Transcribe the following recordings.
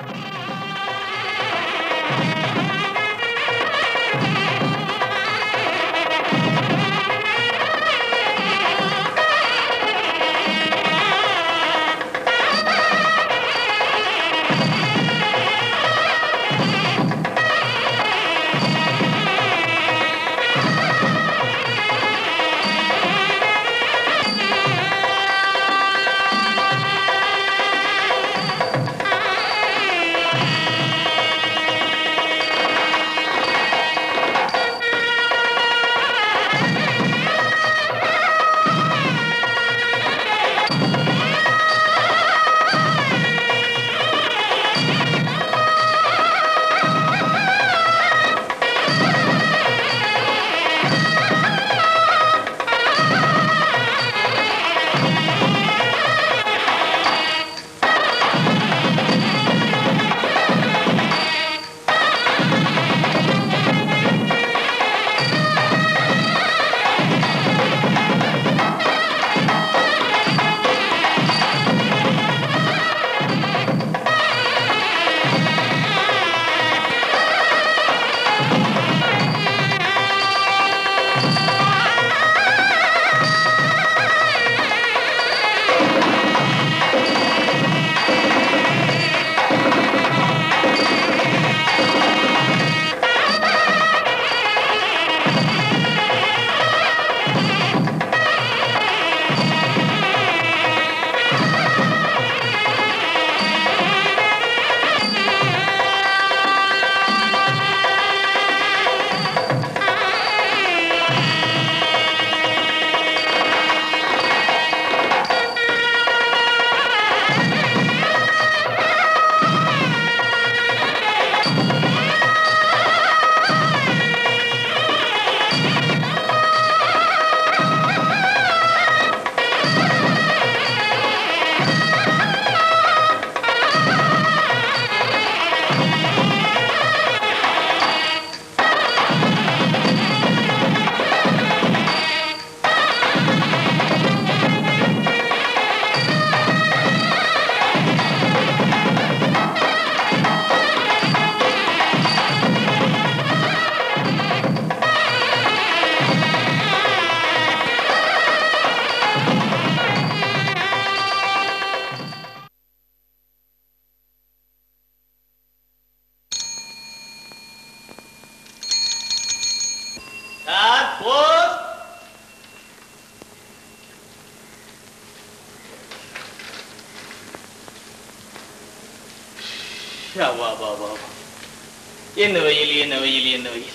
என்ன வெயில் என்ன வெயில் என்ன வெயில்.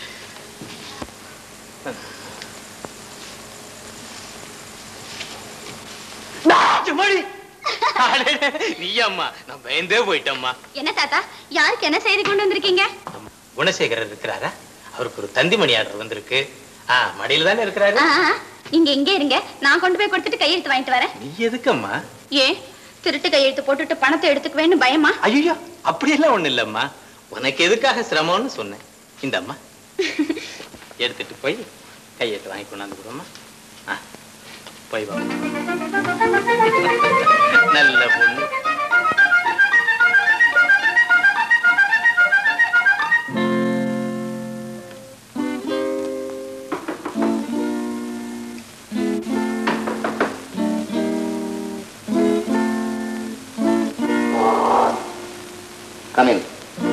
நீ அம்மா நான் பயந்தே போயிட்டம்மா. என்ன தாத்தா யாருக்கு என்ன செய்தி கொண்டு வந்திருக்கீங்க? குணசேகரர் இருக்கிறாரா? அவருக்கு ஒரு தந்திமணி ஆர்டர் வந்திருக்கு. மடியில தானே இருக்கிறாரு. நீங்க எங்க இருங்க, நான் கொண்டு போய் கொடுத்துட்டு கையெழுத்து வாங்கிட்டு வரேன். நீ எதுக்கம்மா? ஏன் திருட்டு கையெழுத்து போட்டுட்டு பணத்தை எடுத்துக்குவேன்னு பயமா? ஐயோ அப்படியெல்லாம் ஒண்ணு இல்லம்மா, உனக்கு எதுக்காக சிரமம்னு சொன்னேன். இந்த அம்மா எடுத்துட்டு போய் கையெழுத்து வாங்கி கொண்டாந்து கொடுமா. போய் வா. நல்ல பொண்ணு. Come in.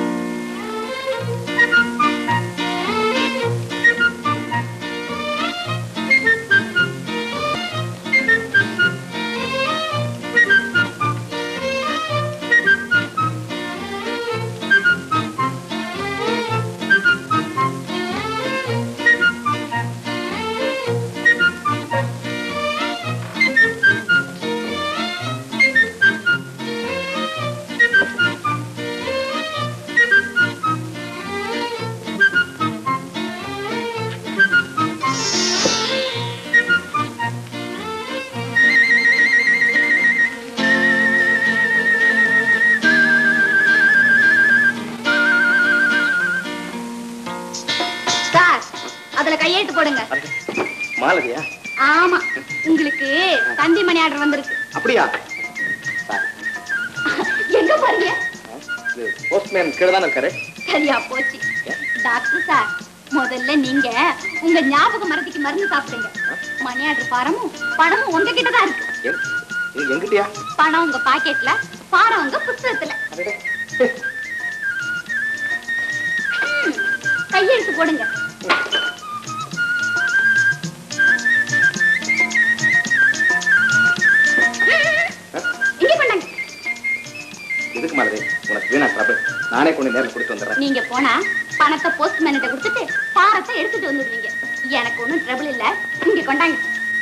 மாலதியா? ஆமா, உங்களுக்கு தந்திமணி ஆர்டர் வந்திருக்கு. அப்படியா? எங்க பாருங்க. போஸ்ட்மேன் கீழே தானே இருக்காரு. சரியா போச்சு. டாக்டர் சார், முதல்ல நீங்க உங்க ஞாபக மறதிக்கு மருந்து சாப்பிடுங்க. மணி ஆர்டர் பாரமும் பணமும் உங்ககிட்ட தான் இருக்கு. எங்கிட்டயா? பணம் உங்க பாக்கெட்ல, பாரம் உங்க புத்தகத்துல. கையெழுத்து போடுங்க. இங்க பண்ணாங்க. இதுக்கு மாதிரி உனக்கு வீணா ட்ரபிள். நானே கொண்டு நேரில் கொடுத்து வந்துடுறேன். நீங்க போனா பணத்தை போஸ்ட்மேன்கிட்ட கொடுத்துட்டு பாரத்தை எடுத்துட்டு வந்துடுவீங்க. எனக்கு ஒண்ணும் ட்ரபிள் இல்ல. இங்க கொண்டாங்க.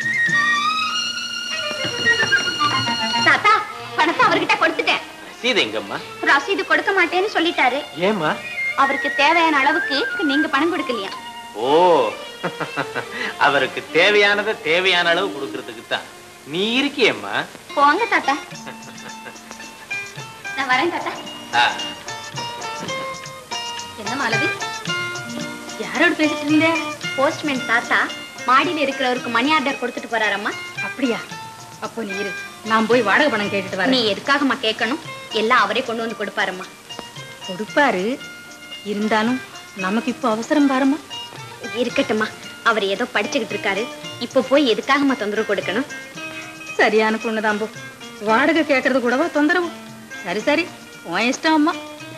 தாத்தா, பணத்தை அவர்கிட்ட கொடுத்துட்டேன். ரசீது எங்கம்மா? ரசீது கொடுக்க மாட்டேன்னு சொல்லிட்டாரு. ஏமா? அவருக்கு தேவையான அளவுக்கு நீங்க பணம் கொடுக்கலையா? ஓ, அவருக்கு தேவையானதை தேவையான அளவு கொடுக்கறதுக்கு தான் நீ இருக்கியம்மா. போங்க தாத்தா. நான் வரேன் தாத்தா. என்ன மாலதி, யாரோட பேசிட்டு இருந்த? போஸ்ட்மேன் தாத்தா மாடியில இருக்கிறவருக்கு மணி ஆர்டர் கொடுத்துட்டு போறாரம்மா. அப்படியா? அப்போ நீ இரு, நான் போய் வாடகை பணம் கேட்டுட்டு வரேன். நீ எதுக்காகம்மா கேட்கணும்? எல்லாம் அவரே கொண்டு வந்து கொடுப்பாரம்மா. கொடுப்பாரு, இருந்தாலும் நமக்கு இப்போ அவசரம் பாருமா. இருக்கட்டும்மா, அவர் ஏதோ படிச்சுக்கிட்டு இருக்காரு. இப்போ போய் எதுக்காகம்மா தொந்தரவு கொடுக்கணும்? சரியான பொண்ணுதான் போ. வாடகை கேட்கறது கூடவா தொந்தரவு? சரி சரி, உன் இஷ்டம் அம்மா.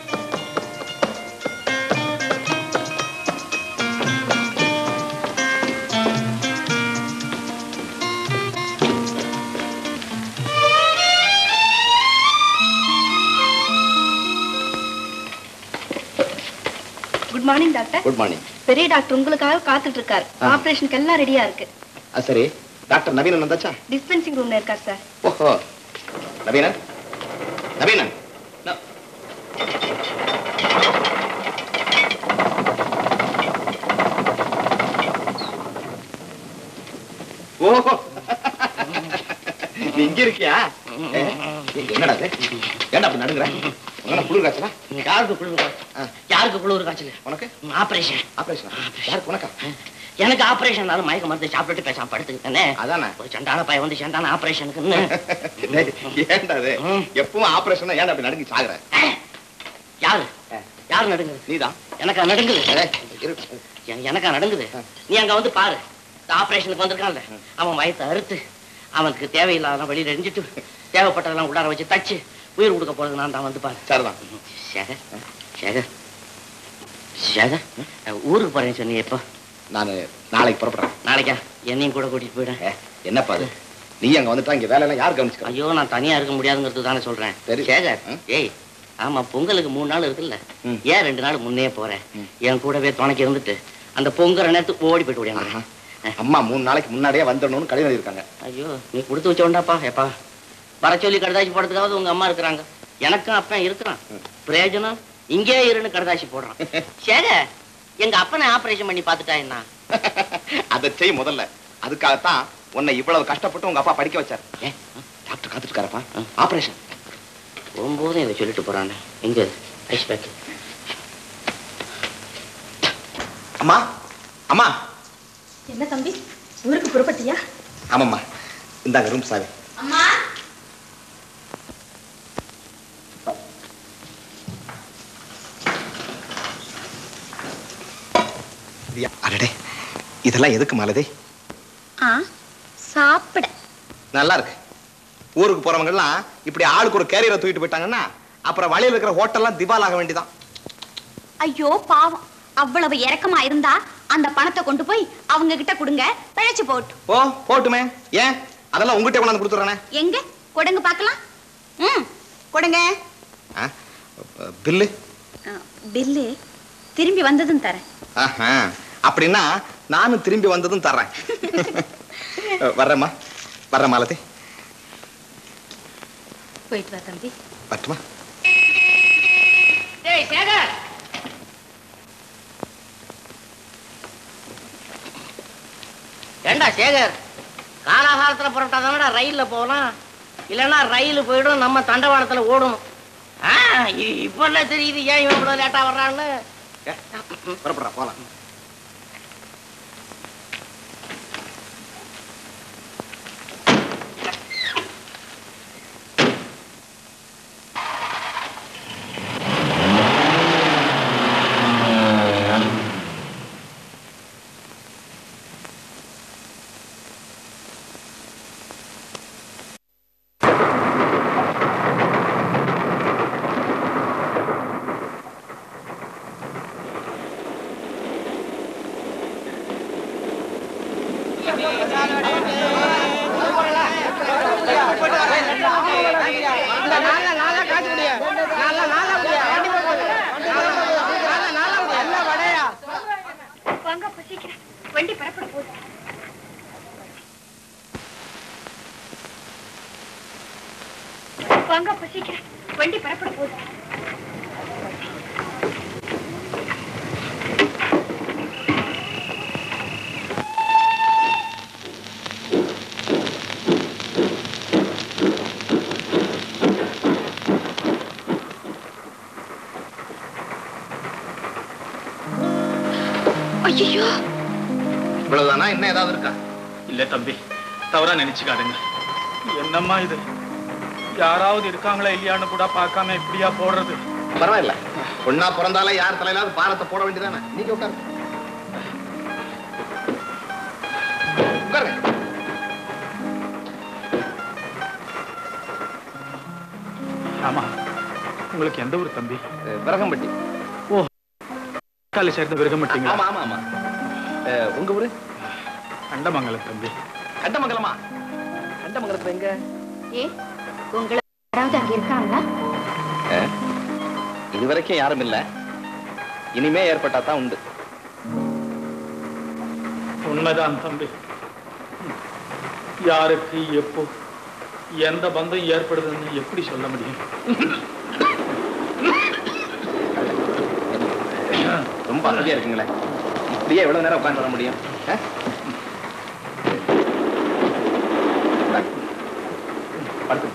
Good morning doctor. Good morning. பெரிய டாக்டர் உங்களுக்காக காத்துட்டு இருக்காரு. ஆபரேஷனுக்கு எல்லாம் ரெடியா இருக்கு. சரி, டாக்டர் நவீனன் வந்தாச்சா? டிஸ்பென்சிங் ரூம்ல இருக்கார் சார். ஓஹோ, நவீனன் நவீனன். ஓஹோ, நீ இங்க இருக்கியா? என்னடா ஏன்டா அப்படி நடுங்குற? குளிர் காய்ச்சலா? யாருக்கு குளிர் காய்ச்சல்? யாருக்கு குளிர் காய்ச்சல்? உனக்கு ஆபரேஷன். ஆபரேஷன் யாருக்கு? உனக்கா? எனக்கு ஆபரேஷன் மயக்க மருந்து சாப்பிட்டுட்டு பேசாம படுத்துக்கிட்டேனே. அதானே ஒரு சண்டான பையன் வந்து சண்டான ஆபரேஷனுக்குன்னு. ஏன்டா அது எப்பவும் ஆபரேஷன் ஏன்டா அப்படி நடுங்கி சாகுற? யாரு யாரு நடுங்குது? நீதான். எனக்கா நடுங்குது? எனக்கா நடுங்குது? நீ அங்க வந்து பாரு. ஆபரேஷனுக்கு வந்திருக்கான்ல, அவன் வயத்தை அறுத்து அவனுக்கு தேவையில்லாத வெளியில எரிஞ்சிட்டு தேவைப்பட்டதெல்லாம் உள்ளார வச்சு தச்சு உயிர் கொடுக்க போறது நான் தான். வந்து பாரு. சரிதான். சேகர் சேகர் சேகர், ஊருக்கு போறேன்னு சொன்னீங்க. எப்போ? நான் நாளைக்கு புறப்படுறேன். நாளைக்கா? என்னையும் கூட கூட்டிட்டு போயிடேன். என்னப்பா அது, நீ அங்க வந்துட்டா இங்க வேலை எல்லாம் யார் கவனிச்சுக்க? ஐயோ, நான் தனியா இருக்க முடியாதுங்கிறது தானே சொல்றேன். சேகர், ஏய், ஆமா, பொங்கலுக்கு 3 நாள் இருக்குல்ல, ஏன் 2 நாள் முன்னே போறேன்? என் கூடவே துணைக்கு இருந்துட்டு அந்த பொங்குற நேரத்துக்கு ஓடி போயிட்டு ஓடியாங்க. அம்மா 3 நாளைக்கு முன்னாடியே வந்துடணும்னு கடிதம் இருக்காங்க. ஐயோ, நீ கொடுத்து வச்சோண்டாப்பா. எப்பா வர சொல்லி கடுதாசி போடுறதுக்காவது உங்க அம்மா இருக்கிறாங்க. எனக்கும் அப்பன் இருக்கிறான். பிரயோஜனம் இங்கே இருன்னு கடுதாசி போடுறான். சேகர், எங்க அப்பனை ஆபரேஷன் பண்ணி பாத்துட்டா என்ன? அதை செய் முதல்ல. அதுக்காகத்தான் உன்னை இவ்வளவு கஷ்டப்பட்டு உங்க அப்பா படிக்க வச்சார். டாக்டர் காத்துட்டு இருக்காரப்பா. ஆபரேஷன் போகும்போதும் இதை சொல்லிட்டு போறானே. எங்க ஐஸ் பேக்? அம்மா அம்மா. என்ன தம்பி, ஊருக்கு புறப்பட்டியா? ஆமாம்மா, இந்தாங்க ரூம் சாவி. அம்மா, அடடே, இதெல்லாம் எதுக்கு மாலதி? சாப்பிட. நல்லா இருக்கு. ஊருக்கு போறவங்க எல்லாம் இப்படி ஆளுக்கு ஒரு கேரியரை தூக்கிட்டு போயிட்டாங்கன்னா அப்புறம் வழியில் இருக்கிற ஹோட்டல்லாம் திவால் ஆக வேண்டியதான். ஐயோ பாவம், அவ்வளவு இறக்கமா இருந்தா அந்த பணத்தை கொண்டு போய் அவங்க கிட்ட கொடுங்க, பிழைச்சு போட்டு. ஓ, போட்டுமே. ஏன் அதெல்லாம் உங்ககிட்ட கொண்டாந்து கொடுத்துறானே. எங்க கொடுங்க பாக்கலாம். கொடுங்க. பில்லு? பில்லு திரும்பி வந்ததும் தரேன். அப்படின்னா நானும் திரும்பி வந்ததும் தர்றேன். வர்றேம்மா. வர்றேன் மாலதி. போயிட்டு வா தம்பி. பட்டுமா? சேகர், ஏண்டா சேகர், காலாகாலத்துல புறப்பட்டாதானடா ரயில்ல போகலாம். இல்லைன்னா ரயில் போயிடும், நம்ம தண்டவாளத்துல ஓடும். இப்பெல்லாம் தெரியுது ஏன் இவன் இவ்வளவு லேட்டா வர்றான்னு. புறப்படுறா, போலாம். ஐயோ, இவ்வளவுதானா? என்ன ஏதாவது இருக்கா? இல்ல தம்பி, தவறா நினைச்சுக்காதுங்க. என்னம்மா இது? யாராவது இருக்காங்களா இல்லையான்னு கூட பார்க்காம இப்படியா போடுறது? பரவாயில்ல, பொண்ணா பிறந்தாலே யார் தலையிலாவது பாரத்தை போட வேண்டியதானே. நீங்க உட்காருங்க. உட்காருங்க. ஆமா, உங்களுக்கு எந்த ஊர் தம்பி? விரகம்பட்டி. ஓ, காலை சேர்ந்த விரகம்பட்டிங்க. ஆமா ஆமா ஆமா. உங்க ஊரு? கண்டமங்கலம் தம்பி. கண்டமங்கலமா? கண்டமங்கலத்துல எங்க? உங்களை யாராவது அங்க இருக்காங்களா? இதுவரைக்கும் யாரும் இல்ல, இனிமே ஏற்பட்டா தான் உண்டு. உண்மைதான் தம்பி. யாருக்கு எப்போ எந்த பந்தம் ஏற்படுதுன்னு எப்படி சொல்ல முடியும்? ரொம்ப அசதியா இருக்குங்களே. இப்படியே எவ்வளவு நேரம் உட்கார்ந்து வர முடியும்? படுத்து.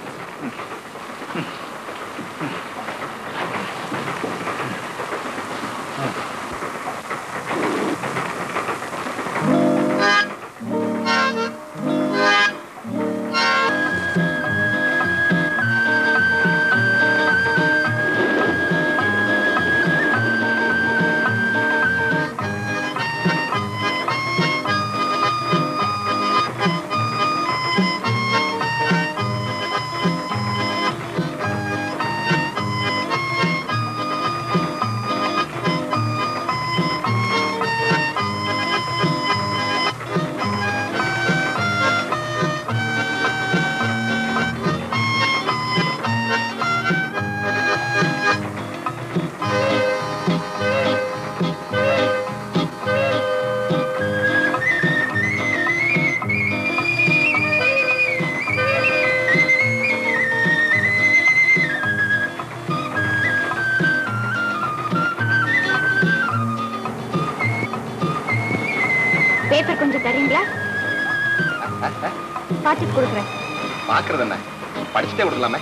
பேப்பர் கொஞ்சம் தரீங்களா? பாத்துட்டு கொடுக்குறேன். பாக்குறது என்ன, படிச்சுட்டே விடலாமே.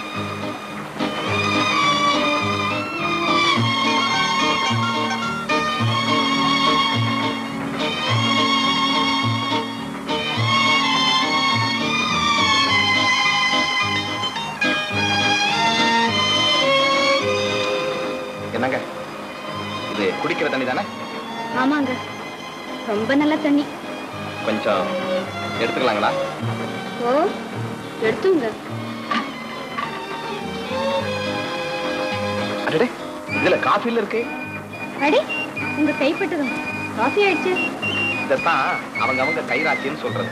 என்னங்க இது? குடிக்கிற தண்ணி தானே? ஆமாங்க, ரொம்ப நல்ல தண்ணி. கொஞ்சம் எடுத்துக்கலாங்களா? ஓ, எடுத்துங்க. அடடே, இதுல காஃபில இருக்கு. அடே, உங்க கைப்பட்டதும் காஃபி ஆயிடுச்சு. இதத்தான் அவங்க கைராசின்னு சொல்றது.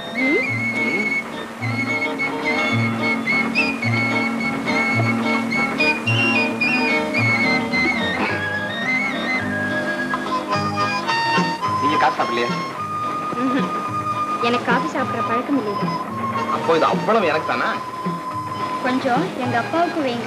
நீங்க காசு சாப்பிடலையா? எனக்கு காஃபி சாப்பிடுற பழக்கம் இல்லைங்க. அப்போ இது அவ்வளவு எனக்கு தானா? கொஞ்சம் எங்க அப்பாவுக்கு வைங்க.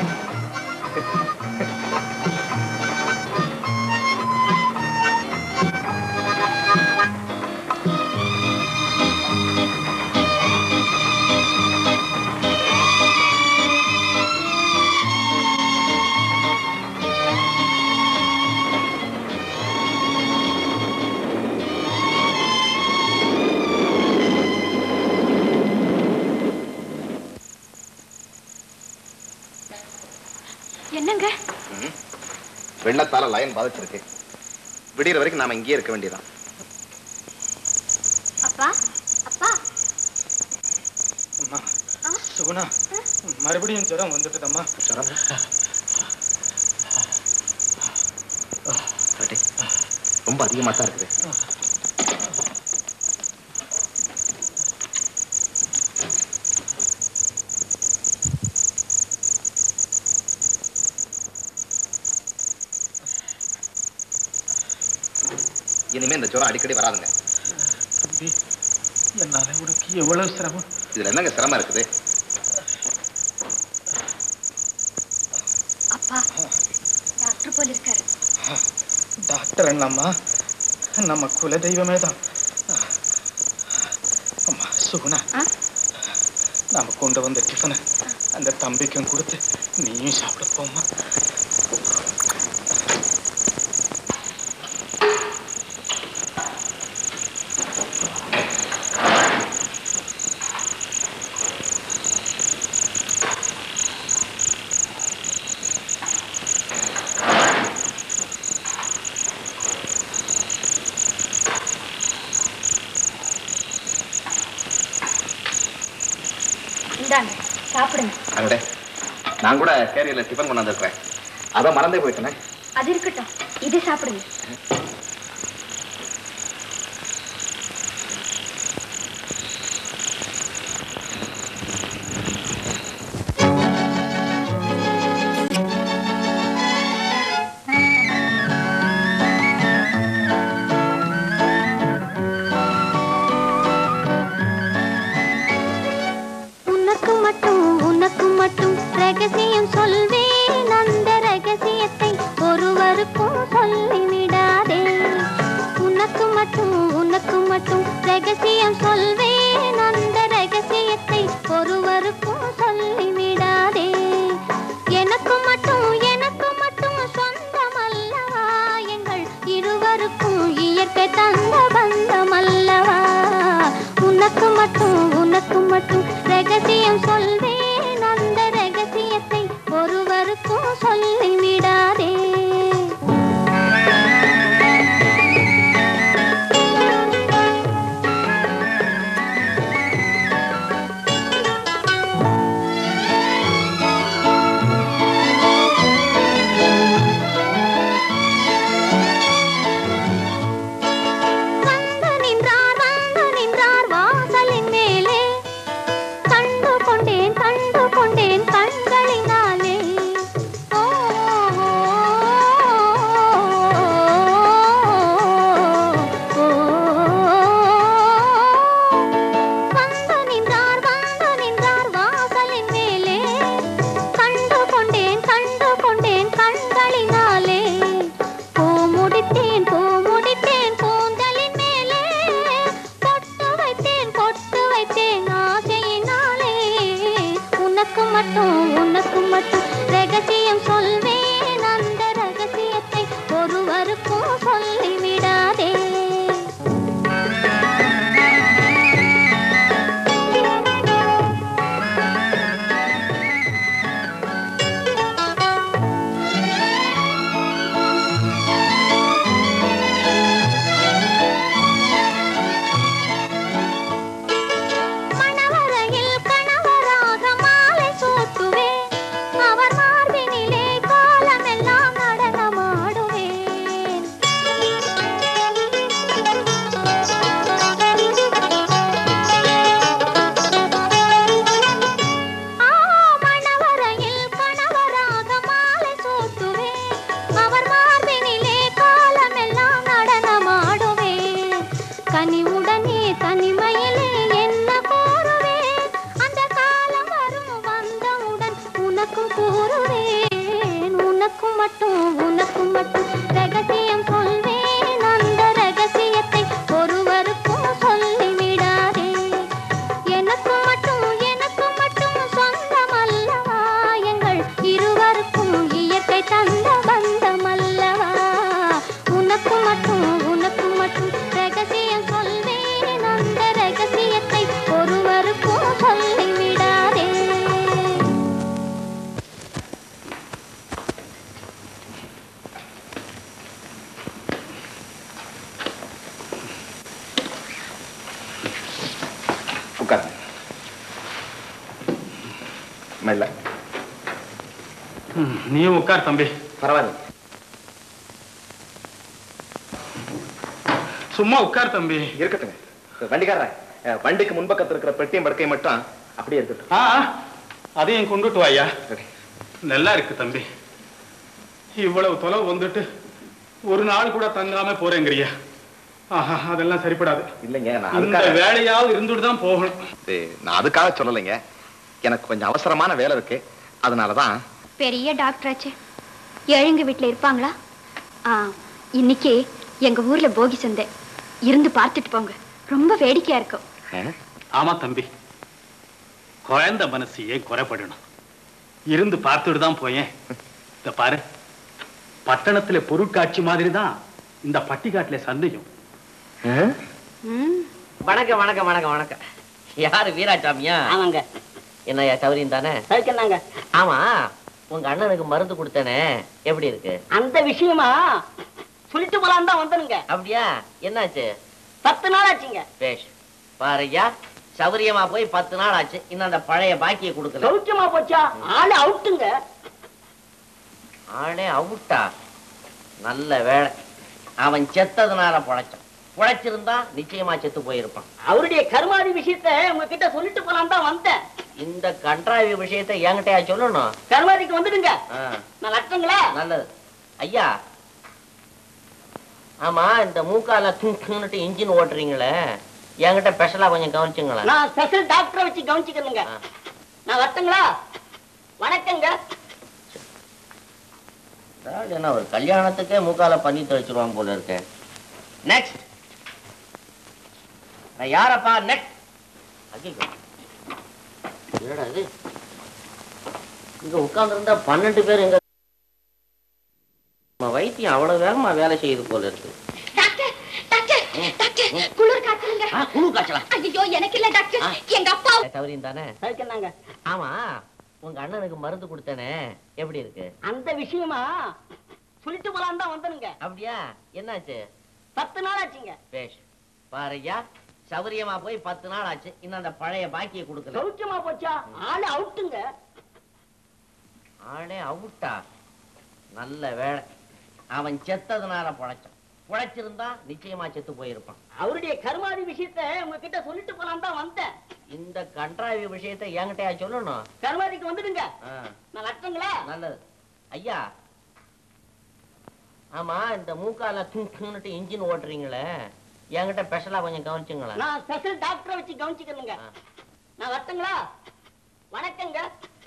என்னங்க? வெள்ளத்தால லைன் பாதிச்சிருக்கு. விடியற வரைக்கும் நாம இங்கேயே இருக்க வேண்டியதான். அப்பா, அப்பா. அம்மா, சுகுணா, மறுபடியும் ஜுரம் வந்துட்டுதம்மா. ஜுரம்? ரொம்ப அதிகமா தான் இருக்குது. இனிமே இந்த ஜுரம் அடிக்கடி வராதுங்க. தம்பி, என்னால உனக்கு எவ்வளவு சிரமம். இதுல என்னங்க சிரமம் இருக்குது? அப்பா, டாக்டர் போல இருக்காரு. டாக்டர் என்னம்மா, நம்ம குல தெய்வமே தான். அம்மா சுகுணா, நாம கொண்டு வந்த டிஃபனை அந்த தம்பிக்கும் கொடுத்து நீயும் சாப்பிட போம்மா. சாப்பிடுங்க. அடடே, நான் கூட கேரியர்ல டிஃபன் கொண்டாந்து இருக்கிறேன். அதான் மறந்தே போயிட்டேனே. அது இருக்கட்டும், இது சாப்பிடுங்க. உனக்கு மட்டும் ரகசியம் சொல்வேன். அந்த ரகசியத்தை ஒருவருக்கும் சொல்லிவிடாதே. உனக்கு மட்டும் ரகசியம் சொல்வேன். அந்த ரகசியத்தை ஒருவருக்கும் சொல்லிவிடாதே. எனக்கு மட்டும் சொந்தமல்லவா எங்கள் இருவருக்கும் இயற்கை தந்த பந்தமல்லவா. உனக்கு மட்டும் ரகசியம் சொல்வேன். அந்த ரகசியத்தை ஒருவருக்கும் சொல்லிவிடாதே. உனக்கு மட்டும் ரகசியம் சொல்வேன். அந்த ரகசியத்தை ஒருவருக்கும் சொல்லிவிடாதே. உனக்கு மட்டும் ரகசியம் சொல்வேன். அந்த ரகசியத்தை ஒருவருக்கும் சொல்லிவிடாதே. எனக்கு மட்டும் சொந்தமல்லவா எங்கள் இருவருக்கும் இயற்கை தந்த பந்தமல்லவா. உனக்கு மட்டும் ரகசியம் சொல்வேன். அந்த ரகசியத்தை ஒருவருக்கும் சொல்லிவிடாதே. நீயும் உட்கார் தம்பி. பரவாயில்ல, சும்மா உட்கார் தம்பி. இருக்கட்டுங்க. வண்டிக்காரன், வண்டிக்கு முன்பக்கத்தில் இருக்கிற பெட்டியும் படுக்கையும் மட்டும் அப்படியே இருக்கட்டும். அதையும் கொண்டுட்டு வாயா. நல்லா இருக்கு தம்பி. இவ்வளவு தொலைவு வந்துட்டு ஒரு நாள் கூட தங்காம போறேங்கிறியா? அதெல்லாம் சரிப்படாது. இல்லைங்க, இந்த வேலையாவது இருந்துட்டு தான் போகணும். நான் அதுக்காக சொல்லலைங்க. எனக்கு கொஞ்சம் அவசரமான வேலை இருக்கு, அதனாலதான். பெரிய டாக்டராச்சே, ஏழுங்க வீட்டுல இருப்பாங்களா? இன்னைக்கு எங்க ஊர்ல போகி சந்தை, இருந்து பார்த்துட்டு போங்க, ரொம்ப வேடிக்கையா இருக்கும். ஆமா தம்பி, குழந்தை மனசு ஏன் குறைப்படணும்? இருந்து பார்த்துட்டு தான் போயேன். இந்த பாரு, பட்டணத்துல பொருட்காட்சி மாதிரி தான் இந்த பட்டிக்காட்டுல சந்தையும். வணக்கம் வணக்கம் வணக்கம் வணக்கம். யாரு வீராசாமியா? ஆமாங்க. என்னையா சௌரியம் தானே? சரிக்கண்ணாங்க. ஆமா, உங்க அண்ணனுக்கு மருந்து கொடுத்தனே, எப்படி இருக்கு? அந்த விஷயமா சொல்லிட்டு போலான்னு தான் வந்தனுங்க. அப்படியா? என்னாச்சு? 10 நாள் ஆச்சுங்க. பேஷ் பாரையா, சௌரியமா போய் 10 நாள் ஆச்சு, இன்னும் அந்த பழைய பாக்கியை கொடுக்கல. சௌக்கியமா போச்சா? ஆளு அவுட்டுங்க. ஆளே அவுட்டா? நல்ல வேலை, அவன் செத்ததுனால பொழைச்சான். பொழைச்சிருந்தா நிச்சயமா செத்து போயிருப்பான். அவருடைய கருமாதி விஷயத்த உங்ககிட்ட சொல்லிட்டு போலாம் தான் வந்தேன். இந்த கன்றாவி விஷயத்தை என்கிட்டயா சொல்லணும்? கருமாதிக்கு வந்துடுங்க. நான் லட்டுங்களா? நல்லது. ஐயா, ஆமா, இந்த மூக்கால தூக்கிட்டு இன்ஜின் ஓட்டுறீங்களே, என்கிட்ட ஸ்பெஷலா கொஞ்சம் கவனிச்சுங்களா? நான் ஸ்பெஷல் டாக்டரை வச்சு கவனிச்சுக்கிறேங்க. நான் லட்டுங்களா? வணக்கங்க. என்ன ஒரு கல்யாணத்துக்கே மூக்கால பண்ணி தெளிச்சிருவான் போல இருக்கேன். நெக்ஸ்ட். நான் யாரப்பா? நெக்ஸ்ட். என்னடா இது, இங்க உட்கார்ந்து இருந்தா 12 பேர். எங்க வைத்தியம் அவ்வளவு வேகமா வேலை செய்யுது போல இருக்கு. குளிர் காய்ச்சலுங்க. குளிர் காய்ச்சலா? ஐயோ, எனக்கு இல்ல டாக்டர், எங்க அப்பா. தவறியும் தானே? சரிக்கண்ணாங்க. ஆமா, உங்க அண்ணனுக்கு மருந்து கொடுத்தனே, எப்படி இருக்கு? அந்த விஷயமா சொல்லிட்டு போலாம் தான் வந்தனுங்க. அப்படியா? என்னாச்சு? 10 நாள் ஆச்சுங்க. பேஷ். பாருயா, சௌரியமா போய் 10 நாள் ஆச்சு, இன்னும் அந்த பழைய பாக்கியை கொடுக்கல. சௌக்கியமா போச்சா? ஆளு அவுட்டுங்க. ஆளே அவுட்டா? நல்ல வேலை, அவன் செத்ததுனால பொழைச்சான். பொழைச்சிருந்தா நிச்சயமா செத்து போயிருப்பான். அவருடைய கருமாதி விஷயத்த உங்ககிட்ட சொல்லிட்டு போலாம் தான் வந்தேன். இந்த கன்றாவி விஷயத்தை என்கிட்டயா சொல்லணும்? கருமாதிக்கு வந்துடுங்க. நான் லட்டுங்களா? நல்லது. ஐயா, ஆமா, இந்த மூக்கால தூக்கிட்டு இன்ஜின் ஓட்டுறீங்களே, என்கிட்ட ஸ்பெஷலா கொஞ்சம் கவனிச்சுங்களா? நான் ஸ்பெஷல் டாக்டரை வச்சு கவனிச்சுக்கிறேங்க. நான் லட்டுங்களா? வணக்கங்க.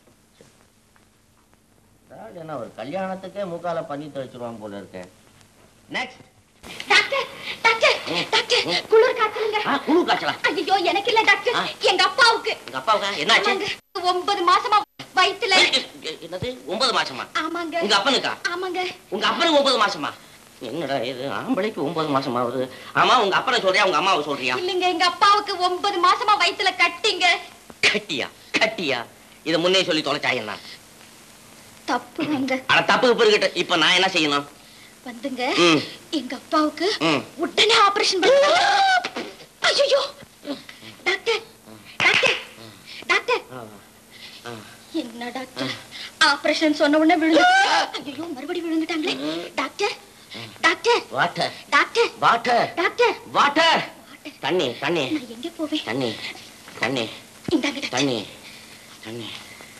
என்ன ஒரு கல்யாணத்துக்கே மூக்கால பண்ணி தெளிச்சிருவான் போல இருக்கேன். நெக்ஸ்ட். டாக்டர், டாக்டர், டாக்டர், குளிர் காய்ச்சலுங்க. குளிர் காய்ச்சலா? ஐயோ, எனக்கு இல்ல டாக்டர், எங்க அப்பாவுக்கு. உங்க அப்பாவுக்கு என்னாச்சு? 9 மாசமா வயித்துல. என்னது, 9 மாசமா? ஆமாங்க. உங்க அப்பனுக்கா? ஆமாங்க. உங்க அப்பனுக்கு 9 மாசமா? என்னடா இது, ஆம்பளைக்கு 9 மாசமா வருது? ஆமா, உங்க அப்பனை சொல்றியா உங்க அம்மாவை சொல்றியா? இல்லங்க, எங்க அப்பாவுக்கு 9 மாசமா வயித்துல கட்டிங்க. கட்டியா? கட்டியா? இத முன்னே சொல்லி தொலைச்சாயன்னா? தப்புங்க. அட, தப்பு இருக்கட்ட. இப்ப நான் என்ன செய்யணும்? வந்துங்க, எங்க அப்பாவுக்கு உடனே ஆபரேஷன் பண்ணுங்க. ஐயோ, டாக்டர், டாக்டர், டாக்டர். என்ன டாக்டர், ஆபரேஷன் சொன்ன உடனே விழுந்து. ஐயோ, மறுபடியும் விழுந்துட்டாங்களே. Doctor, doctor, water, doctor, water, doctor, water. தண்ணி, தண்ணி. நான் எங்க போவேன்? தண்ணி, தண்ணி. இந்தாங்க தண்ணி, தண்ணி.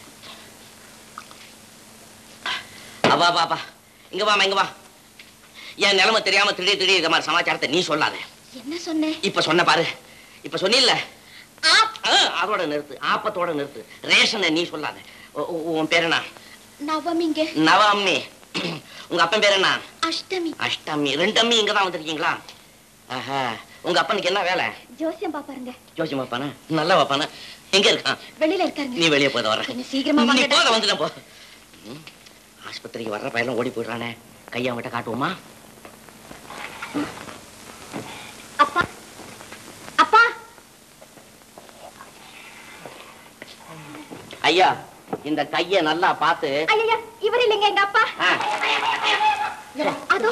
அப்பா, பாப்பா, இங்க வாமா, இங்க வா. என் நிலைமை தெரியாம திடீர் இந்த மாதிரி சமாச்சாரத்தை நீ சொல்லாத. என்ன சொன்னேன்? இப்ப சொன்ன பாரு. இப்ப சொன்னில்ல, அதோட நிறுத்து, ஆப்பத்தோட நிறுத்து. ரேஷனை நீ சொல்லாத. உன் பேர் என்ன? நவமிங்க. நவமி. உங்க அப்பன் பேர் என்ன? அஷ்டமி. அஷ்டமி. 2 அம்மி இங்கதான் வந்திருக்கீங்களா? ஆஹா. உங்க அப்பனுக்கு என்ன வேலை? ஜோசியம் பாப்பாருங்க. ஜோசியம் பாப்பானா? நல்லா பாப்பானா? எங்க இருக்கான்? வெளியில இருக்காருங்க. நீ வெளியே போத வர. கொஞ்சம் சீக்கிரமா வாங்க. நீ போத வந்துட்டேன் போ. ஆஸ்பத்திரிக்கு வர்ற பையன் ஓடி போயிடுறானே, கையை அவன்கிட்ட காட்டுவோமா? அப்பா, அப்பா. ஐயா, இந்த கைய நல்லா பார்த்து. ஐயா, இவர் இல்லைங்க எங்க அப்பா. அதோ.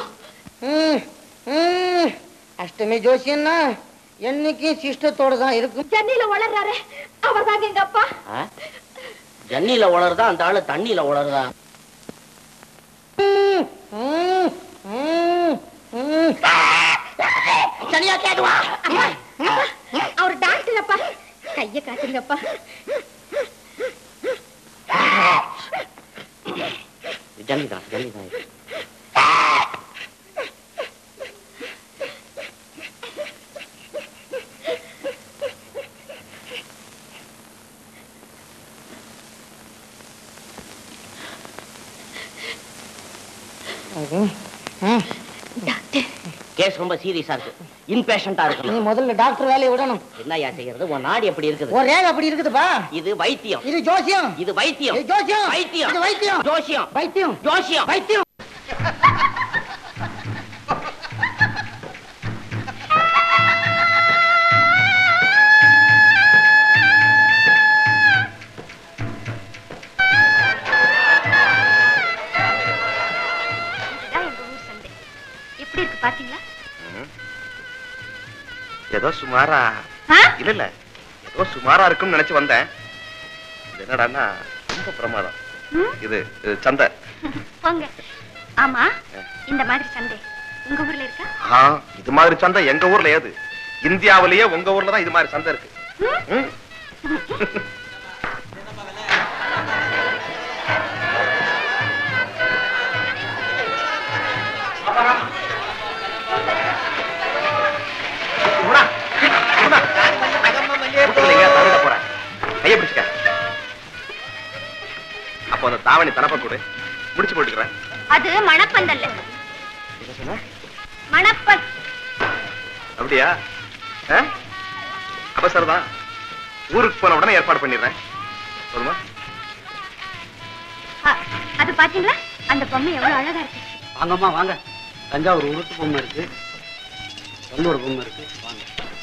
அஷ்டமி ஜோசியன்னா என்னைக்கு சிஸ்டத்தோட தான் இருக்கும். ஜன்னில வளர்றாரு, அவர் தாங்க எங்க அப்பா. ஜன்னில வளருதா அந்த ஆளு? தண்ணியில வளருதா? சரியா கேடுவா. அவர் டாக்டர் அப்பா, கைய காட்டுங்கப்பா. ஜன்னிதான், ஜன்னிதான். கேஸ் ரொம்ப சீரியஸா இருக்கு, இன்பேஷண்டா இருக்கு. நீ முதல்ல டாக்டர் வேலையை விடணும். என்னையா செய்யறது? உன் நாடு எப்படி இருக்குது? ஒரு ரேகை அப்படி இருக்குதுப்பா. இது வைத்தியம், இது ஜோசியம், இது வைத்தியம், இது ஜோசியம், வைத்தியம், இது வைத்தியம், ஜோசியம், வைத்தியம், ஜோசியம், வைத்தியம். ஏதோ சுமாரா இல்ல இல்ல, ஏதோ சுமாரா இருக்கும்னு நினைச்சு வந்தேன். இது என்னடான்னா ரொம்ப பிரமாதம். இது சந்தை. போங்க. ஆமா, இந்த மாதிரி சந்தை உங்க ஊர்ல இருக்கா? இது மாதிரி சந்தை எங்க ஊர்ல ஏது? இந்தியாவிலேயே உங்க ஊர்ல தான் இது மாதிரி சந்தை இருக்கு. கைய பிடிச்சுக்க. அப்போ அந்த தாவணி தலப்ப கூட முடிச்சு போட்டுக்கிறேன். அது மணப்பந்தல்ல, மணப்பன். அப்படியா? அப்ப சரிதான். ஊருக்கு போன உடனே ஏற்பாடு பண்ணிடுறேன். போதுமா? அது பாத்தீங்களா, அந்த பொம்மை எவ்வளவு அழகா இருக்கு. வாங்கம்மா வாங்க. தஞ்சாவூர் உருட்டு பொம்மை இருக்கு, கல்லூர் பொம்மை இருக்கு. வாங்க.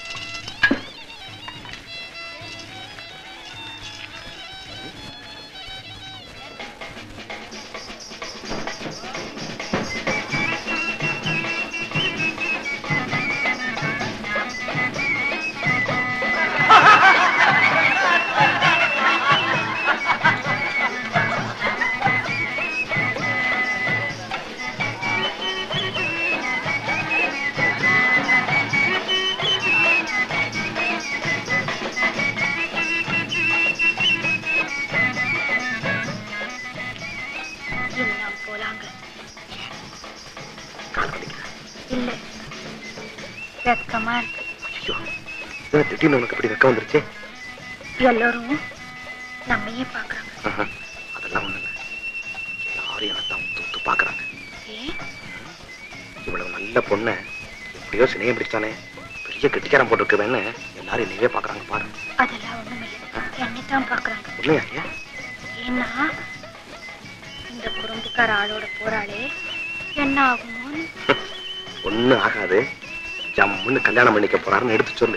திடீர்னு உனக்கு எப்படி வெக்க வந்துருச்சு? எல்லாரும் நம்மையே பாக்குறாங்க. அதெல்லாம் ஒண்ணு இல்ல, எல்லாரும் என்னத்தான் தூத்து பாக்குறாங்க. இவ்வளவு நல்ல பொண்ணு எப்படியோ சினையம் பிடிச்சானே, பெரிய கெட்டிக்காரம் போட்டுருக்குவேன்னு எல்லாரும் என்னையே பாக்குறாங்க பாரு. அதெல்லாம் ஒண்ணும் இல்லை, என்னைத்தான் பாக்குறாங்க. உண்மையா? ஏன்னா இந்த குறும்புக்கார ஆளோட போராளே என்ன ஆகுமோ? ஒண்ணு ஆகாது. ஜம்முன்னு கல்யாணம் பண்ணிக்க போறாருன்னு எடுத்து சொல்லு.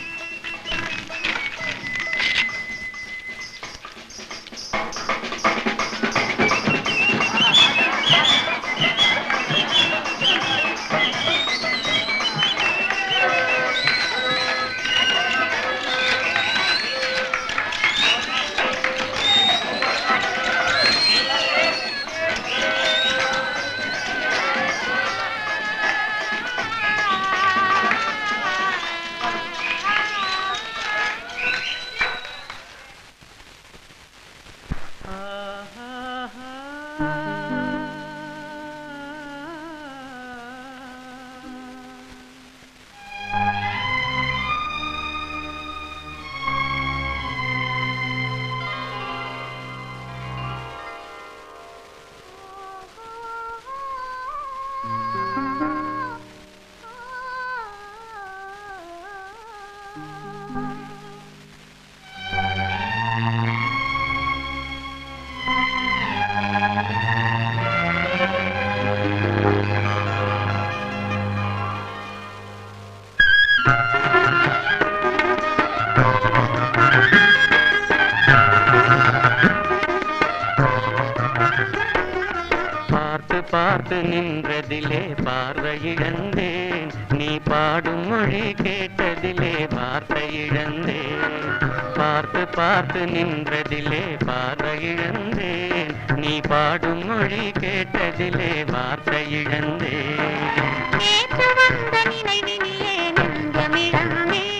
பார்த்து நின்றதிலே பார்வை இழந்தேன், நீ பாடும் மொழி கேட்டதிலே வார்த்தை இழந்தேன். பார்த்து பார்த்து நின்றதிலே பார்வை இழந்தேன், நீ பாடும் மொழி கேட்டதிலே வார்த்தை இழந்தேன். நேற்று வந்த நினைவினிலே நெஞ்சமிழந்தேன்,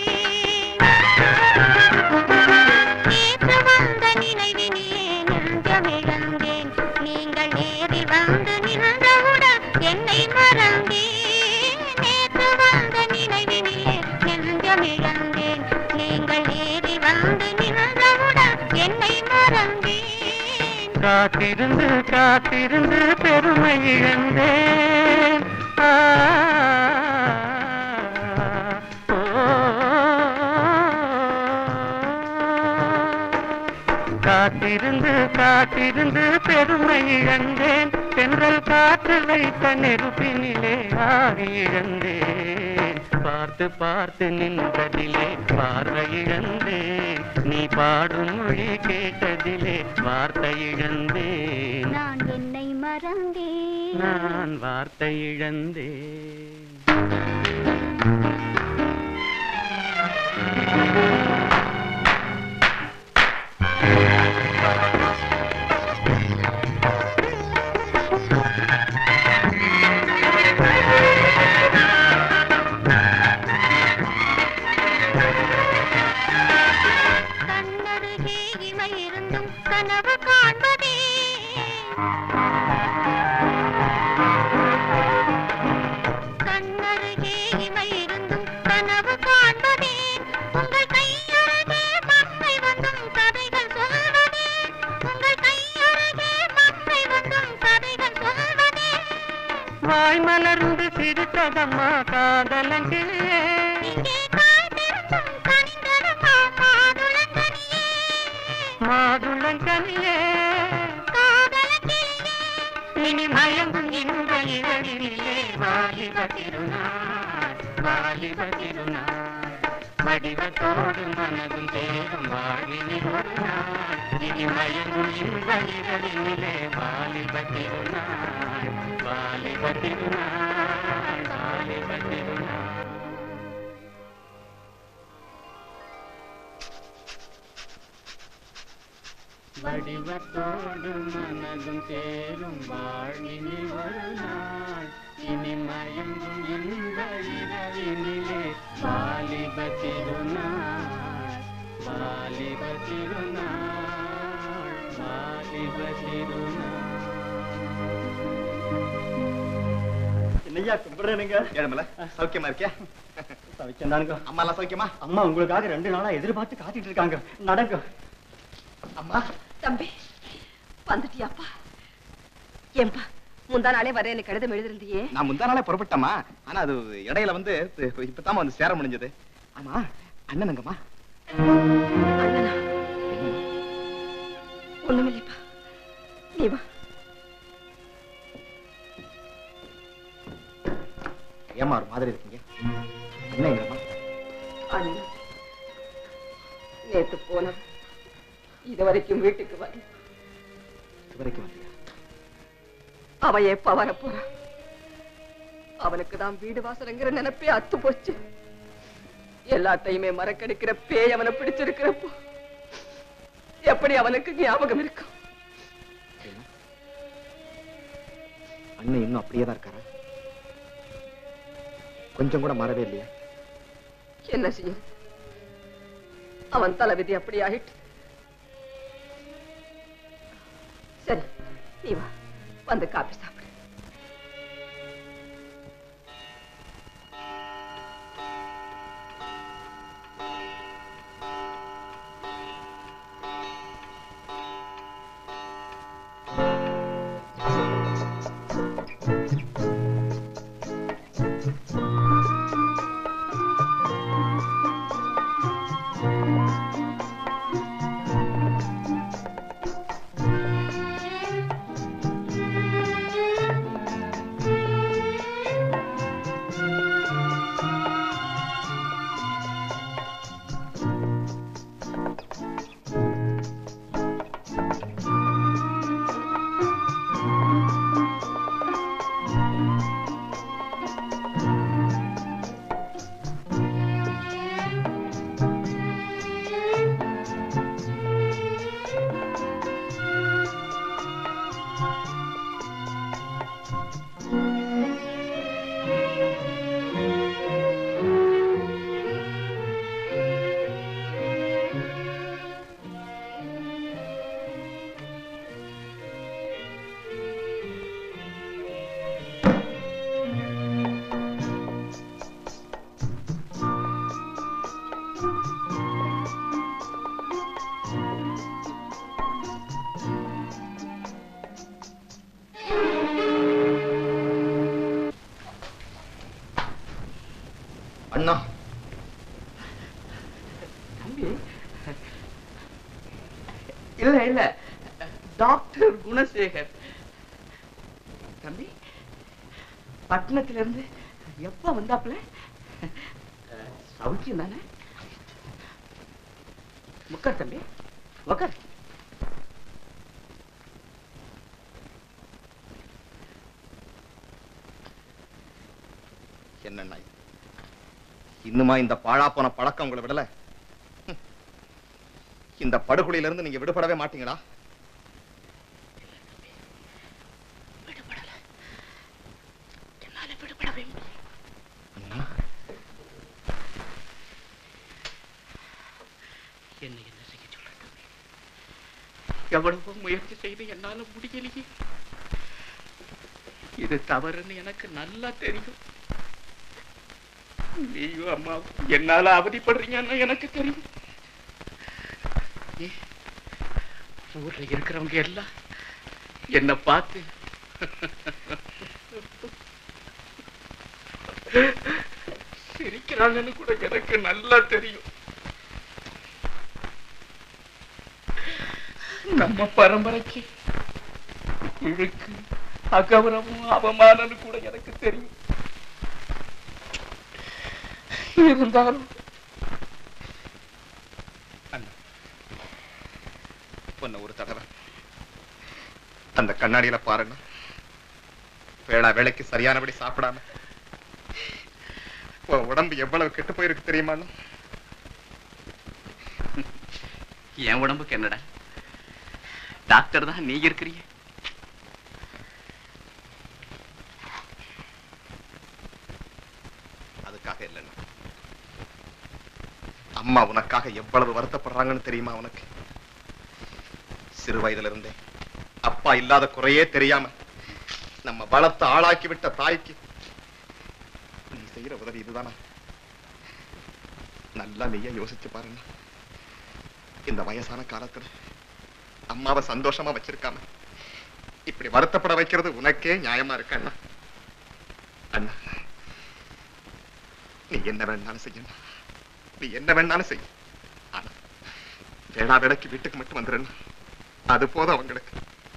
நேற்று வந்த நினைவினிலே நெஞ்சமிழந்தேன். நீங்கள் நேரில் வந்து நின்றவுடன் என்னை மறந்தேன். நேற்று வந்த நினைவினிலே நெஞ்சமிழந்தேன், நீங்கள் நேரில் வந்து நின்றவுடன் என்னை மறந்தேன். காத்திருந்து காத்திருந்து பெருமை இழந்தேன். காத்திருந்து காத்திருந்து பெருமை இழந்தேன், தென்றல் காற்று வைத்த நெருப்பினிலே ஆறி இழந்தேன். பார்த்து பார்த்து நின்றதிலே பார்வை இழந்தேன், நீ பாடும் மொழி கேட்டதிலே வார்த்தை இழந்தேன். நான் என்னை மறந்தேன், நான் வார்த்தை இழந்தேன். வாய் மலர்ந்து சிரித்ததம்மா காதலங்கிலே மாதுளங்கனியே இனி மயங்கும் இந்த இதழிலே வாலிப திருநாள் வாலிப திருநாள் வடிவத்தோடு மனதும் தேடும் வாழ்வினில் ஒரு நாள் இனி மயங்கும் இந்த இதழிலே வாலிப திருநாள் வாலிப திருநாள் வாலிப திருநாள். வடிவத்தோடு மனதும் சேரும் வாழ்வினில் ஒரு நாள் இனி மயங்கும் இந்த இரவினிலே வாலிப திருநாள் வாலிப திருநாள் வாலிப திருநாள். என்னையா கும்பிடுறேனுங்க. ஏழுமலை சௌக்கியமா இருக்கியா? சௌக்கியம் தானுங்க. அம்மா எல்லாம் சௌக்கியமா? அம்மா உங்களுக்காக 2 நாளா எதிர்பார்த்து காத்துட்டு இருக்காங்க. நடங்க. அம்மா தம்பி வந்துட்டியாப்பா? ஏன்பா முந்தா நாளே வர எனக்கு கடிதம் எழுதிருந்தியே? நான் முந்தா நாளே புறப்பட்டம்மா. ஆனா அது இடையில வந்து இப்பதான் வந்து சேர முடிஞ்சது. ஆமா அண்ணனுங்கம்மா? அண்ணனா? ஒண்ணுமில்லைப்பா, நீ வா. ஏமா ஒரு மாதிரி இருக்கீங்க? என்னங்கம்மா? அண்ணன் நேத்து போன இதுவரைக்கும் வீட்டுக்கு வரல. இதுவரைக்கும் வரலையா? அவன் எப்ப வர போறான்? அவனுக்கு தான் வீடு வாசல்ங்கிற நினைப்பே அத்து போச்சு. எல்லாத்தையுமே மறக்கடிக்கிற பேய் அவனை பிடிச்சிருக்கிறப்போ எப்படி அவனுக்கு ஞாபகம் இருக்கும்? அண்ணன் இன்னும் அப்படியே தான் இருக்காரா? கொஞ்சம் கூட மாறவே இல்லையா? என்ன செய்ய, அவன் தலைவிதி அப்படி ஆயிட்டு. சரி நீ வா, வந்து காப்பி சாப்பிடு. அண்ணா தம்பி, இல்ல இல்ல, டாக்டர் குணசேகர். தம்பி பட்டணத்துல இருந்து எப்ப வந்தாப்புல? சௌக்கியம் தானே? உட்கார் தம்பி, உட்கார். என்னண்ணா இன்னுமா இந்த பாழா போன பழக்கம் உங்களை விடல? இந்த படுகொலையில இருந்து நீங்க விடுபடவே மாட்டீங்களா? விடுபடல, என்னால விடுபடவே முடியும். என்ன என்ன செய்ய சொல்ற தம்பி? எவ்வளவோ முயற்சி செய்து என்னால முடியலையே. இது தவறுன்னு எனக்கு நல்லா தெரியும். நீயும் அம்மா என்னால அவதிப்படுறீங்கன்னு எனக்கு தெரியும். ஊர்ல இருக்கிறவங்க எல்லாம் என்ன பார்த்து செய்யறாங்கன்னு கூட எனக்கு நல்லா தெரியும். நம்ம பரம்பரைக்கு இழுக்கு அகௌரவம் அவமானம்னு கூட எனக்கு தெரியும். இருந்தாலும் பொண்ணு ஒரு தடவை அந்த கண்ணாடியில பாருங்க. வேளா வேலைக்கு சரியானபடி சாப்பிடாம உடம்பு எவ்வளவு கெட்டு போயிருக்கு தெரியுமா? என் உடம்புக்கு என்னடா, டாக்டர் தான், நீ இருக்கிறீங்க. அதுக்காக இல்லைன்னா அம்மா உனக்காக எவ்வளவு வருத்தப்படுறாங்கன்னு தெரியுமா உனக்கு? சிறு வயதுல இருந்தே அப்பா இல்லாத குறையே தெரியாம நம்ம வளர்த்து ஆளாக்கி விட்ட தாய்க்கு நீ செய்யற உதவி இதுதானா? நல்லா நீயே யோசிச்சு பாருங்க. இந்த வயசான காலத்துல அம்மாவை சந்தோஷமா வச்சிருக்காம இப்படி வருத்தப்பட வைக்கிறது உனக்கே நியாயமா இருக்க அண்ணா? அண்ணா, நீ என்ன வேணாலும் செய்யணும், நீ என்ன வேணாலும் செய்ய. ஆனா வேளா வேலைக்கு வீட்டுக்கு மட்டும் வந்துடுறேன், அது போதும் அவங்களுக்கு.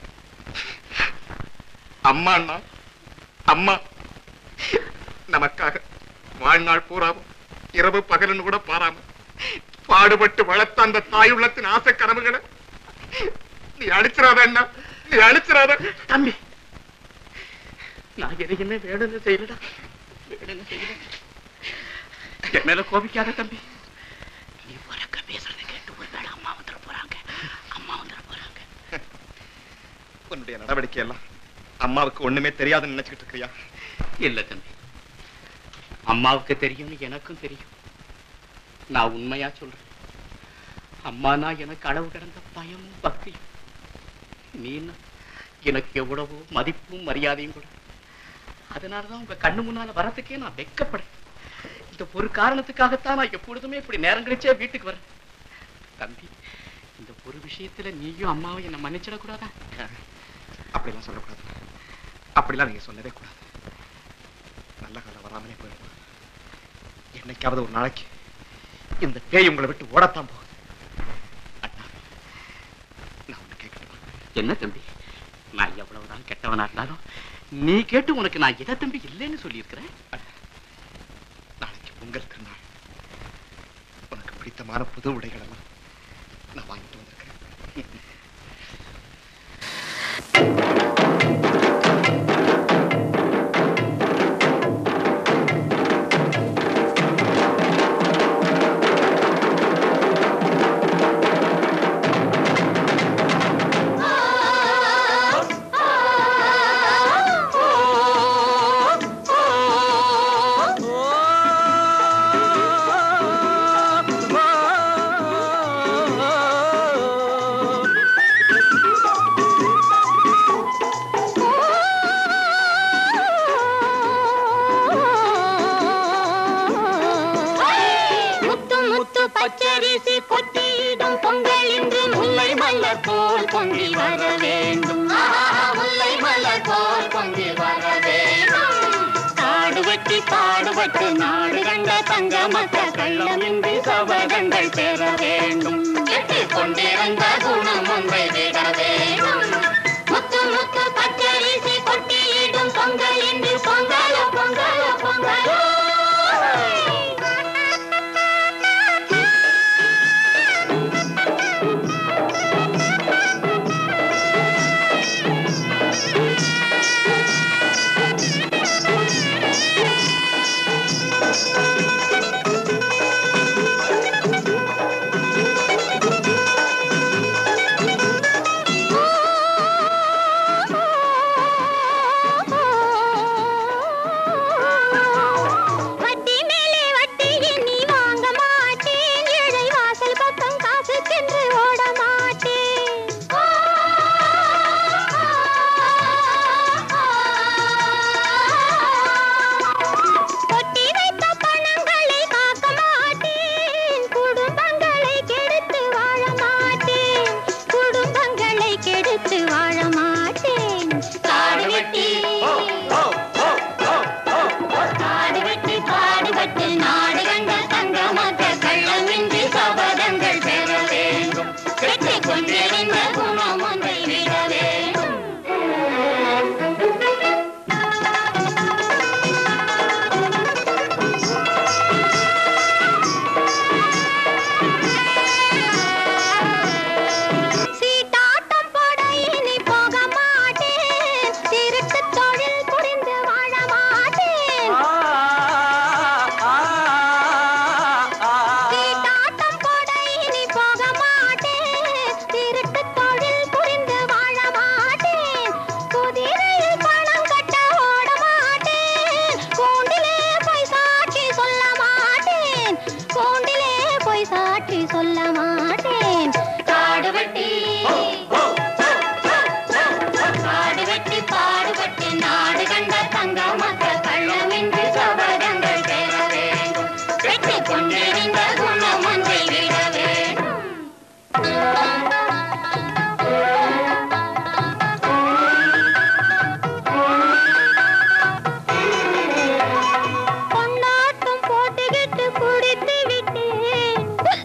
அம்மா அண்ணா, அம்மா நமக்காக வாழ்நாள் பூராவும் இரவு பகலுன்னு கூட பாராம பாடுபட்டு வளர்த்த அந்த தாயுள்ளத்தின் ஆசை கனவுகளை நீ அழிச்சிடாத அண்ணா, நீ அழிச்சிடாத. தம்பி, நான் எதையுமே வேணும்னு செய்யலடா, வேணும்னு செய்யல. என் மேல கோபிக்காத தம்பி. நீ உறக்க பேசுறதை கேட்டு ஒரு வேளை அம்மா வந்துட போறாங்க, அம்மா வந்துட போறாங்க. உன்னுடைய நடவடிக்கை எல்லாம் அம்மாவுக்கு ஒண்ணுமே தெரியாதுன்னு நினைச்சுக்கிட்டு இருக்கியா? இல்ல தம்பி, அம்மாவுக்கு தெரியும், எனக்கும் தெரியும். நான் உண்மையா சொல்றேன். அம்மானா எனக்கு அளவு கடந்த பயமும் பக்தியும். நீ எனக்கு எவ்வளவோ மதிப்பும் மரியாதையும் கூட. அதனாலதான் உங்க கண்ணு முன்னால வரத்துக்கே நான் வெட்கப்படுறேன். இந்த ஒரு காரணத்துக்காகத்தான் நான் எப்பொழுதுமே இப்படி நேரம் கழிச்சே வீட்டுக்கு வரேன். தம்பி, இந்த ஒரு விஷயத்துல நீயும் அம்மாவை என்ன மன்னிச்சிடக்கூடாதா? அப்படிலாம் சொல்லக்கூடாது, அப்படிலாம் நீங்க சொல்லவே கூடாது. நல்ல காலம் வராமலே போயிடும். என்னைக்காவது ஒரு நாளைக்கு இந்த பேய் உங்களை விட்டு ஓடத்தான் போகுது. அண்ணா, நான் ஒண்ணு கேட்கணுமா? என்ன தம்பி, நான் எவ்வளவுதான் கெட்டவனா இருந்தாலும் நீ கேட்டு உனக்கு நான் எதை தம்பி இல்லைன்னு சொல்லி இருக்கிறேன். நாளைக்கு பொங்கல் திருநாள், உனக்கு பிடித்தமான புது உடைகள் எல்லாம் நான் வாங்கிட்டு வந்திருக்கிறேன். பச்சரிசி கொட்டியிடும் பொங்கல் இன்று முல்லை மலர் போல் பொங்கி வர வேண்டும். முல்லை மலர் போல் பொங்கி வர வேண்டும். காடுவெட்டி பாடுபட்டு நாடு கண்ட தங்க மக்கள் கள்ளமின்றி சபதங்கள் பெற வேண்டும். எட்டிக் கொண்டிருந்த குணம் ஒன்றை விட வேண்டும். முத்து முத்து பச்சரிசி கொட்டியிடும் பொங்கல் இன்று பொங்கலோ பொங்கலோ பொங்கலோ. சொல்ல மாட்டேன். காடு வெட்டி பாடுபட்டு நாடு கண்ட தங்க மக்கள் கள்ளமின்றி சபதங்கள் பெற வேண்டும். வெற்றி கொண்டிருந்த குணம் ஒன்றை விட வேண்டும். பொன்னாட்டம் போட்டுக்கிட்டு குடித்து விட்டேன்.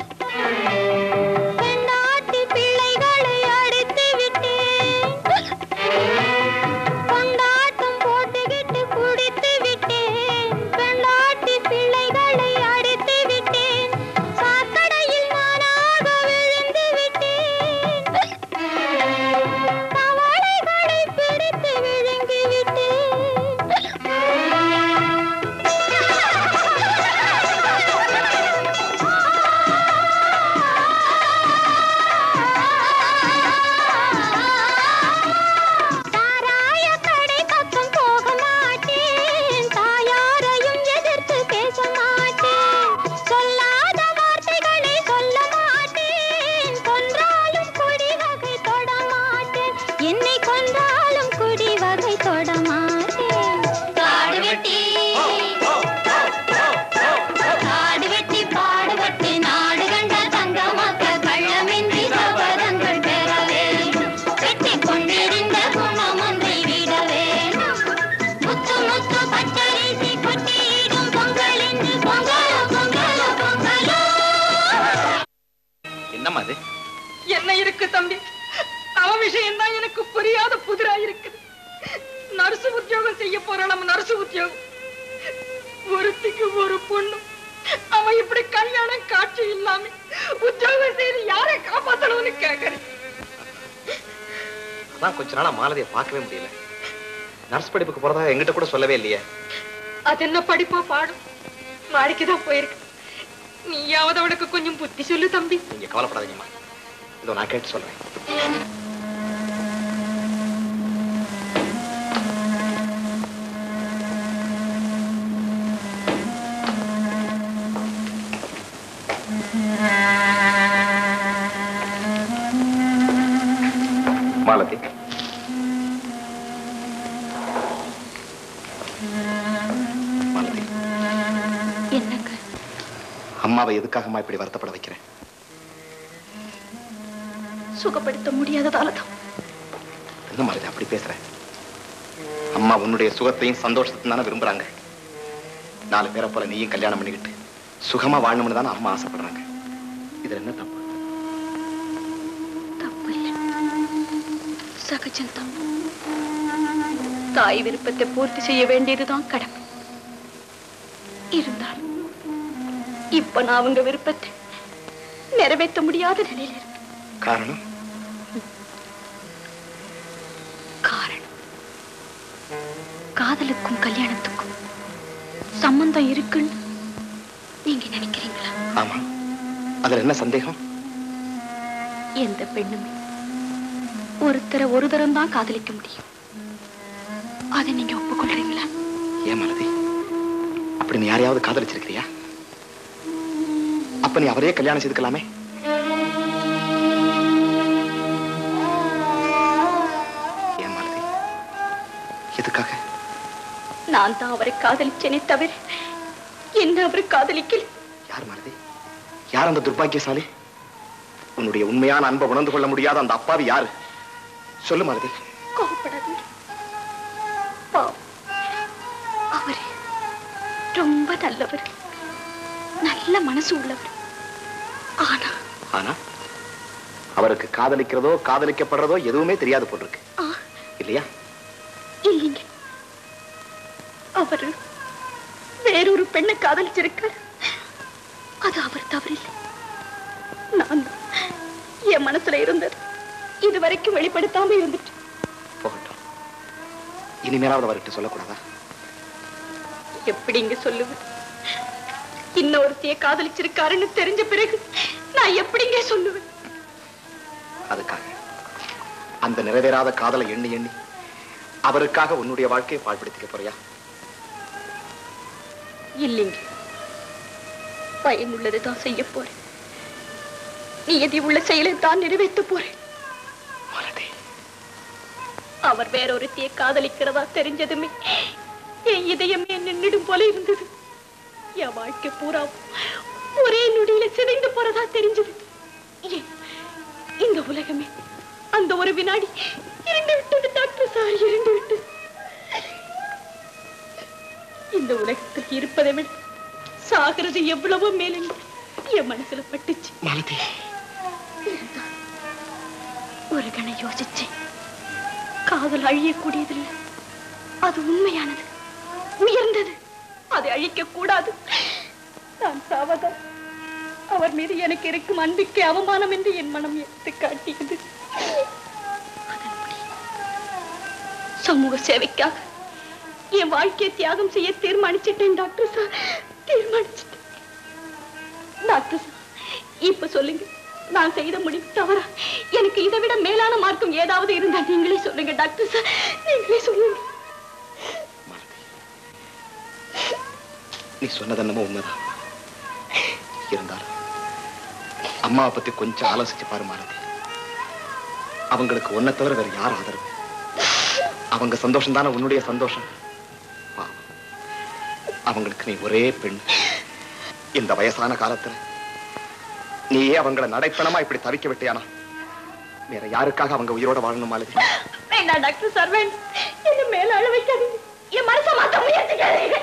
பெண்ணாட்டி பிள்ளைகளை அடித்து விட்டேன். கொண்டாட்டம் போட்டுக்கிட்டு குடித்து விட்டேன். பெண்ணாட்டி பிள்ளைகளை அடித்து விட்டேன். சாக்கடையில் நானாக விழுந்து விட்டேன். தவளைகளை பிடித்து விழுங்கி விட்டேன். சாராய கடை பக்கம் போக மாட்டேன். தாயாரையும் எதிர்த்து பேச மாட்டேன். சொல்லாத வார்த்தைகளை சொல்ல மாட்டேன். கொன்றாலும் குடி வகை தொட மாட்டேன். என்னை கொன்றாலும் குடி வகை தொட மாட்டேன். காடு வெட்டி பாடுபட்டு நாடு கண்ட தங்க மக்கள் கள்ளமின்றி சபதங்கள் பெற வேண்டும். வெற்றி கொண்டிருந்த குணம் ஒன்றை விட வேண்டும். முத்து முத்து பச்சரிசி கொட்டியிடும் பொங்கல் என்று பொங்கலோ பொங்கலோ பொங்கலோ. என்னம்மா அது? என்ன இருக்கு தம்பி? அவ விஷயம் தான் எனக்கு புரியாத புதிரா இருக்குது. நர்சு உத்தியோகம் செய்ய போற நம்ம நர்சு உத்தியோகம். ஒருத்திக்கு ஒரு பொண்ணு. அவன் இப்படி கல்யாணம் காட்சி இல்லாம உத்தியோகம் செய்து யாரை காப்பாத்தணும்னு கேக்குறேன். அதான் கொஞ்ச நாளா மாலதியை பார்க்கவே முடியல. நர்ஸ் படிப்புக்கு போறதா எங்கிட்ட கூட சொல்லவே இல்லையே. அது என்ன படிப்பா பாடும்? மாடிக்குதான் போயிருக்கு. நீயாவது அவளுக்கு கொஞ்சம் புத்தி சொல்லு தம்பி. நீங்க கவலைப்படாதீங்கம்மா, இதோ நான் கேட்டு சொல்றேன். மாலதி, மாலதி, என்னங்க? அம்மாவை எதுக்காகம்மா இப்படி வருத்தப்பட வைக்கிறேன்? சுகப்படுத்த முடியாததாலதான். என்ன மாலதி அப்படி பேசுற? அம்மா உன்னுடைய சுகத்தையும் சந்தோஷத்தையும் தானே விரும்புறாங்க. 4 பேரை போல நீயும் கல்யாணம் பண்ணிக்கிட்டு சுகமா வாழணும்னு தானே அம்மா ஆசைப்படுறாங்க. இதுல என்ன தப்பு? தப்பு இல்லை, சகஜம்தான். தாய் விருப்பத்தை பூர்த்தி செய்ய வேண்டியதுதான் கடமை. இருந்தாலும் இப்ப நான் அவங்க விருப்பத்தை நிறைவேற்ற முடியாத நிலையில இருக்கு. காரணம்? காரணம் காதலுக்கும் கல்யாணத்துக்கும் சம்பந்தம் இருக்குன்னு நீங்க நினைக்கிறீங்களா? ஆமா, அதுல என்ன சந்தேகம்? எந்த பெண்ணுமே ஒருத்தரை ஒரு தரம் தான் காதலிக்க முடியும். அதை நீங்க ஒப்புக்கொள்றீங்களா? ஏன் மாலதி, அப்படி நீ யாரையாவது காதலிச்சிருக்கிறியா? அப்ப நீ அவரையே கல்யாணம் செய்துக்கலாமே. ஏன் மாலதி, எதுக்காக? நான் தான் அவரை காதலிச்சேனே தவிர என்ன அவரை காதலிக்கல. யார் மாலதி? யார் அந்த துர்பாக்கியசாலி? உன்னுடைய உண்மையான அன்பை உணர்ந்து கொள்ள முடியாத அந்த அப்பாவி யாரு? சொல்லு மாலதி. கோபப்படாதீங்க. பாவம், அவரு ரொம்ப நல்லவர், நல்ல மனசு உள்ளவர். ஆனா ஆனா அவருக்கு காதலிக்கிறதோ காதலிக்கப்படுறதோ எதுவுமே தெரியாது போட்டிருக்கு, இல்லையா? இல்லைங்க, அவரு வேறொரு பெண்ணை காதலிச்சிருக்கார். அது அவர் தவறில்லை. நான் என் மனசுல இருந்தது இதுவரைக்கும் வெளிப்படுத்தாம இருந்துட்டு. போகட்டும், இனிமேலாவது அவர்கிட்ட சொல்லக்கூடாதா? எப்படிங்க சொல்லுவேன்? இன்னொருத்தைய காதலிச்சிருக்காருன்னு தெரிஞ்ச பிறகு நான் எப்படிங்க சொல்லுவேன்? அதுக்காக அந்த நிறைவேறாத காதலை எண்ணி எண்ணி அவருக்காக உன்னுடைய வாழ்க்கையை பாழ்படுத்திக்க போறியா? இல்லைங்க, பயனுள்ளதுதான் செய்ய போறேன். நியதி உள்ள செயலை தான் நிறைவேற்ற போறேன். அவர் வேறொருத்தியை காதலிக்கிறதா தெரிஞ்சதுமே என் இதயமே நின்னுடும் போல இருந்தது. என் வாழ்க்கை பூரா ஒரே நொடியில சிதைந்து போறதா தெரிஞ்சது. இந்த உலகமே அந்த ஒரு வினாடி இருந்து விட்டது டாக்டர் சார், இருந்து விட்டது. இந்த உலகத்தில் இருப்பதை விட சாகிறது எவ்வளவோ மேலே என் மனசுல பட்டுச்சு. ஒரு கணம் யோசிச்சேன். காதல் அழியக்கூடியதில்லை, அது உண்மையானது, உயர்ந்தது, அதை அழிக்க கூடாது. நான் சாவதால் அவர் மீது எனக்கு இருக்கும் அன்பிற்கு அவமானம் என்று என் மனம் எடுத்து காட்டியது. சமூக சேவைக்காக என் வாழ்க்கையை தியாகம் செய்ய தீர்மானிச்சிட்டேன் டாக்டர் சார், தீர்மானிச்சிட்டேன். டாக்டர் சார், இப்ப சொல்லுங்க, நான் செய்த முடிவு தவறா? எனக்கு இதை விட மேலான மார்க்கம் ஏதாவது இருந்தா நீங்களே சொல்லுங்க டாக்டர் சார், நீங்களே சொல்லுங்க. நீ சொன்னது என்னமோ உண்மைதான். இருந்தாலும் அம்மாவை பத்தி கொஞ்சம் ஆலோசிச்சு பாரு மாலதி. அவங்களுக்கு ஒன்ன தவிர வேற யார் ஆதரவு? அவங்க சந்தோஷம் தானே உன்னுடைய சந்தோஷம். அவங்களுக்கு நீ ஒரே பெண். இந்த வயசான காலத்துல நீயே அவங்களை நடைப்பணமா இப்படி தவிக்க விட்டியானா வேற யாருக்காக அவங்க உயிரோட வாழணும் மாலதி? வேண்டாம் டாக்டர் சார், வேண்டாம். என்ன மேல அழ வைக்காதீங்க, என் மனசை மாத்த முயற்சிக்காதீங்க.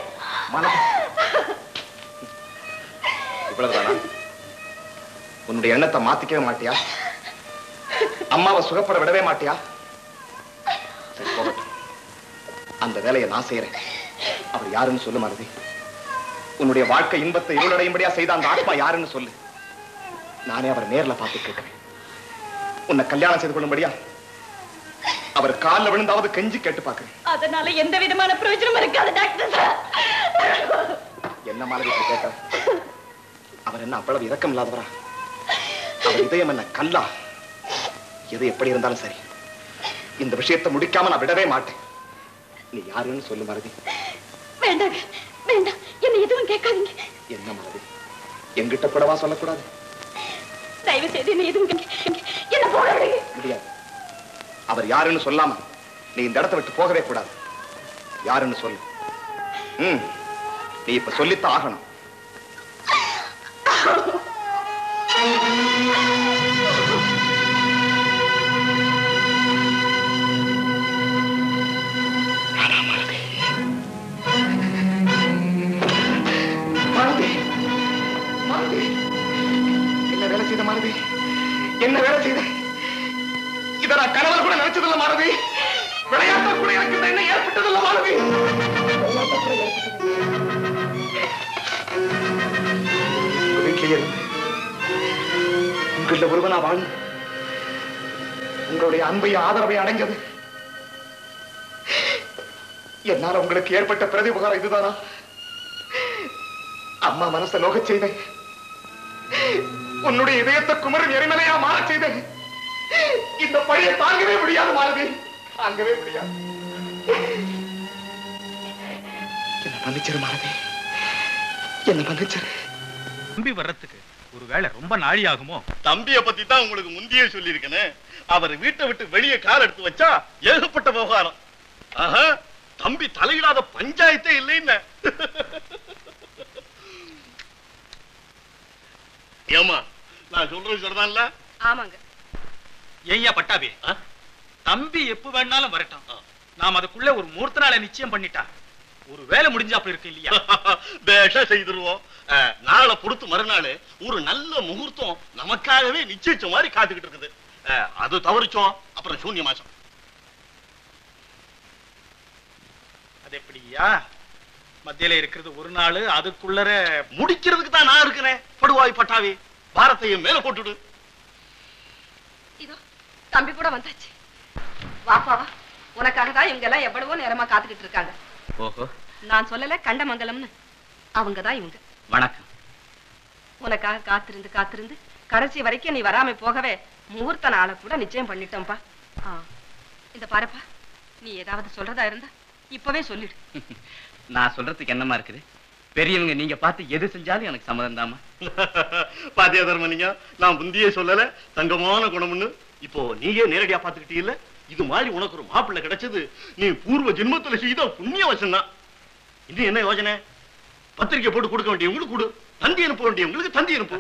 இவ்வளவுதானா? உன்னுடைய எண்ணத்தை மாத்திக்கவே மாட்டியா? அம்மாவை சுகப்பட விடவே மாட்டியா? சரி, போகட்டும். அந்த வேலையை நான் செய்யறேன். அவர் யாருன்னு சொல்லு மாலதி. உன்னுடைய வாழ்க்கை இன்பத்தை இருளடையும்படியா செய்த அந்த ஆத்மா யாருன்னு சொல்லு. நானே அவர் நேர்ல பார்த்து கேட்கிறேன். உன்னை கல்யாணம் செய்து கொள்ளும்படியா அவர் காலில் விழுந்தாவது கெஞ்சி கேட்டு பார்க்கிறேன். அதனால எந்த விதமான பிரயோஜனம் இருக்காது டாக்டர் சார். என்ன மாலதி கேட்க? அவர் என்ன அவ்வளவு இரக்கம் இல்லாதவரா? அவர் இதயம் என்ன கல்லா? எது எப்படி இருந்தாலும் சரி, இந்த விஷயத்தை முடிக்காம நான் விடவே மாட்டேன். நீ யாருன்னு சொல்லு மாலதி. வேண்டாம் வேண்டாம், என்ன எதுவும் கேட்காதீங்க. என்ன மாலதி, என்கிட்ட கூடவா சொல்லக்கூடாது? தயவு செய்து என்ன எதுவும் என்ன போக விடுங்க. முடியாது. அவர் யாருன்னு சொல்லாம நீ இந்த இடத்தை விட்டு போகவே கூடாது. யாருன்னு சொல்லு. நீ இப்ப சொல்லித்தான் ஆகணும். என்ன வேலை செய்த மாலதி? என்ன வேலை செய்த? இதை நான் கணவர் கூட நினைச்சதில்ல மாலதி. விளையாட்ட கூட எனக்கு இந்த எண்ணம் ஏற்பட்டதில்ல மாலதி. வீட்டிலேயே உங்கள ஒருவனா வாழ்ந்து உங்களுடைய அன்பையும் ஆதரவையும் அடைஞ்சது என்னால உங்களுக்கு ஏற்பட்ட பிரதி உபகாரம் இதுதானா? அம்மா மனசை நோகச் செய்தேன். உன்னுடைய இதயத்தை குமரன் எரிமலையா மாற செய்தேன். இந்த பழியை தாங்கவே முடியாது மாலதி, தாங்கவே முடியாது. என்ன மன்னிச்சிரு மாலதி, என்ன மன்னிச்சிரு. தம்பி வர்றதுக்கு ஒருவேளை ரொம்ப நாழி ஆகுமோ? தம்பிய பத்தி தான் உங்களுக்கு முந்தியே சொல்லியிருக்கேன். அவர் வீட்டை விட்டு வெளியே கால் எடுத்து வச்சா ஏகப்பட்ட விவகாரம். ஆஹா, தம்பி தலையிடாத பஞ்சாயத்தே இல்லைன்னு. ஏமா நான் சொல்றது சரிதான்ல? ஆமாங்க. ஏய்யா பட்டாபி, தம்பி எப்ப வேணாலும் வரட்டும். நாம் அதுக்குள்ள ஒரு முகூர்த்த நாளை நிச்சயம் பண்ணிட்டா ஒரு வேலை முடிஞ்சா அப்படி இருக்கு இல்லையா? பேஷா செய்திருவோம். நாளை பொறுத்து மறுநாள் ஒரு நல்ல முகூர்த்தம் நமக்காகவே நிச்சயிச்ச மாதிரி காத்துக்கிட்டு இருக்குது. அது தவறிச்சோம் அப்புறம் சூன்ய மாசம். அது எப்படியா? மத்தியில இருக்கிறது ஒரு நாள், அதுக்குள்ளர முடிக்கிறதுக்கு தான் நான் இருக்கிறேன். படுவாய் பட்டாவி, பாரத்தையும் மேல போட்டுடு. இதோ தம்பி கூட வந்தாச்சு. வாப்பாவா, உனக்காக தான் இவங்க எல்லாம் எவ்வளவோ நேரமா காத்துக்கிட்டு இருக்காங்க. ஓஹோ, நான் சொல்லல கண்டமங்கலம்னு. அவங்கதான் இவங்க. வணக்கம். உனக்காக காத்திருந்து காத்திருந்து கடைசி வரைக்கும் நீ வராம போகவே முகூர்த்த நாளை கூட நிச்சயம் பண்ணிட்டோம்பா. இந்த பாருப்பா, நீ ஏதாவது சொல்றதா இருந்தா இப்பவே சொல்லிடு. நான் சொல்றதுக்கு என்னமா இருக்குது? பெரியவங்க நீங்க பார்த்து எது செஞ்சாலும் எனக்கு சம்மதம் தாமா. பாத்தியா தர்மலிங்க, நான் முந்தியே சொல்லல தங்கமான குணம்னு. இப்போ நீயே நேரடியா பாத்துக்கிட்டீல்ல, இது மாதிரி உனக்கு ஒரு மாப்பிள்ளை கிடைச்சது நீ பூர்வ ஜென்மத்துல செய்த புண்ணிய வசம் தான். இது என்ன யோசனை? பத்திரிக்கை போட்டு கொடுக்க வேண்டியவங்களுக்கு கொடு, தந்தி அனுப்ப வேண்டியவங்களுக்கு தந்தி அனுப்பு.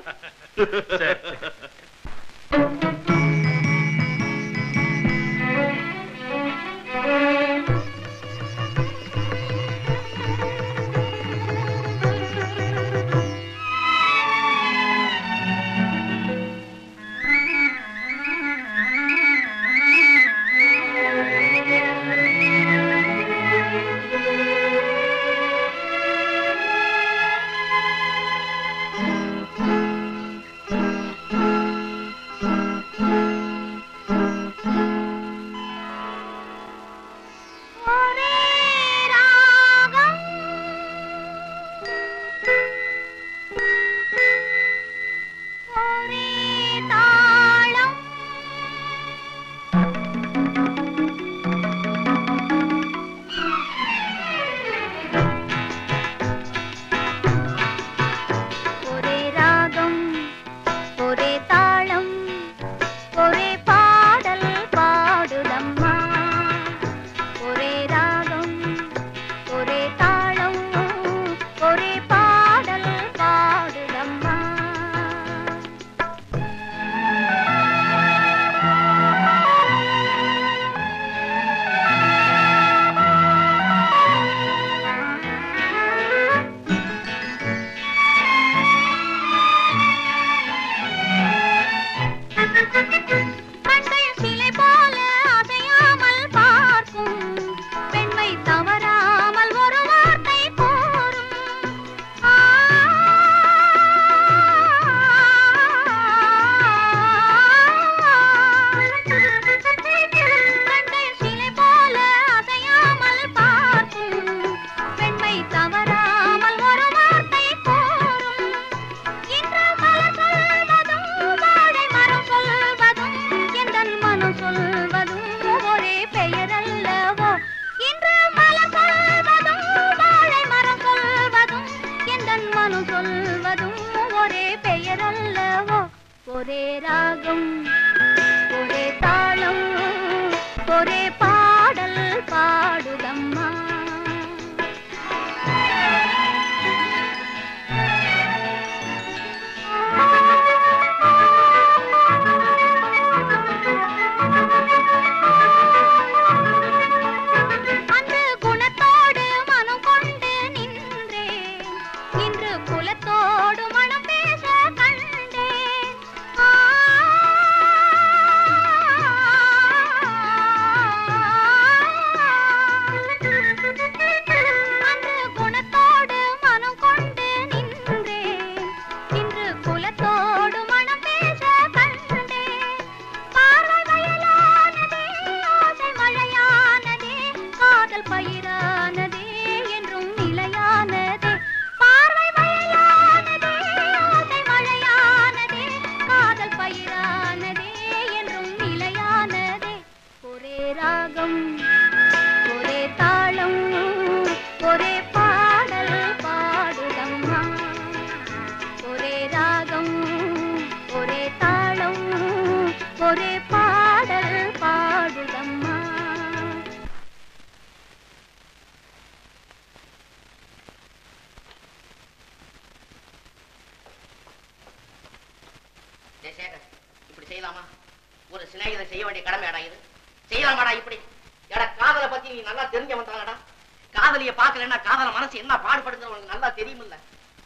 இப்படி செய்யலாமா? ஒரு சிநேகிதன் செய்ய வேண்டிய கடமை அடா இது. செய்யலாமாடா இப்படி? எடா காதலை பத்தி நீ நல்லா தெரிஞ்சவன் தானடா. காதலிய பாக்கலன்னா காதல மனசு என்ன பாடுபடுங்கிற உனக்கு நல்லா தெரியுமில்ல.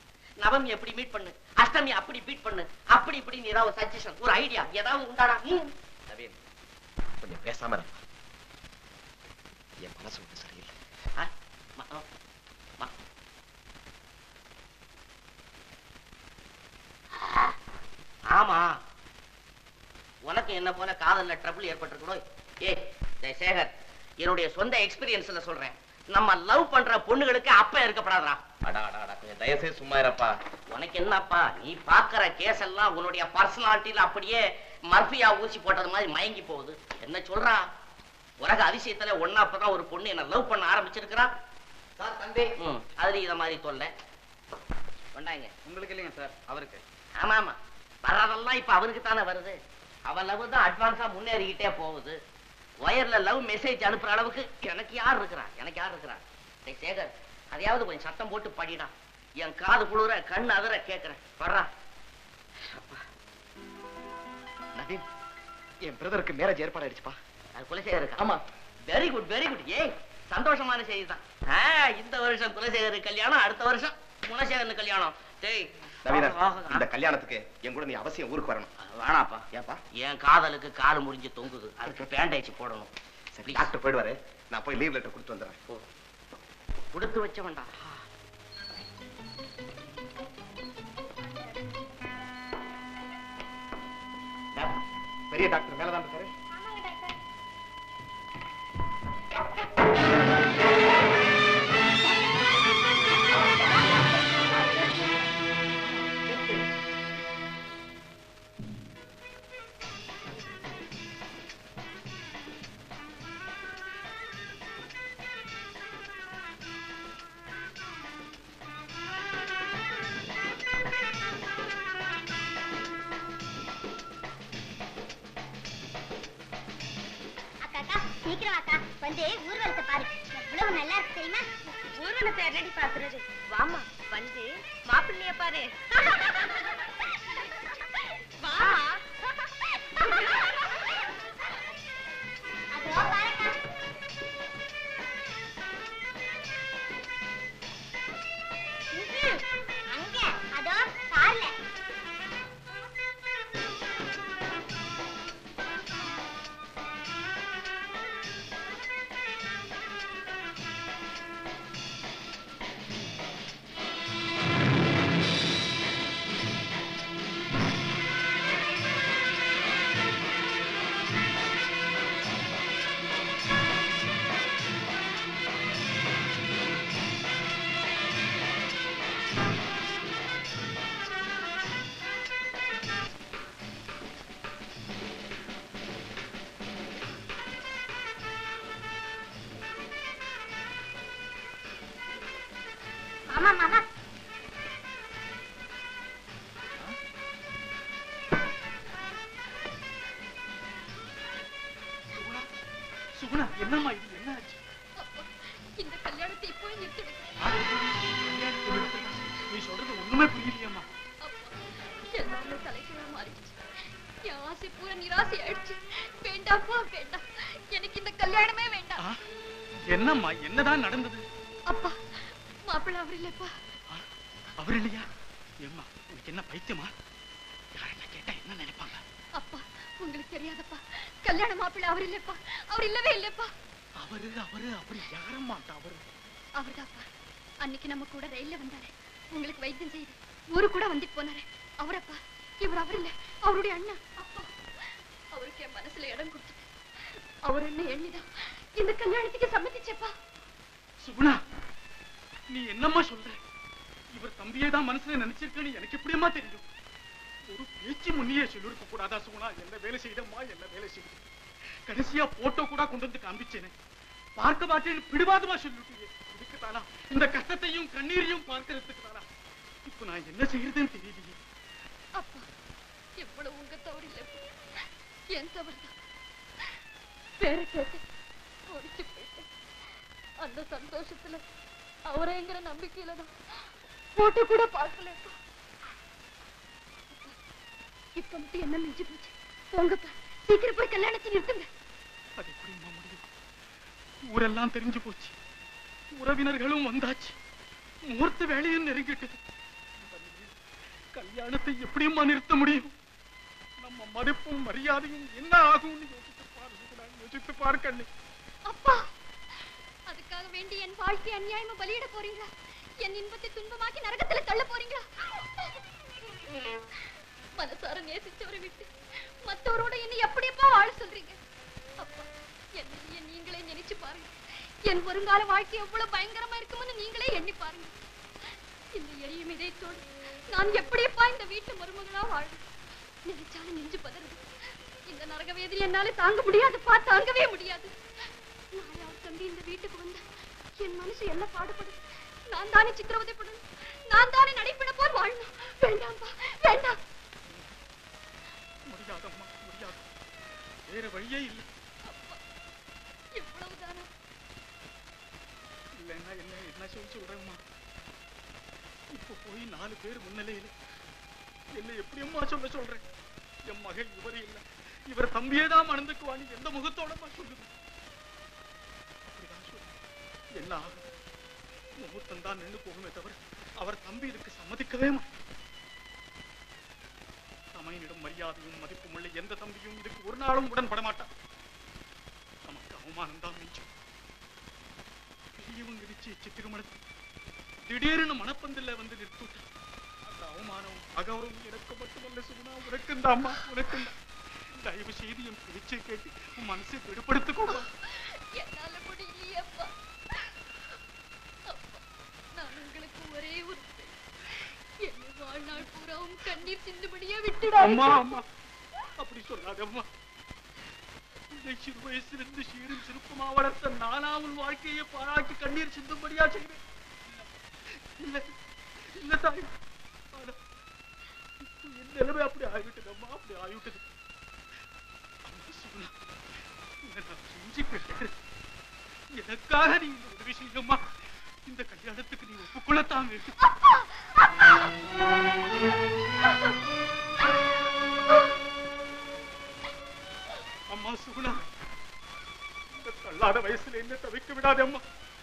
நவமி எப்படி மீட் பண்ணு, அஷ்டமி அப்படி பீட் பண்ணு, அப்படி இப்படி நீ ஏதாவது சஜஷன், ஒரு ஐடியா ஏதாவது உண்டாடா? நவீன், கொஞ்சம் பேசாம இருப்பா. என் மனசு ஒண்ணு சரியில்லை. ஆமா, உனக்கு என்ன போல காதல்ல ட்ரபிள் ஏற்பட்டிருக்கணும். சேகர், என்னுடைய சொந்த எக்ஸ்பீரியன்ஸ்ல சொல்றேன், நம்ம லவ் பண்ற பொண்ணுகளுக்கு அப்ப இருக்கப்படாதா. கொஞ்சம் தயவுசெய்து சும்மா இருப்பா. உனக்கு என்னப்பா, நீ பாக்குற கேஸ் எல்லாம் உன்னுடைய பர்சனாலிட்டியில அப்படியே மர்ஃபியா ஊசி போட்டது மாதிரி மயங்கி போகுது. என்ன சொல்றா? உலக அதிசயத்துல ஒன்னா அப்பதான் ஒரு பொண்ணு என்ன லவ் பண்ண ஆரம்பிச்சிருக்கிறா. அதுல இத மாதிரி தொல்லை. கொண்டாங்க. உங்களுக்கு இல்லைங்க சார், அவருக்கு. ஆமா ஆமா, வர்றதெல்லாம் இப்ப அவனுக்கு தானே வருது. அவன் லவ் தான் அட்வான்ஸா முன்னேறிக்கிட்டே போகுது. ஒயர்ல லவ் மெசேஜ் அனுப்புற அளவுக்கு எனக்கு யார் இருக்கிறா? சேகர், அதையாவது கொஞ்சம் சத்தம் போட்டு படிடா. என் காது குளிர கண் அதர கேட்கிறேன். வர்றா. நவீன், என் பிரதருக்கு மேரேஜ் ஏற்பாடு ஆயிடுச்சுப்பா. அது குலசேகருக்கு? ஆமா. Very good very good. ஏய், சந்தோஷமான செய்தி தான். இந்த வருஷம் குலசேகருக்கு கல்யாணம், அடுத்த வருஷம் குலசேகரனுக்கு கல்யாணம். டேய் நவீனா, இந்த கல்யாணத்துக்கு என் கூட நீ அவசியம் ஊருக்கு வரணும். வேணாப்பா. ஏப்பா? என் காதலுக்கு கால் முடிஞ்சு தொங்குது, அதுக்கு பேண்டேஜ் போடணும். சரி, டாக்டர் போயிடுவாரு, நான் போய் லீவ் லெட்டர் கொடுத்து வந்துடுறேன். கொடுத்து வச்ச வேண்டாம். பெரிய டாக்டர் மேலதான் இருக்காரு. சீக்கிரம் அக்கா வந்து ஊர்வலத்தை பாரு, எவ்வளவு நல்லா இருக்கு தெரியுமா? ஊர்வலத்தை என்னடி பாக்குறது? வாமா வந்து மாப்பிள்ளைய பாரு. வாமா. அதோ பாருங்க. அங்க அதோ கார்ல. மாமா மாமா, சுகுணா, என்னம்மா இது? என்ன ஆச்சு? இந்த கல்யாணத்தை இப்போ நிறுத்திடு. நீ சொல்றது ஒண்ணுமே புரியலையம்மா. எல்லாமே தலைகீழா மாறிடுச்சு. என் ஆசை பூரா நிராசை ஆயிடுச்சு. வேண்டாப்பா வேண்டாம், எனக்கு இந்த கல்யாணமே வேண்டாம். என்னம்மா, என்னதான் நடந்தது? அப்பா, மாப்பிள்ளை அவர் இல்லப்பா. அவர் இல்லையா? ஏம்மா, உனக்கு என்ன பைத்தியமா? யாரெல்லாம் கேட்டா என்ன நினைப்பாங்க? அப்பா, உங்களுக்கு தெரியாதப்பா, கல்யாண மாப்பிள்ளை அவர் இல்லப்பா, அவர் இல்லவே இல்லப்பா. அவரு அவரு அப்படி யாரும் மாட்டா. அவர்தாப்பா, அன்னைக்கு நம்ம கூட ரயில்ல வந்தாரு, உங்களுக்கு வைத்தியம் செய்து ஊரு கூட வந்துட்டு போனாரு. அவரப்பா, இவர் அவர் இல்ல, அவருடைய அண்ணா. அப்பா, அவருக்கு என் மனசுல இடம் கொடுத்துட்டு அவர் என்ன எண்ணிதான் இந்த கல்யாணத்துக்கு சம்மதிச்சப்பா. சுகுணா, நீ என்னம்மா சொல்ற? இவர் தம்பியே தான் மனசுல நினைச்சிருக்கேன்னு எனக்கு எப்படியம்மா தெரியும்? ஒரு பேச்சு முன்னையே சொல்லிருக்க கூடாதா சுகுணா? என்ன வேலை செய்தம்மா, என்ன வேலை செய்து? கடைசியா போட்டோ கூட கொண்டு வந்து காமிச்சேனே, பார்க்க மாட்டேன்னு பிடிவாதமா சொல்லிட்டீங்க. இதுக்குதானா? இந்த கஷ்டத்தையும் கண்ணீரையும் பார்க்கறதுக்கு தானா? இப்ப நான் என்ன செய்யறதுன்னு தெரியலையே. அப்பா, எவ்வளவு உங்க தவறு இல்ல, என் தவறுதான். பேரை கேட்டு ஓடிச்சு போயிட்டேன். அந்த சந்தோஷத்துல அவரைங்கிற நம்பிக்கையில தான் போட்டோ கூட பார்க்கல. இப்ப மட்டும் என்ன மிஞ்சி போச்சு? போங்கப்பா, சீக்கிரம் போய் கல்யாணத்தை நிறுத்துங்க. அது எப்படிமா முடியும்? ஊரெல்லாம் தெரிஞ்சு போச்சு, உறவினர்களும் வந்தாச்சு, முகூர்த்த வேலையும் நெருங்கிட்டது. கல்யாணத்தை எப்படியுமா நிறுத்த முடியும்? நம்ம மதிப்பும் மரியாதையும் என்ன ஆகும்னு யோசித்து பாரு கண்ணு. அப்பா, அதுக்காக வேண்டி என் வாழ்க்கை அநியாயமா பலியிட போறீங்களா? என் இன்பத்தை துன்பமாக்கி நரகத்துல தள்ள போறீங்களா? மனசார நேசிச்சவரை விட்டு மத்தவரோட என்ன எப்படியப்பா வாழ சொல்றீங்க? அப்பா, என்னையே நீங்களே நினைச்சு பாருங்க. என் வருங்கால வாழ்க்கை எவ்வளவு பயங்கரமா இருக்கும்னு நீங்களே எண்ணி பாருங்க. இந்த எரியும் இதயத்தோடு நான் எப்படியப்பா இந்த வீட்டு மருமகளா வாழ்றேன்? நினைச்சாலும் நெஞ்சு பதறுது. இந்த நரக வேதனை என்னால தாங்க முடியாதுப்பா, தாங்கவே முடியாது. நாயாவது தம்பி இந்த வீட்டுக்கு வந்தா என் மனசு என்ன பாடுபடும்? நான் தானே சித்திரவதைப்படும். நான் தானே நடைபெற போர் வாழணும். வேண்டாம்பா, வேண்டாம். முடியாதம்மா, முடியாது. வேற வழியே இல்லை. இவ்வளவுதானா? இல்லைன்னா என்ன சொல்றேம்மா? இப்ப போய் 4 பேர் முன்னிலையில என்ன எப்படியம்மா சொல்றேன்? என் மகன் இவரே இல்லை, இவர் தம்பியேதான் மணந்துக்குவான்னு எந்த முகத்தோடமா சொல்லுது? அப்படிதான் சொல்லு. என்ன ஆகும்? முகூர்த்தம் தான் நின்று போகுமே தவிர அவர் தம்பி இதுக்கு சம்மதிக்கவே மாட்டார். தமையனிடம் மரியாதையும் மதிப்பும் உள்ள எந்த தம்பியும் இதுக்கு ஒரு நாளும் உடன்பட மாட்டார். நமக்கு அவமானம் தான் மிஞ்சும். பெரியவங்க நிச்சயிச்ச திருமணத்தை திடீர்னு மனப்பந்தில வந்து நிறுத்திட்டார். அந்த அவமானம் அகௌரவம் எனக்கு மட்டுமல்ல சுகுணா, உனக்கும் தான் அம்மா, உனக்கும் தான். தயவு செய்து என் பேச்சை கேட்டு உன் மனசை விடுபடுத்திக்கோமா. என்னால முடியலையப்பா. நான் உங்களுக்கு ஒரே ஒரு என்னை வாழ்நாள் பூராவும் கண்ணீர் சிந்துபடியா விட்டுடாதீங்க. அம்மா அம்மா அப்படி சொல்லாத அம்மா. இந்த சிறு வயசிலிருந்து சீரும் சிறுப்பமா வளர்த்த நானாவும் வாழ்க்கையை பாராட்டி கண்ணீர் சிந்தும்படியா செய்வேன். இல்ல இல்ல தாய், என் நிலைமை அப்படி ஆகிவிட்டது அம்மா, அப்படி ஆகிவிட்டது. செஞ்சு கேட்கிறேன், எனக்காக நீ இந்த உதவி செய்யம்மா. இந்த கல்யாணத்துக்கு நீ ஒப்புக்கொள்ளத்தான் வேண்டும். அம்மா சுகுணா, இந்த தள்ளாத வயசுல என்ன தவிக்க விடாதே அம்மா.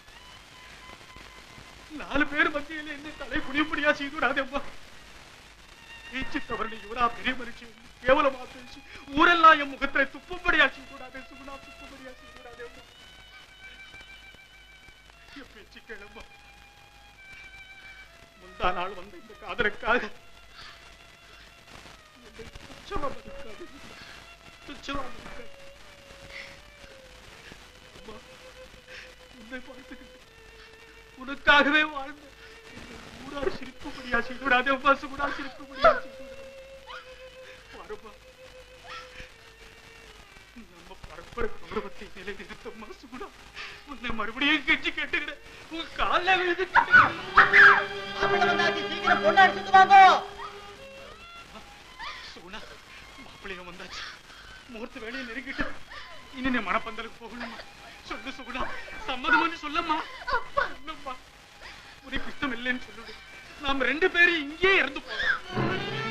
4 பேர் மத்தியில என்ன தலை குனிப்படியா செய்து விடாதே அம்மா. பேச்சு தவறு இவரா பெரிய மனுஷன் கேவலமா பேசி ஊரெல்லாம் என் முகத்தை துப்பும்படியா செய்து விடாதே சுகுணா, துப்பும்படியா செய்து விடாதே அம்மா. என் பேச்சு கேளம்மா. முந்தா நாள் வந்த இந்த காதலுக்காக என்னை துச்சமா மதிக்காது, துச்சமா மதிக்காது. அம்மா, உன்னை பார்த்துக்கிட்டு உனக்காகவே வாழ்ந்த ஊரார் சிரிப்புபடியா செய்து விடாதே அம்மா சுகுணா, சிரிப்புபடியா செய்து விடாதே. பாருமா, நம்ம பரம்பரை கௌரவத்தை நிலைநிறுத்தம்மா சுகுணா. உன்னை மறுபடியும் கெஞ்சி கேட்டுக்கிறேன், உன் காலில் விழுந்து சீக்கிரம் பொண்ணு அடிச்சுட்டு வாங்க. சுகுணா, மாப்பிள்ளையும் வந்தாச்சு, முகூர்த்த வேலையை நெருங்கிட்டு இனி நீ மனப்பந்தலுக்கு போகணுமா? சொல்லு சுகுணா, சம்மதம்னு சொல்லம்மா. சொல்லும்மா, உனக்கு இஷ்டம் இல்லைன்னு சொல்லுடு. நாம் 2 பேரும் இங்கே இறந்து போறோம்.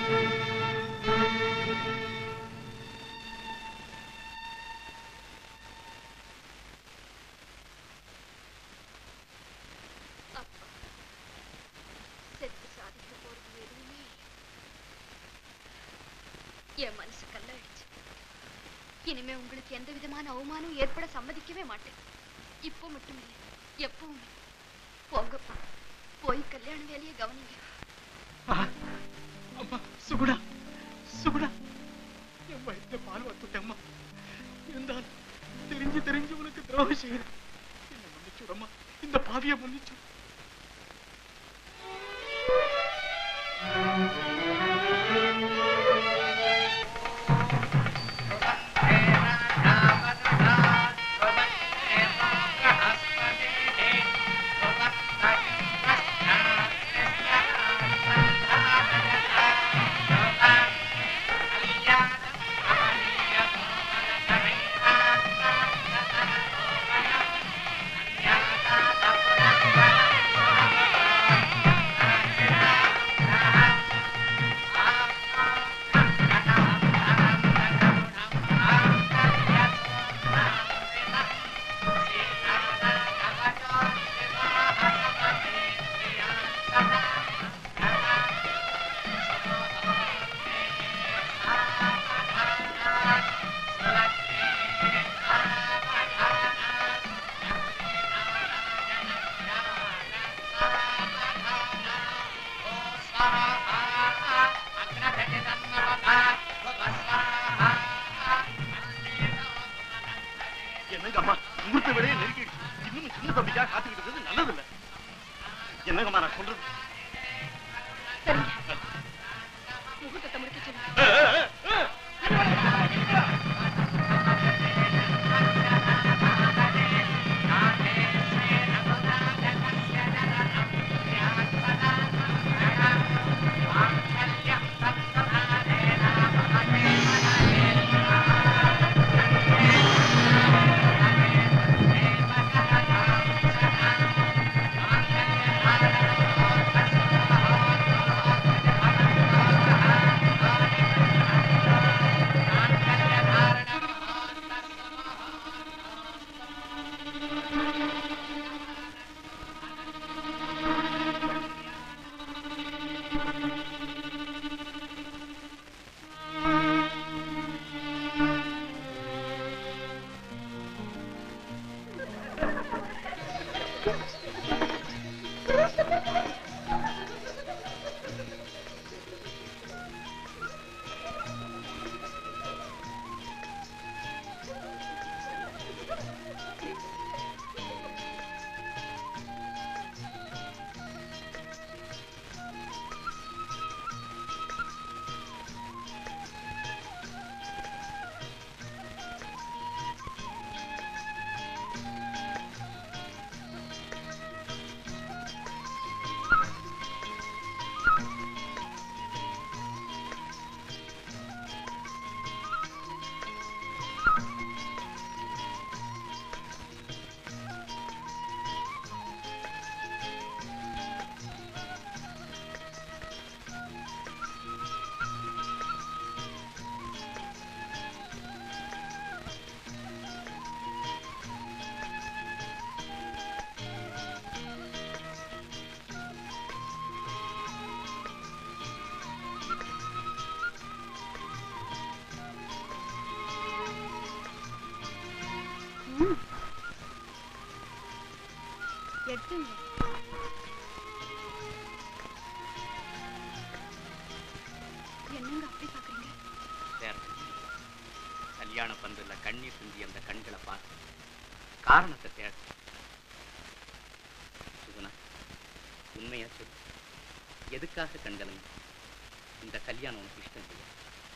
என் மனசு கல்லாயிடுச்சு. இனிமே உங்களுக்கு எந்த விதமான அவமானம் ஏற்பட சம்மதிக்கவே மாட்டேன். இப்போ மட்டும் இல்லை, எப்பவும் இல்லை. போங்கப்பா, போய் கல்யாண வேலையை கவனிங்க. அம்மா சுகுணா, சுகுணா, என் வயிற்றுல பால் வாத்துட்டேம்மா. இருந்தாலும் தெரிஞ்சு உனக்கு துரோகம் செய்யறேன். என்ன மன்னிச்சுடம்மா, இந்த பாவியை மன்னிச்சு. என்னங்க அம்மா, முகூர்த்த வேலையை நெருங்கிடுச்சு. இன்னும் சின்ன தம்பிக்காக காத்துக்கிட்டு இருக்கிறது நல்லதில்ல. என்னங்கம்மா நான் சொல்றது? சரிங்க, முகூர்த்தத்தை முடிக்க சொல்லுங்க. எடுத்துங்க. என்னங்க அப்படி பாக்குறீங்க? கல்யாண பந்தல்ல கண்ணீர் சிந்தி அந்த கண்களை பார்த்து காரணத்தை தேட. சுகுணா, உண்மையா சொல்லு, எதுக்காக கண்களை? இந்த கல்யாணம் உனக்கு இஷ்டம் இல்லையா?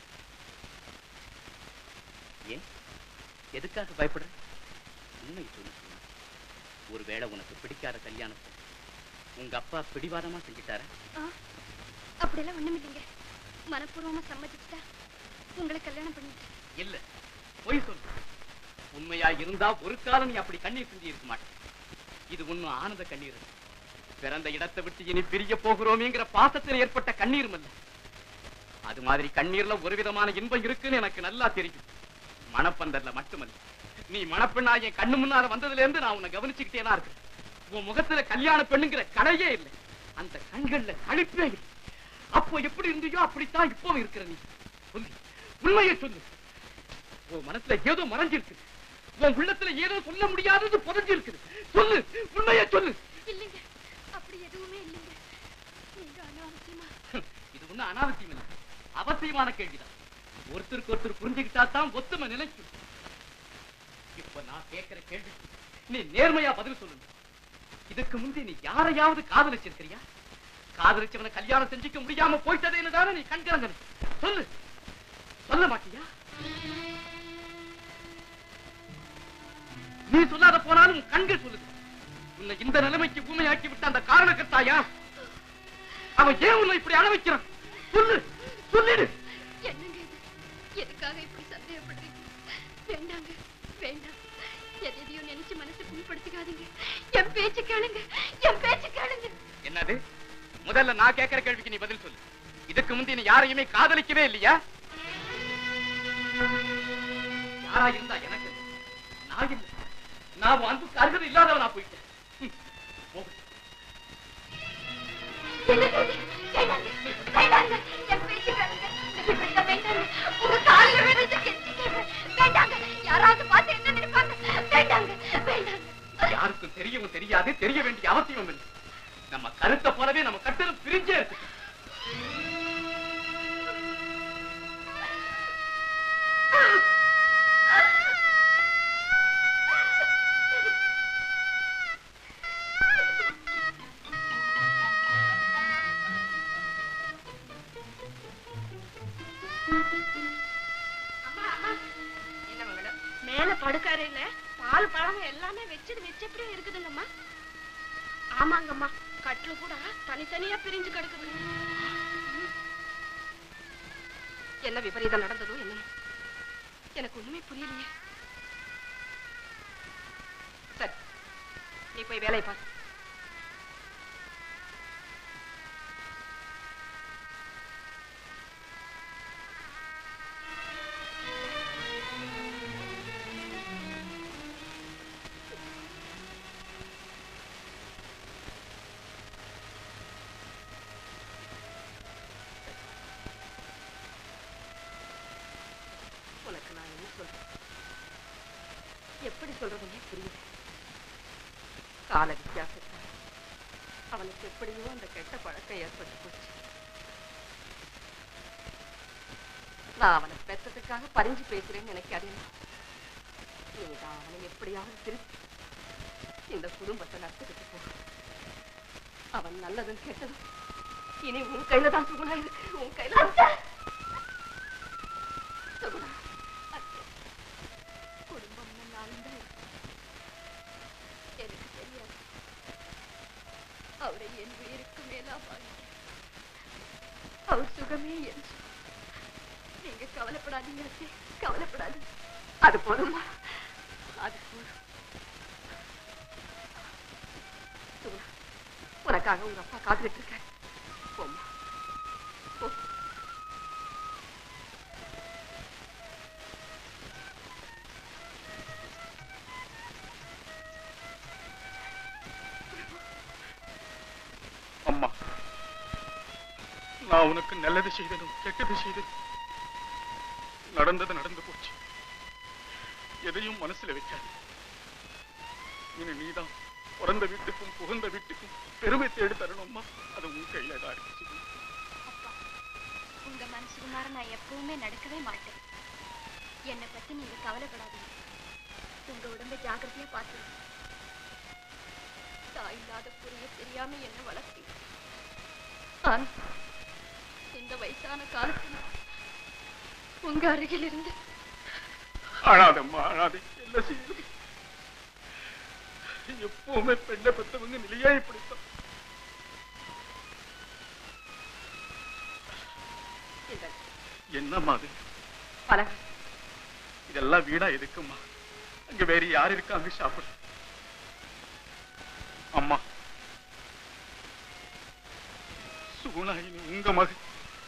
ஏன், எதுக்காக பயப்படுற? உண்மை சொல்லு சுகுணா. ஒருவேளை உனக்கு பிடிக்காத கல்யாணத்தை உங்க அப்பா பிடிவாதமா செஞ்சுட்டாரா? அப்படியெல்லாம் ஒண்ணும் இல்லைங்க. மனப்பூர்வமா சம்மதிச்சுட்டா உங்களை கல்யாணம் பண்ணிட்டு. இல்ல, பொய் சொல்லு. உண்மையா இருந்தா ஒரு காலம் நீ அப்படி கண்ணீர் சிந்தி இருக்க மாட்டேன். இது ஒண்ணும் ஆனந்த கண்ணீர். பிறந்த இடத்தை விட்டு இனி பிரிய போகிறோமேங்கிற பாசத்தில் ஏற்பட்ட கண்ணீரும் அல்ல. அது மாதிரி கண்ணீர்ல ஒரு விதமான இன்பம் இருக்குன்னு எனக்கு நல்லா தெரியும். மணப்பந்தல்ல மட்டுமல்ல, நீ மணப்பெண்ணா என் கண்ணு முன்னால வந்ததுல இருந்து நான் உன்னை கவனிச்சுக்கிட்டே தான் இருக்கேன். உன் முகத்துல கல்யாண பெண்ணுங்கிற கடையே இல்லை, அந்த கண்கள்ல கழிப்பே இல்லை. அப்போ எப்படி இருந்தியோ அப்படித்தான் இப்பவும் இருக்கிற. நீ சொல்லு, உண்மையை சொல்லு. உன் மனசுல ஏதோ மறைஞ்சிருக்கு, உன் உள்ளத்துல ஏதோ சொல்ல முடியாதது புதஞ்சிருக்குது. சொல்லு, உண்மையை சொல்லு. இல்லைங்க, அப்படி எதுவுமே இல்லைங்க. நீங்க அனாவசியமா. இது ஒண்ணு அனாவசியம் இல்லை, அவசியமான கேள்விதான். ஒருத்தருக்கு ஒருத்தர் புரிஞ்சுக்கிட்டா தான் ஒத்துமை நிலைக்கும். இப்ப நான் கேட்கிற கேள்வி நீ நேர்மையா பதில் சொல்லணும். இதுக்கு முந்தைய நீ யாரையாவது காதலிச்சிருக்கிறியா? காதலிச்சவனை கல்யாணம் செஞ்சுக்க முடியாம போயிட்டதேன்னு தானே நீ கண்கிறங்க. சொல்லு, சொல்ல மாட்டியா? நீ சொல்லாத போனாலும் கண்கள் சொல்லுது. உன்னை இந்த நிலைமைக்கு ஊமையாக்கி விட்ட அந்த காரணக்கர்த்தாயா? அவன் ஏன் உன்னை இப்படி அழ வைக்கிறான்? சொல்லு, சொல்லிடு. என்னங்க இது? எதுக்காக இப்படி சந்தேகப்படுறீங்க? வேண்டாங்க, வேண்டாம். எதையோ நினைச்சு மனசு புண்படுத்திக்காதீங்க. என் பேச்சு கேளுங்க, என் பேச்சு கேளுங்க. என்னது? முதல்ல நான் கேட்கிற கேள்விக்கு நீ பதில் சொல்லு. இதுக்கு முந்தைய நீ யாரையுமே காதலிக்கவே இல்லையா? யாரா இருந்தா எனக்கு நான் இல்லை. நான் அன்புக்கு அருகதை இல்லாதவனா போயிட்டேன். என் பேச்சு கேளுங்க. வேண்டாங்க, உங்க காலில் விழுந்து கெஞ்சிக்கிறேன். வேண்டாங்க, யாராவது பார்த்து என்ன நினைப்பாங்க? வேண்டாங்க, வேண்டாங்க. யாருக்கும் தெரியவும் தெரியாது, தெரிய வேண்டிய அவசியம் இல்லை. நம்ம கருத்தை போலவே நம்ம கட்டளம் பிரிஞ்சே இருக்கு. மேல படுக்கறையில பால் பழம் எல்லாமே வச்சப்படியே இருக்குதுங்கம்மா. ஆமாங்கம்மா, கட்டில கூட தனித்தனியா பிரிஞ்சு கிடக்குது. என்ன விபரீதம் நடந்ததோ என்ன, எனக்கு ஒண்ணுமே புரியலையே. சரி, நீ போய் வேலையை பாரு. உனக்கு நான் என்ன சொல்றேன், எப்படி சொல்றதுன்னே புரியல. கால வித்தியாசத்தால் அவனுக்கு எப்படியோ அந்த கெட்ட பழக்கம் ஏற்பட்டு போச்சு. நான் அவனை பெற்றதுக்காக பறிஞ்சு பேசுறேன்னு நினைக்காதே. நீதான் அவனை எப்படியாவது திருப்பி இந்த குடும்பத்தை நடத்திக்கிட்டு போ. அவன் நல்லதும் கெட்டதும் இனி உன் கையில தான் சுகுணா இருக்கு, உன் கையில. சுகுணா, குடும்பம் நல்லாயிருந்தா எனக்கு தெரியாது. அவரை என் உயிருக்கு மேலா பாருங்க. அவர் சுகமே என் சுகம். நீங்க கவலைப்படாதீங்க அத்தை, கவலைப்படாதீங்க. அது போதுமா? அது போதும். சுகுணா, உனக்காக உங்க அப்பா காத்துட்டு இருக்காரு. போம்மா, போ. அம்மா, நான் உனக்கு நல்லது செய்ததும் கெட்டது செய்ததும் நடந்தது நடந்து போச்சு. எதையும் மனசுல வைக்காது. இனி நீதான் பிறந்த வீட்டுக்கும் புகுந்த வீட்டுக்கும் பெருமை தேடி தரணும்மா. அது உன் கையில தான் இருக்கு. அப்பா, உங்க மனசுக்கு மாற நான் எப்பவுமே நடக்கவே மாட்டேன். என்னை பத்தி நீங்க கவலைப்படாதீங்க. உங்க உடம்ப ஜாக்கிரதையா பார்த்து. தாய் இல்லாத புரிய தெரியாம என்ன வளர்த்தி. ஆனா இந்த வயசான காலத்துல உங்க அருகில் இருந்து அழாதம்மா, அழாதே. என்ன செய்யுது? எப்பவுமே பெண்ணை பெற்றவங்க நிலையா இப்படித்தான். என்னம்மா அது? இதெல்லாம் வீடா எதுக்கும்மா? அங்க வேற யாரு இருக்காங்க சாப்பிட? அம்மா, சுகுணாயினி உங்க மகன்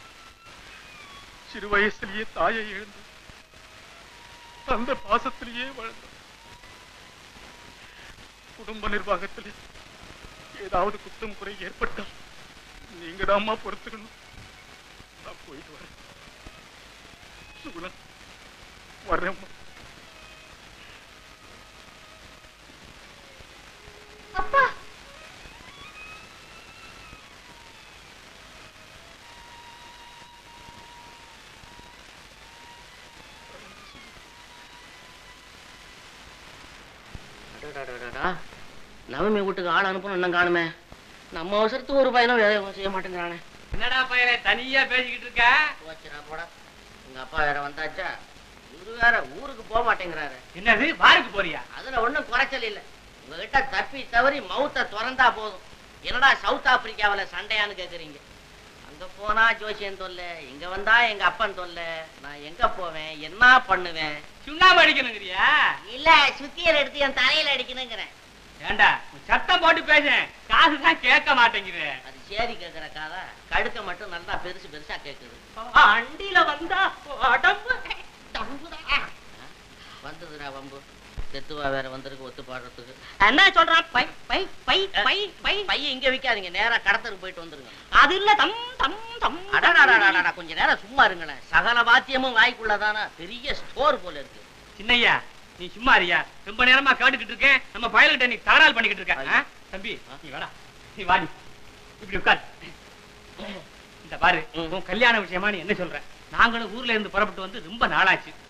சிறு வயசுலயே தாயை எழுந்து அந்த பாசத்திலேயே வளர்ந்த. குடும்ப நிர்வாகத்திலே ஏதாவது குற்றம் குறை ஏற்பட்டால் நீங்க தான்மா பொறுத்துக்கணும். நான் போயிட்டு வரேன். சுகுணா, வர்றேம்மா. அப்பா, நவமி வீட்டுக்கு ஆள் அனுப்பணும், இன்னும் காணுமே. நம்ம அவசரத்துக்கு ஒரு பையனும் வேலை செய்ய மாட்டேங்கிறானே. என்னடா பையனே தனியா பேசிக்கிட்டு இருக்க? போச்சுடா போடா. உங்க அப்பா வேற வந்தாச்சா? இவரு வேற ஊருக்கு போக மாட்டேங்கிறாரு. என்னது, பாருக்கு போறியா? அதுல ஒண்ணும் குறைச்சல் இல்ல. உங்ககிட்ட தப்பி தவறி மவுத்த திறந்தா போதும். என்னடா சவுத் ஆப்பிரிக்காவில சண்டையான்னு கேக்குறீங்க? அங்க போனா ஜோசியன் தொல்லை, இங்க வந்தா எங்க அப்பன் தொல்லை. நான் எங்க போவேன், என்ன பண்ணுவேன்? சுண்ணாம்பு அடிக்கணுங்கிறியா? இல்ல, சுத்தியல் எடுத்து என் தலையில அடிக்கணுங்கிறேன். ஏண்டா சத்தம் போட்டு பேசேன், காதுதான் கேட்க மாட்டேங்குது. அது சேரி கேக்குற காதா, கடுக்க மட்டும் நல்லா பெருசு பெருசா கேக்குது. அண்டியில வந்தா உடம்பு வந்ததுடா வம்பு. செத்துவா வேற வந்திருக்கு ஒத்து பாடுறதுக்கு. என்ன சொல்றான்? பை பை பை பை பை பையன் இங்க விக்காதீங்க, நேரா கடத்தருக்கு போயிட்டு வந்துருங்க. அது இல்ல தம் தம் தம். அடடா, கொஞ்ச நேரம் சும்மா இருங்களேன். சகல வாத்தியமும் வாய்க்குள்ளதானா, பெரிய ஸ்டோர் போல இருக்கு. சின்னையா, நீ சும்மா இருயா. ரொம்ப நேரமா கேட்டுக்கிட்டு இருக்கேன். நம்ம பயல்கிட்ட நீ தகராறு பண்ணிக்கிட்டு இருக்க. தம்பி நீ வாடா, நீ வாடி, இப்படி உட்கார். இந்த பாரு, உன் கல்யாண விஷயமா நீ என்ன சொல்ற? நாங்களும் ஊர்ல இருந்து புறப்பட்டு வந்து ரொம்ப நாளாச்சு.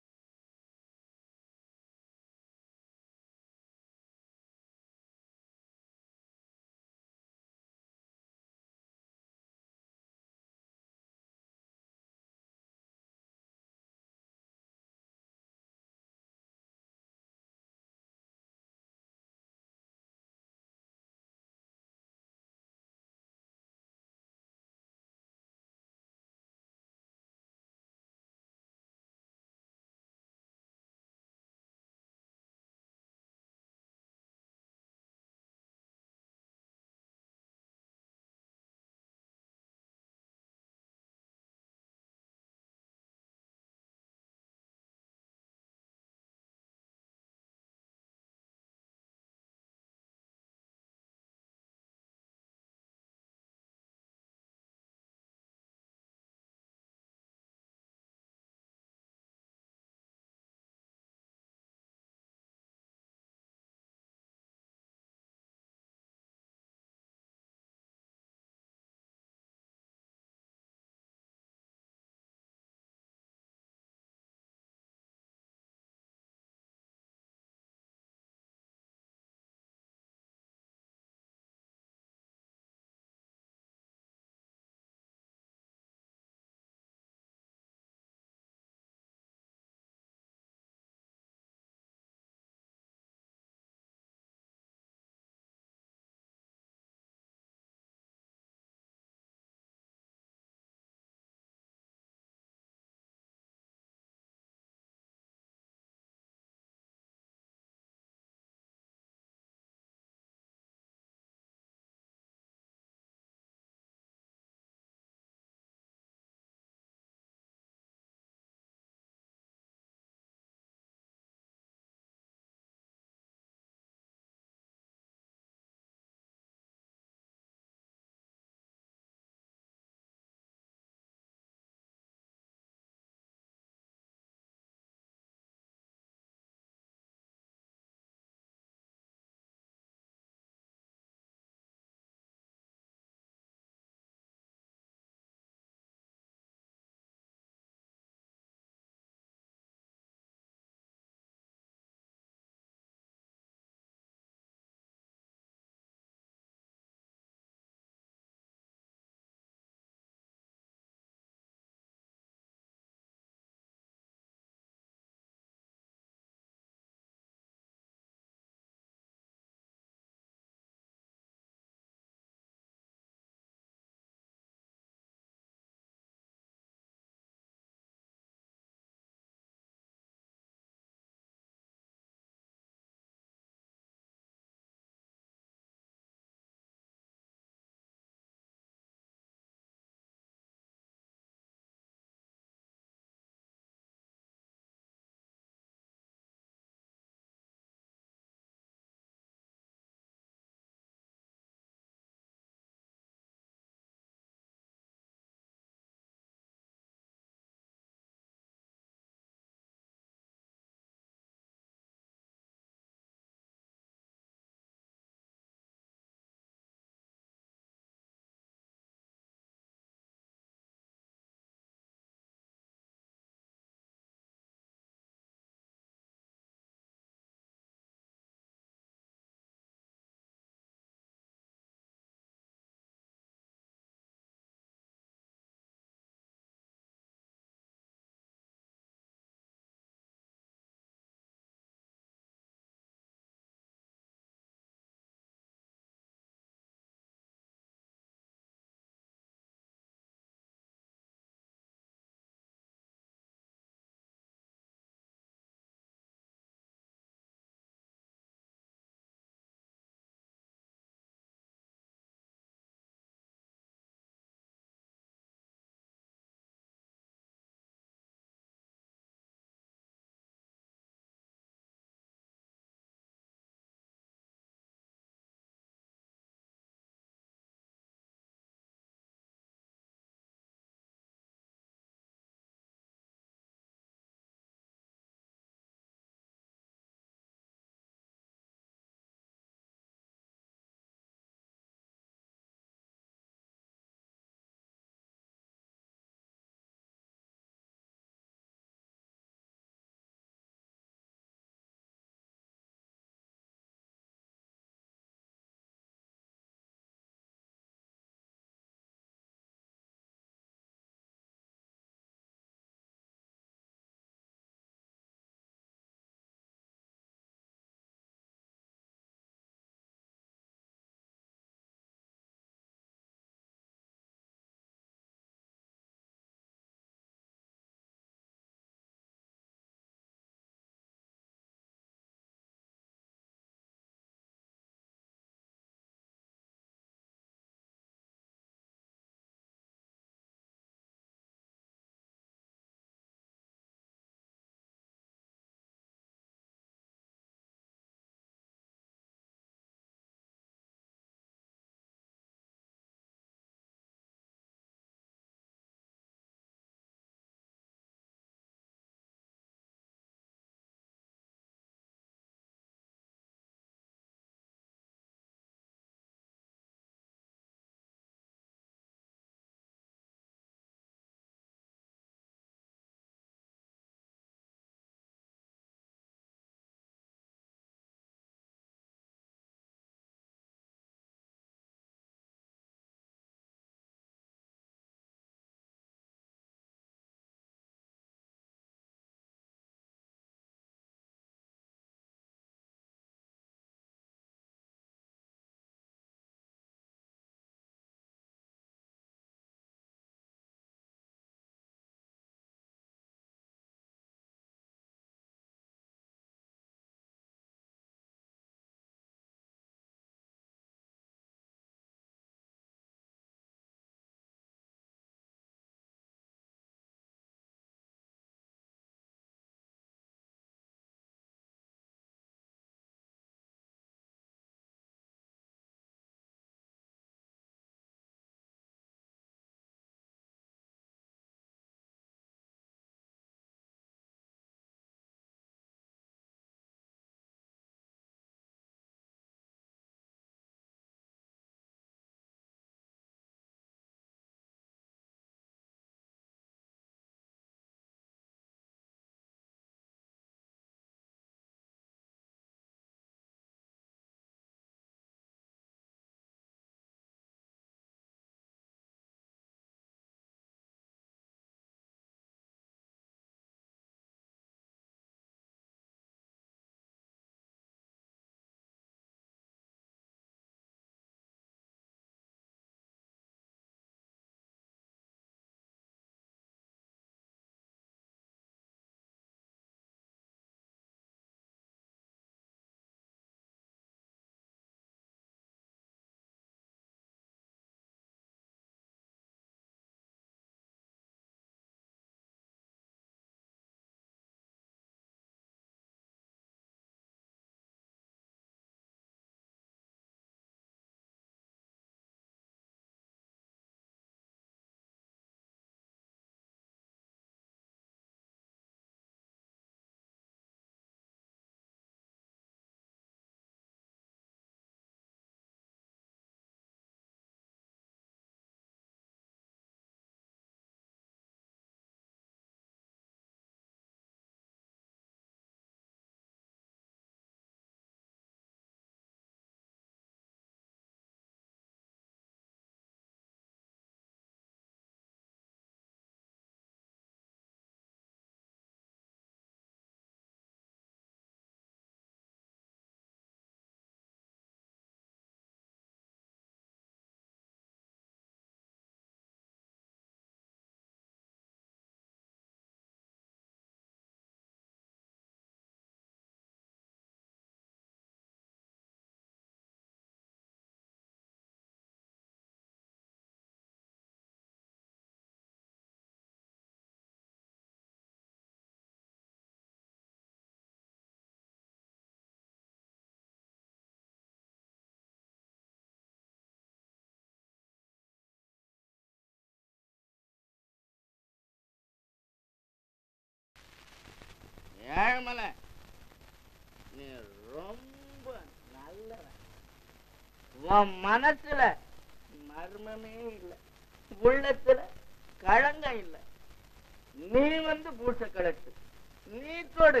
ஏழுமலை நீ ரொம்ப நல்லவன். உன் மனசுல மர்மமே இல்லை, உள்ளத்துல களங்கம் இல்லை. நீ வந்து பூச கலட்டு, நீ தொடு.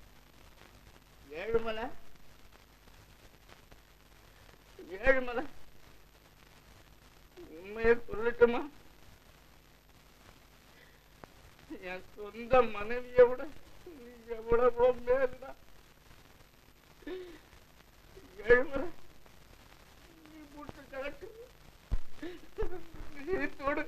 ஏழுமலை ஏழுமலை உண்மையை சொல்லட்டுமா? என் சொந்த மனைவியை விட நீ எவ்வளவோ மேல்தான். ஏழுமலை நீ பூச கலட்டு, நீ தொடு.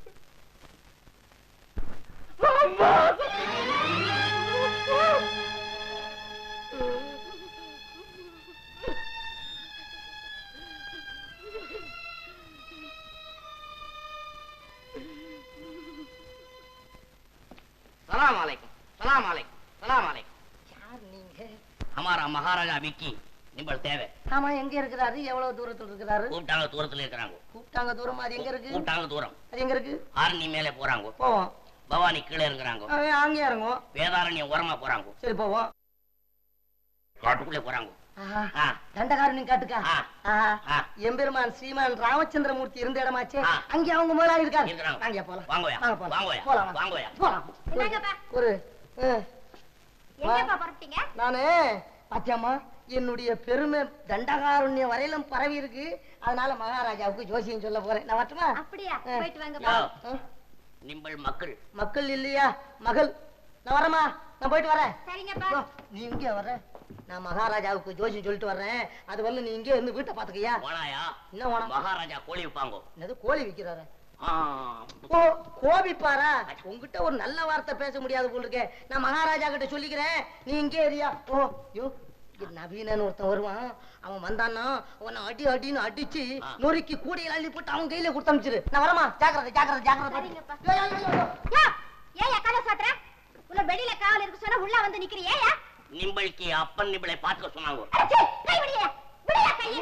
சலாம் அலைக்கும், சலாம் அலைக்கும், சலாம் அலைக்கும். யார் நீங்க? हमारा महाराजा विक्की निम्बल தேவை. ஆமா, எங்க இருக்கிறாரு? எவ்வளவு தூரத்துல இருக்கிறாரு? கூப்பிட்டாங்க தூரத்துல இருக்கிறாங்க. கூப்பிட்டாங்க தூரம், அது எங்க இருக்கு? கூப்பிட்டாங்க தூரம், அது எங்க இருக்கு? ஆரணி மேலே போறாங்க. போவோம். பவானி கீழே இருக்கிறாங்க. அங்கே இறங்குவோம். வேதாரண்யம் ஓரமா போறாங்க. சரி போவோம். காட்டுக்குள்ளே போறாங்க. தண்டகாரணியும் காட்டுக்கா? எம்பெருமான் ஸ்ரீமான் ராமச்சந்திரமூர்த்தி இருந்த இடமாச்சே, அங்கே அவங்க முதலாளி இருக்காங்க. அங்கே போலாம். வாங்கோயா, வாங்கோயா, போலாம், வாங்கோயா. ஒரு எங்கப்பா புறப்பட்டீங்க? நானு பாத்தியாமா, என்னுடைய பெருமை தண்டகாரண்யம் வரையிலும் பரவி இருக்கு. அதனால மகாராஜாவுக்கு ஜோசியம் சொல்ல போறேன். நான் வரட்டுமா? அப்படியா? போயிட்டு வாங்கப்பா. நிம்பல் மக்கள் மக்கள் இல்லையா, மகள். நான் வரமா, நான் போயிட்டு வரேன். சரிங்கப்பா. நீ இங்கே வர, நான் மகாராஜாவுக்கு ஜோசியம் சொல்லிட்டு வர்றேன். அது வந்து நீ இங்கே இருந்து வீட்டை பாத்துக்கியா? போனாயா? என்ன போனா? மகாராஜா கோழி விப்பாங்க. என்னது கோழி விக்கிறாரு? கோபிப்பாரா? உங்ககிட்ட ஒரு நல்ல வார்த்தை பேச முடியாது போல் இருக்கே. நான் மகாராஜா கிட்ட சொல்லிக்கிறேன், நீ இங்கே ஏரியா. ஓ யோ, நவீனன்னு ஒருத்தன் வருவான். அவன் வந்தான்னா அவனை அடி அடின்னு அடிச்சு நொறுக்கி கூடையில அள்ளி போட்டு அவன் கையில கொடுத்து அனுப்பிச்சிரு. நான் வரமா? ஜாக்கிரதை, ஜாக்கிரதை, ஜாக்கிரதை. ஏயா கதை சாத்துற? உள்ள வெளியில காவல் இருக்கு சொன்னா உள்ள வந்து நிக்கிறியே? நிம்பளுக்கு அப்பன் நிம்பளை பாத்துக்க சொன்னாங்க. கை விடியா, விடியா கையை.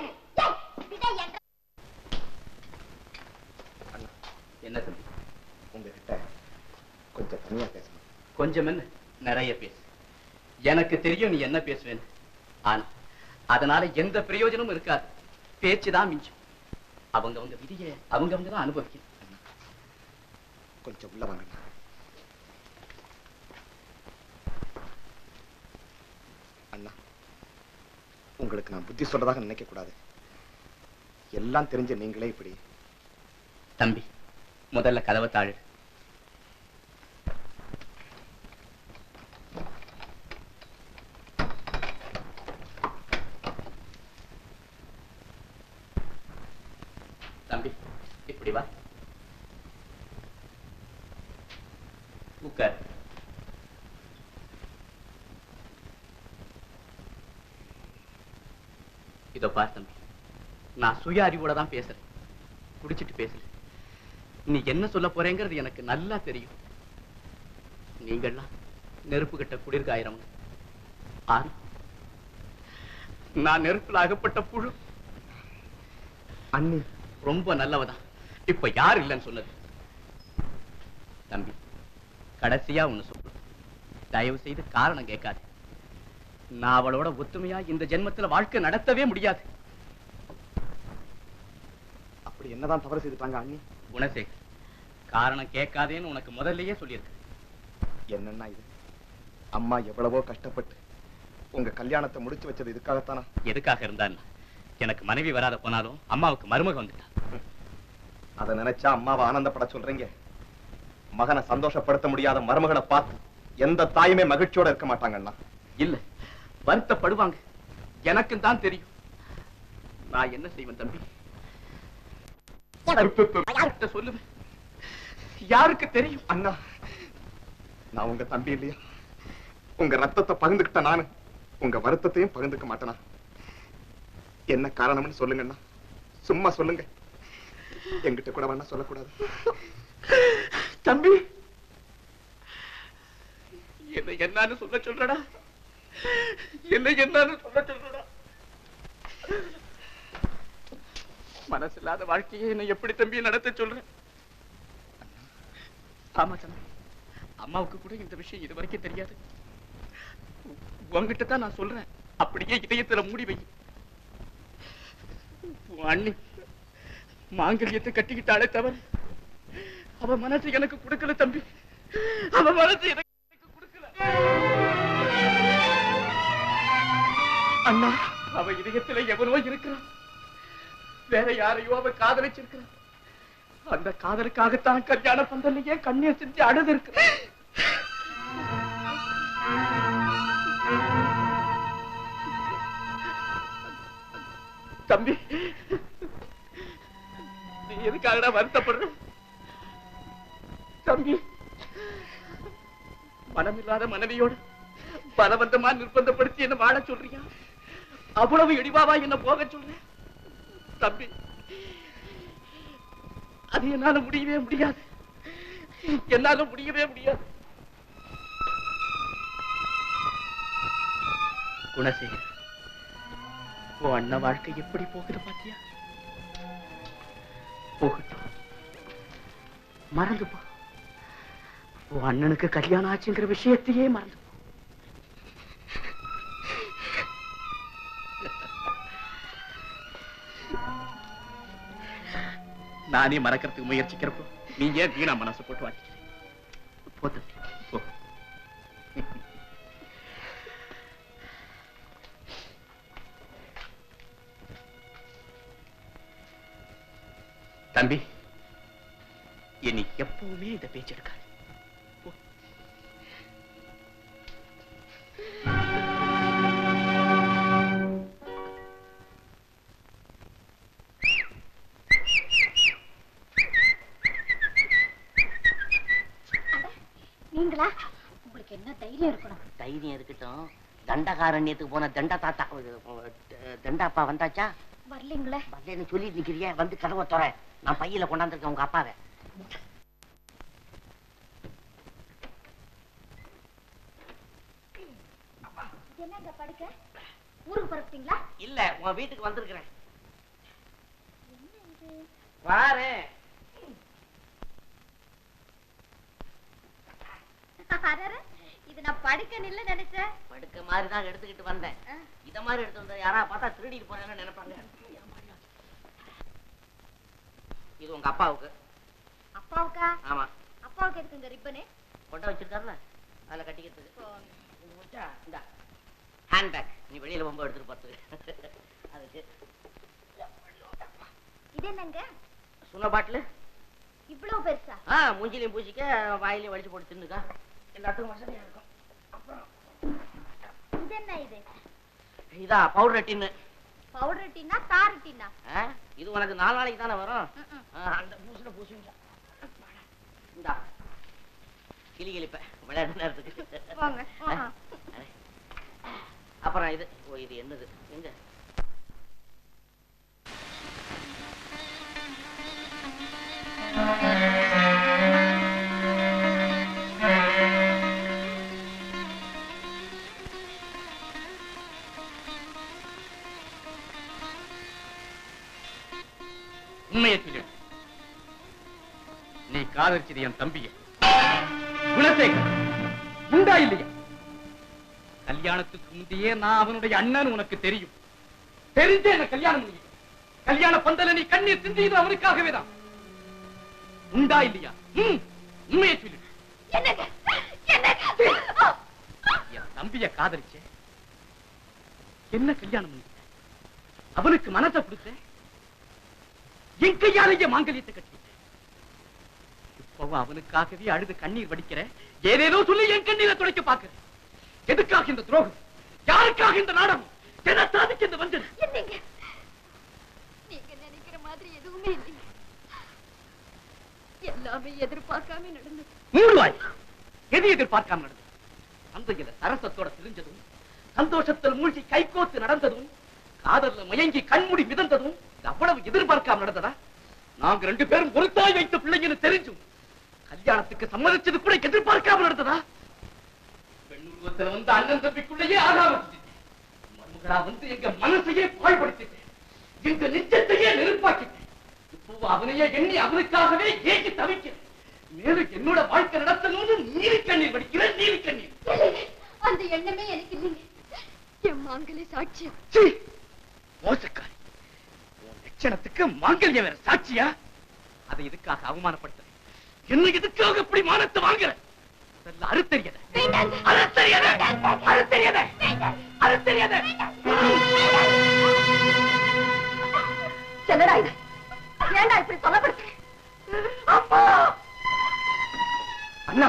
என்ன தம்பி, உங்ககிட்ட கொஞ்சம் தனியா பேசணும். கொஞ்சம் என்ன, நிறைய பேசு. எனக்கு தெரியும் நீ என்ன பேசுவேன்னு. ஆனா அதனால எந்த பிரயோஜனமும் இருக்காது. பேச்சுதான் மிஞ்சும். அவங்க விதியை அவங்க தான் அனுபவிக்கணும். கொஞ்சம் உள்ள வாங்க. அண்ணா, உங்களுக்கு நான் புத்தி சொல்றதாக நினைக்க கூடாது. எல்லாம் தெரிஞ்ச நீங்களே இப்படி. தம்பி, முதல்ல கதவை தாழ். தம்பி, இப்படி வா. உட்கார். இதோ பார் தம்பி, நான் சுய அறிவோட தான் பேசுறேன், குடிச்சிட்டு பேசல. நீ என்ன சொல்ல போறேங்கிறது எனக்கு நல்லா தெரியும். நீங்கள்லாம் நெருப்பு கட்ட குளிர்காயிரம். ஆனா நான் நெருப்புல அகப்பட்ட புழு. அண்ணி ரொம்ப நல்லவதான். இப்ப யார் இல்லைன்னு சொன்னது? தம்பி, கடைசியா ஒண்ணு சொல்லு. தயவு செய்து காரணம் கேட்காது. நான் அவளோட ஒத்துமையா இந்த ஜென்மத்துல வாழ்க்கை நடத்தவே முடியாது. அப்படி என்னதான் தவறு செய்துட்டாங்க அண்ணி? குணசேகர், காரணம் கேட்காதேன்னு உனக்கு முதல்லயே சொல்லியிருக்கு. என்னன்னா இது? அம்மா எவ்வளவோ கஷ்டப்பட்டு உங்க கல்யாணத்தை முடிச்சு வச்சது இதுக்காகத்தானா? எதுக்காக இருந்தான்? எனக்கு மனைவி வராத போனாலும் அம்மாவுக்கு மருமக வந்துட்டா. அதை நினைச்சா அம்மாவை ஆனந்தப்பட சொல்றீங்க? மகனை சந்தோஷப்படுத்த முடியாத மருமகளை பார்த்து எந்த தாயுமே மகிழ்ச்சியோட இருக்க மாட்டாங்கண்ணா. இல்ல, வருத்தப்படுவாங்க. எனக்கும் தான் தெரியும். நான் என்ன செய்வேன் தம்பி? சொல்லுவேன். யாருக்கு தெரியும்? அண்ணா, நான் உங்க தம்பி இல்லையா? உங்க ரத்தத்தை பகிர்ந்துக்கிட்ட நானு உங்க வருத்தத்தையும் பகிர்ந்துக்க மாட்டேனா? என்ன காரணம்னு சொல்லுங்கண்ணா, சும்மா சொல்லுங்க. என்கிட்ட கூட வேணா சொல்லக்கூடாது. தம்பி, என்ன என்னன்னு சொல்ல சொல்றடா? என்ன என்னன்னு சொல்ல சொல்றடா? மனசு இல்லாத வாழ்க்கையை என்ன எப்படி தம்பி நடத்த சொல்றேன்? ஆமா தம்பி, அம்மாவுக்கு கூட இந்த விஷயம் இது வரைக்கும் தெரியாது. உன்கிட்ட தான் நான் சொல்றேன், அப்படியே இதயத்துல மூடி வை. உன் அண்ணி மாங்கல்யத்தை கட்டிக்கிட்டாலே தவிர அவ மனசு எனக்கு கொடுக்கல தம்பி. அவ மனசு எனக்கு கொடுக்கல. அண்ணா, அவ இதயத்துல எவனோ இருக்கிறான். வேற யாரையோ அவ காதலிச்சிருக்கிறான். அந்த காதலுக்காகத்தான் கல்யாண பந்தல்லையே கண்ணீர் சிந்தி அழுது இருக்கிறான். தம்பி, நீ எதுக்காகடா வருத்தப்படுற? தம்பி, மனமில்லாத மனைவியோட பலவந்தமா நிர்பந்தப்படுத்தி என்ன வாழ சொல்றியா? அவ்வளவு இடிவாவா என்ன போக சொல்ற? தம்பி, அது என்னால முடியவே முடியாது. என்னால முடியவே முடியாது. குணசேகர், உன் அண்ணன் வாழ்க்கை எப்படி போகுது பாத்தியா? போகட்டும், மறந்து போ. உன் அண்ணனுக்கு கல்யாணம் ஆச்சுங்கிற விஷயத்தையே மறந்து போ. நானே மறக்கிறதுக்கு முயற்சிக்கிறப்போ நீ ஏன் வீணா மனசு போட்டு வாட்டிக்கிறேன்? போ தம்பி, போ. தம்பி, இனி எப்பவுமே இந்த பேச்சு எடுக்காது. நீங்களா? உங்களுக்கு என்ன தைரியம் இருக்கணும்? தைரியம் இருக்கட்டும். தண்டகாரண்யத்துக்கு போன தண்டா தாத்தா தண்டாப்பா வந்தாச்சா? வரலீங்களே. வரலன்னு சொல்லிட்டு நிக்கிறிய, வந்து கதவை தொற. நான் பையில கொண்டாந்துருக்கேன் உங்க அப்பாவை. என்னங்க படுக்க? ஊருக்கு பரப்பிட்டீங்களா? இல்ல, உன் வீட்டுக்கு வந்திருக்கிறேன். வாரு. இது நான் படுக்க நில்ல நினைச்சேன். படுக்க மாதிரிதான் எடுத்துக்கிட்டு வந்தேன். இத மாதிரி எடுத்து வந்த யாரா பார்த்தா திருடிட்டு போறேன்னு நினைப்பாங்க. இது உங்க அப்பாவுக்கு. அப்பாவுக்கா? ஆமா. அப்பாவுக்கு எதுக்கு இந்த ரிப்பனு? கொண்ட வச்சிருக்காருல, அதுல கட்டிக்கிறதுக்கு. இந்த ஹேண்ட்பேக் நீ வெளியில ரொம்ப எடுத்துட்டு போறதுக்கு. அதுக்கு இது என்னங்க? சுண்ண பாட்டில். இவ்வளவு பெருசா? மூஞ்சிலையும் பூச்சிக்க, வாயிலையும் வலிச்சு போட்டு தின்னுக்கா. எல்லாத்துக்கும் வசதியா இருக்கும். இது என்ன இது? இதா பவுடர் டின்னு. பவுடர் டின்னா தார் டின்னா? இது உனக்கு 4 நாளைக்கு தானே வரும். அந்த பூசுல பூசுங்க. இந்தா கிளி கிளிப்ப விளையாட்டு நேரத்துக்கு. அப்புறம் இது, இது என்னது? எங்க உண்மையை சொல்லு. நீ காதலிச்சது என் தம்பிய குணசேகர் உண்டா இல்லையா? கல்யாணத்துக்கு முந்தையே நான் அவனுடைய அண்ணன் உனக்கு தெரியும். தெரிஞ்சே என்ன கல்யாணம் முடியும். கல்யாண பந்தல நீ கண்ணீர் சிந்தியது அவனுக்காகவே தான். உண்டா இல்லையா? உண்மையை சொல்லு. என் தம்பிய காதலிச்ச என்ன கல்யாணம் பண்ணி அவனுக்கு மனசை கொடுத்த, என் கையாலேயே மாங்கல்யத்தை கட்டி இப்பவும் அவனுக்காகவே அழுது கண்ணீர் வடிக்கிற. ஏதேதோ சொல்லி என் கண்ணீரை துடைக்க பார்க்கிற. எதுக்காக இந்த துரோகம்? யாருக்காக இந்த நாடகம்? எதை சாதிக்க இந்த வஞ்சனை? நீங்க நினைக்கிற மாதிரி எதுவுமே இல்லைங்க. எல்லாமே எதிர்பார்க்காம நடந்தது. மூடுவாய். எது எதிர்பார்க்காம நடந்தது? அந்த சரசத்தோட தெரிஞ்சதும், சந்தோஷத்தில் மூழ்கி கைகோத்து நடந்ததும், காதல்ல மயங்கி கண்மூடி மிதந்ததும் அவ்வளவு எதிர்பார்க்காம நடந்ததா? நாங்க 2 பேரும் ஒரு தாய் வைத்த பிள்ளைங்கன்னு தெரிஞ்சும் கல்யாணத்துக்கு சம்மதிச்சது கூட எதிர்பார்க்காம நடந்ததா? பெண்ணுருவத்தில் வந்து அண்ணன் தம்பிக்குள்ளேயே ஆகாம மருமகளா வந்து எங்க மனசையே பாழ்படுத்திட்டேன். எங்க நிச்சயத்தையே நெருப்பாக்கிட்டேன். இப்போ அவனையே எண்ணி அவனுக்காகவே ஏகி தவிக்கிறேன். மேலும் என்னோட வாழ்க்கை நடத்தணும்னு நீலி கண்ணீர் வடிக்கிறேன். நீலி கண்ணீர். அந்த எண்ணமே எனக்கு இல்லைங்க. என் மாங்கல்ய சாட்சியா? மோசக்காரி, உன் லட்சணத்துக்கு மாங்கல்யம் வேற சாட்சியா? அதை எதுக்காக அவமானப்படுத்த? என்ன எதுக்காக இப்படி மானத்தை வாங்குற? அறுத்தறியத அறுத்தறியத அறுத்தறியத அறுத்தறியத. என்னடா இது? ஏண்டா இப்படி சொல்லப்படுத்து? அப்பா அண்ணா,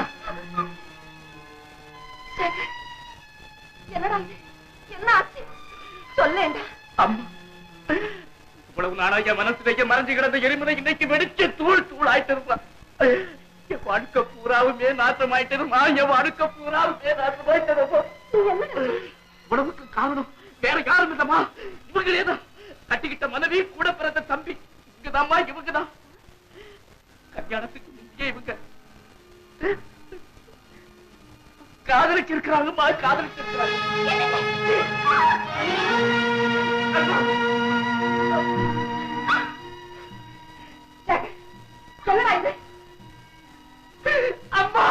என்னடா இது? என்ன ஆச்சு சொல்லேண்டா. அம்மா, இவ்வளவு நாளா என் மனசுல மறைஞ்சு கிடந்த எரிமலை இன்னைக்கு வெடிச்சு தூள் தூள் ஆயிட்டு இருப்பா. என் வாழ்க்கை பூராவுமே நாசமாயிட்டதுமா, என் வாழ்க்கை பூராவுமே நாசமாயிட்டதுமா. உடம்புக்கு காரணம் வேற யாரும் இல்லம்மா, இவங்களேதான். கட்டிக்கிட்ட மனைவி, கூட பிறந்த தம்பி, இவங்கதாம்மா இவங்கதான். கல்யாணத்துக்கு முன்னே இவங்க காதலிச்சு இருக்கிறாங்கம்மா, காதலிச்சு இருக்கிறாங்க. என்னடா இது? அம்மா,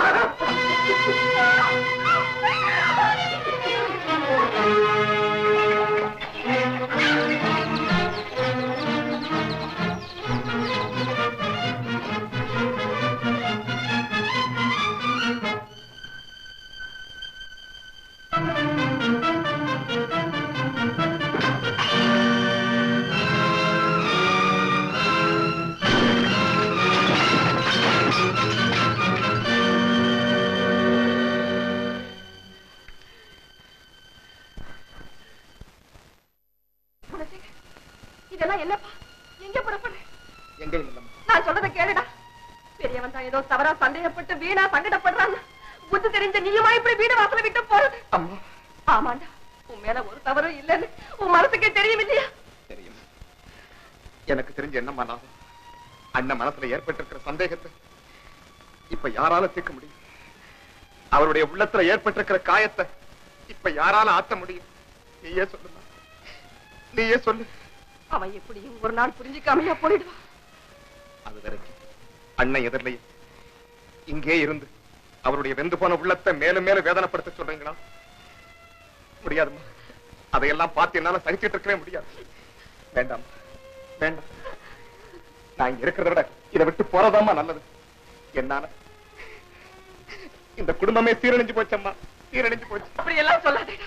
இதெல்லாம் என்னப்பா? எங்க புறப்படுற? எங்க இல்லம்மா, நான் சொல்றதை கேளுடா. பெரியவன் தான் ஏதோ தவறா சந்தேகப்பட்டு வீணா சங்கடப்படுறான். புத்தி தெரிஞ்ச நீயுமா இப்படி வீடு வாசல விட்டு போறது? அம்மா, ஆமாண்டா, உன் மேல ஒரு தவறும் இல்லைன்னு உன் மனசுக்கே தெரியும் இல்லையா? தெரியும். எனக்கு தெரிஞ்ச என்னம்மா லாபம்? அண்ணன் மனசுல ஏற்பட்டிருக்கிற சந்தேகத்தை இப்ப யாரால தீர்க்க முடியும்? அவருடைய உள்ளத்துல ஏற்பட்டிருக்கிற காயத்தை இப்ப யாரால ஆத்த முடியும்? நீயே சொல்லுமா, நீயே சொல்லு. அவன் எப்படியும் ஒரு நாள் புரிஞ்சுக்காமையா போயிடுவான். அது வரைக்கும் அண்ணன் எதிரிலேயே இங்கே இருந்து அவருடைய வெந்து போன உள்ளத்தை மேலும் மேலும் வேதனைப்படுத்த சொல்றீங்களா? முடியாதுமா, அதையெல்லாம் பார்த்து என்னால சகிச்சுட்டு இருக்கவே முடியாது. வேண்டாம் வேண்டாம், நான் இங்க இருக்கிறத விட இதை விட்டு போறதாமா நல்லது. என்னால இந்த குடும்பமே சீரழிஞ்சு போச்சம்மா, சீரழிஞ்சு போச்சு. அப்படி எல்லாம் சொல்லாதேடா.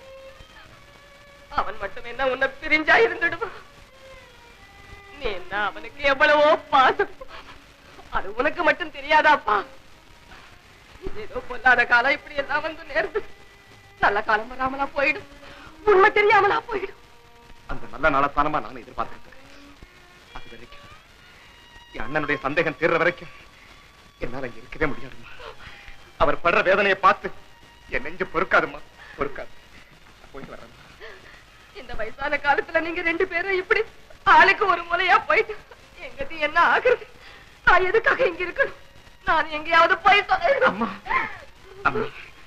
அவன் மட்டும் என்ன உன்னை பிரிஞ்சா இருந்துடுவான். நீ என்ன அவனுக்கு எவ்வளவோ பாசம், அது உனக்கு மட்டும் தெரியாதாப்பா? ஏதோ பொல்லாத காலம் இப்படி எல்லாம் வந்து நேர்ந்து நல்ல காலம் வராமலா போயிடும், உண்மை தெரியாமலா போயிடும். அந்த நல்ல நாளத்தானமா நான் எதிர்பார்த்திருக்கேன். அது வரைக்கும் என் அண்ணனுடைய சந்தேகம் தீர்ற வரைக்கும் என்னால இங்க இருக்கவே முடியாதுமா. அவர் படுற வேதனையை பார்த்து என் நெஞ்சு பொறுக்காதுமா, பொறுக்காது. போயிட்டு வர்றேன். இந்த வயசான காலத்துல நீங்க ரெண்டு பேரும் இப்படி ஆளுக்கு ஒரு மூலையா போயிட்டு எங்கதி என்ன ஆகுறது? நான் எதுக்காக இங்க இருக்கணும்? நான் எங்கேயாவது போய் அம்மா, அம்மா,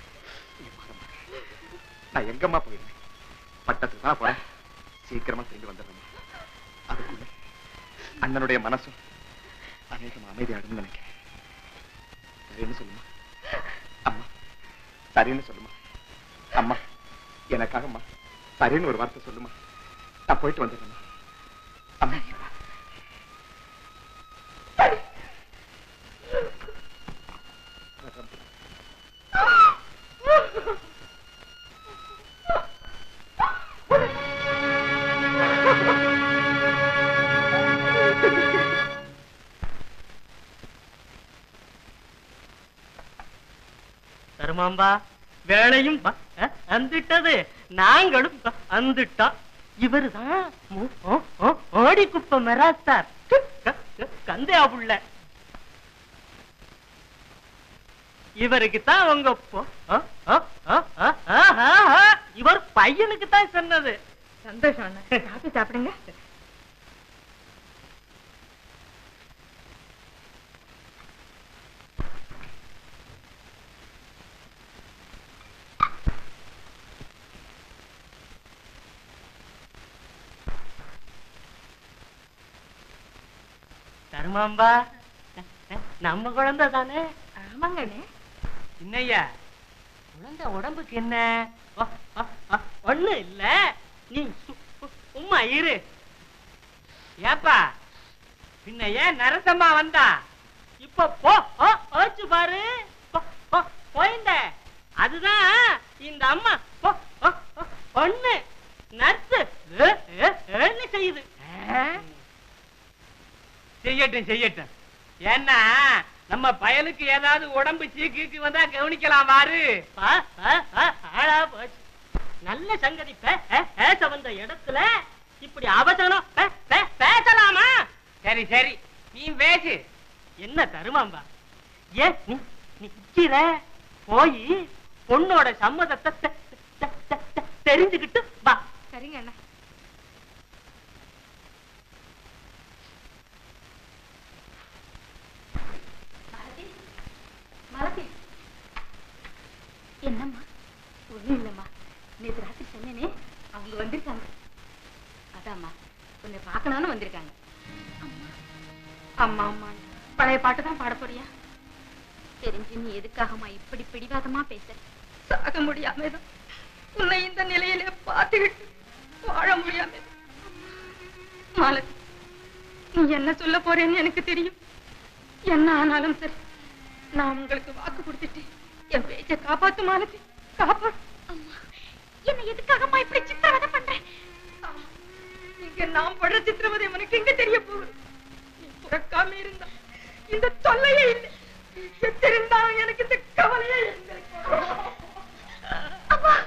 நான் எங்கம்மா போயிருந்தேன்? பட்டத்துக்கு தான் போறேன். சீக்கிரமா திரும்பி வந்துடுறேன். அதுக்குள்ள அண்ணனுடைய மனசும் அநேகமா அமைதியாடும் நினைக்கிறேன். சரின்னு சொல்லுமா அம்மா, சரின்னு சொல்லுமா அம்மா, எனக்காகம்மா சரின்னு ஒரு வார்த்தை சொல்லுமா. நான் போயிட்டு வந்துடுறேன் அம்மா. தருமாம்பா, வேலையும் வந்துட்டது, நாங்களும் வந்துட்டோம். இவருதான் ஓடிக்குப்ப மெராஸ்தார், கந்தையா புள்ள. இவருக்கு தான் உங்க இவர் பையனுக்கு தான் சொன்னது. சந்தோஷம். காப்பி சாப்பிடுங்க. தருமாம்பா, நம்ம குழந்தை தானே? ஆமாங்கண்ணே. என்னய்யா, குழந்தை உடம்புக்கு என்ன? ஒண்ணு இல்ல, நீ சும்மா இரு. ஏப்பா பின்ன ஏன் நரசம்மா வந்தா? இப்ப போச்சு பாரு, போயிந்த. அதுதான் இந்த அம்மா பொண்ணு நர்ஸு செய்யுது. செய்யட்டும் செய்யட்டும். ஏன்னா நம்ம பயலுக்கு ஏதாவது உடம்பு சீக்கு வந்தா கவனிக்கலாம் வாரு. நல்ல சங்கதி பேச வந்த இடத்துல இப்படி அவசரம் பேசலாமா? சரி சரி, நீ பேசு. என்ன தருமாம்பா, ஏன் நீ நிக்கிற? போய் பொண்ணோட சம்மதத்தை தெரிஞ்சுக்கிட்டு வா. சரிங்க அண்ணா. மாலதி, என்னம்மா? ஒண்ணும் இல்லம்மா, நேற்று ராத்திரி சொன்னேனே, அவங்க வந்திருக்காங்க. அதாம்மா, உன்னை பார்க்கணும்னு வந்திருக்காங்க. அம்மா அம்மா பழைய பாட்டு தான் பாட போறியா? தெரிஞ்சு நீ எதுக்காகமா இப்படி பிடிவாதமா பேச? சாக முடியாம உன்னை இந்த நிலையிலே பார்த்துக்கிட்டு வாழ முடியாம. மாலதி, நீ என்ன சொல்ல போறேன்னு எனக்கு தெரியும். என்ன ஆனாலும் சரி, நான் உங்களுக்கு வாக்கு கொடுத்துட்டேன். என் பேச்சை காப்பாத்து மாலதி, காப்பாத்து. அம்மா, என்ன எதுக்காகமா இப்படி சித்திரவதை பண்றேன்? இங்க நான் படுற சித்திரவதை உனக்கு எங்க தெரிய போகுது? நீ பிறக்காம இருந்தா இந்த தொல்லையே இல்லை, செத்திருந்தாலும் எனக்கு இந்த கவலையே இல்லை. அப்பா,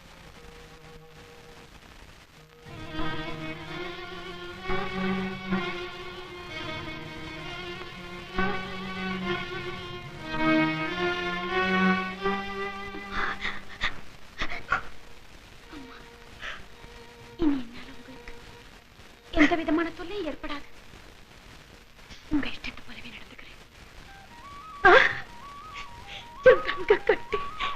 இனி என்னால உங்களுக்கு எந்த விதமான தொல்லையும் ஏற்படாது. உங்க இஷ்டத்தை போலவே நடந்துக்கிறேன். என் தங்க கட்டி.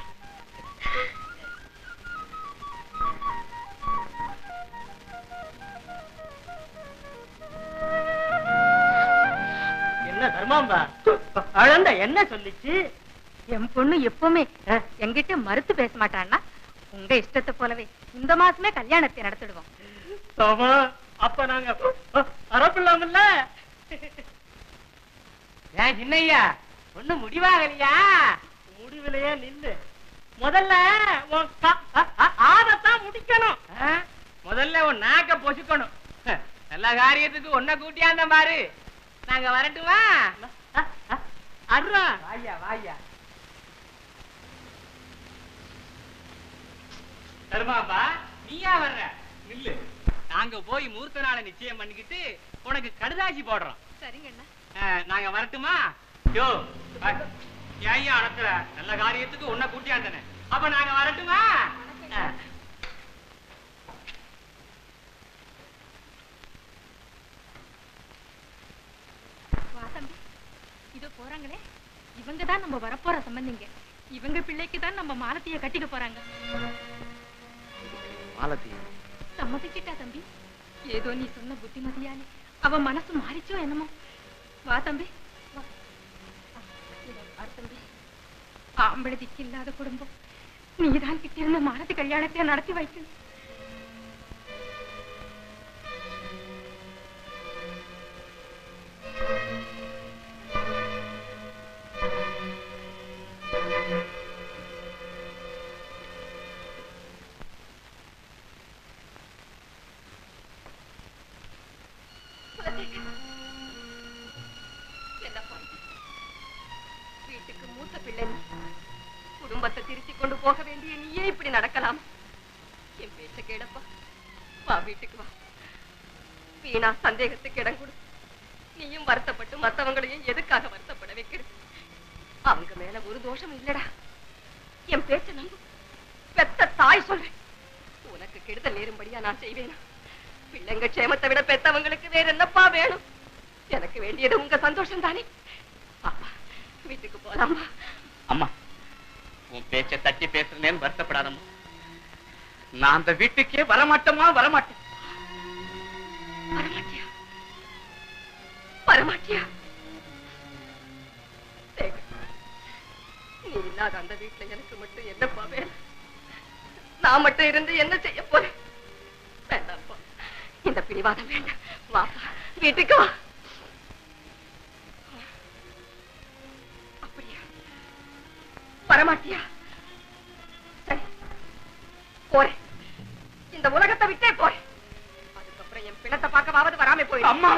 என்ன தர்மாம்பா, குழந்தை என்ன சொல்லிச்சு? என் பொண்ணு எப்பவுமே என்கிட்ட மறுத்து பேச மாட்டான்னா, உங்க இஷ்டத்தை போலவே இந்த மாசமே கல்யாணத்தை நடத்திடுவோம். அப்ப நாங்க அரப்பில்லாமல்ல? ஏன் சின்னையா, ஒண்ணும் முடிவாகலையா? முடிவிலையே நில்லு. முதல்ல ஆதத்தான் முடிக்கணும். முதல்ல உன் நாக்க பொசுக்கணும். எல்லா காரியத்துக்கு ஒன்ன கூட்டியாந்த பாரு. நாங்க வரட்டுமா? அர்ரா, வாயா வாயா. தருமாம்பா, நீயா வர்ற? நில்லு. நாங்க போய் மூர்த்த நாளை நிச்சயம் பண்ணிக்கிட்டு உனக்கு கடுதாசி போடுறோம். சரிங்க அண்ணா. நாங்க வரட்டுமா? யோ, ஏன் அனுப்புற? நல்ல காரியத்துக்கு உன்னை கூட்டியாந்தன. அப்ப நாங்க வரட்டுமா? வாசந்தி, இதோ போறாங்களே, இவங்கதான் நம்ம வரப்போற சம்பந்திங்க. இவங்க பிள்ளைக்கு தான் நம்ம மாலத்திய கட்டிக்க போறாங்க. மாலதி சம்மதிச்சிட்டா தம்பி? ஏதோ நீ சொன்ன புத்திமதியாலே அவ மனசு மாறிச்சோ என்னமோ. வா தம்பி, வா. தம்பி, ஆம்பளை திக்கு இல்லாத குடும்பம், நீதான் கிட்ட இருந்த மாலதி கல்யாணத்தை நடத்தி வைக்கணும். வீட்டுக்கு மூத்த பிள்ளை, குடும்பத்தை திருத்தி கொண்டு போக வேண்டிய நீயே இப்படி நடக்கலாம்? என் பேச்ச கேடப்பா, வா வீட்டுக்கு வா. வீணா சந்தேகத்துக்கு இடம் கொடு. நீயும் வருத்தப்பட்டு மத்தவங்களையும் எதுக்காக வருத்தப்பட வைக்கிறது? அவங்க மேல ஒரு தோஷம் இல்லடா. என் பேச்ச நம்பு. பெத்த தாய் சொல்றேன், உனக்கு கெடுதல் நேரும்படியா நான் செய்வேனா? பிள்ளைங்க க்ஷேமத்தை விட பெத்தவங்களுக்கு வேற என்னப்பா வேணும்? எனக்கு வேண்டியது உங்க சந்தோஷம் தானே. பாப்பா, வீட்டுக்கு போலாமா? அம்மா, உன் பேச்ச தட்டி பேசுறேன்னு வருத்தப்படாதம்மா. நான் அந்த வீட்டுக்கே வரமாட்டேமா, வரமாட்டேன். வரமாட்டியா? வரமாட்டியா? நீ இல்லாத அந்த வீட்டுல எனக்கு மட்டும் என்னப்பா வேணும்? நான் மட்டும் இருந்து என்ன செய்ய போறேன்? வேண்டாம்ப்பா, இந்த பிடிவாதம் வேண்டாம். வாப்பா, வீட்டுக்கு வா. அப்படியா? வரமாட்டியா? சரி, போறேன். இந்த உலகத்தை விட்டே போறேன். அதுக்கப்புறம் என் பிணத்தை பார்க்கவாவது வராம போயிடும். அம்மா,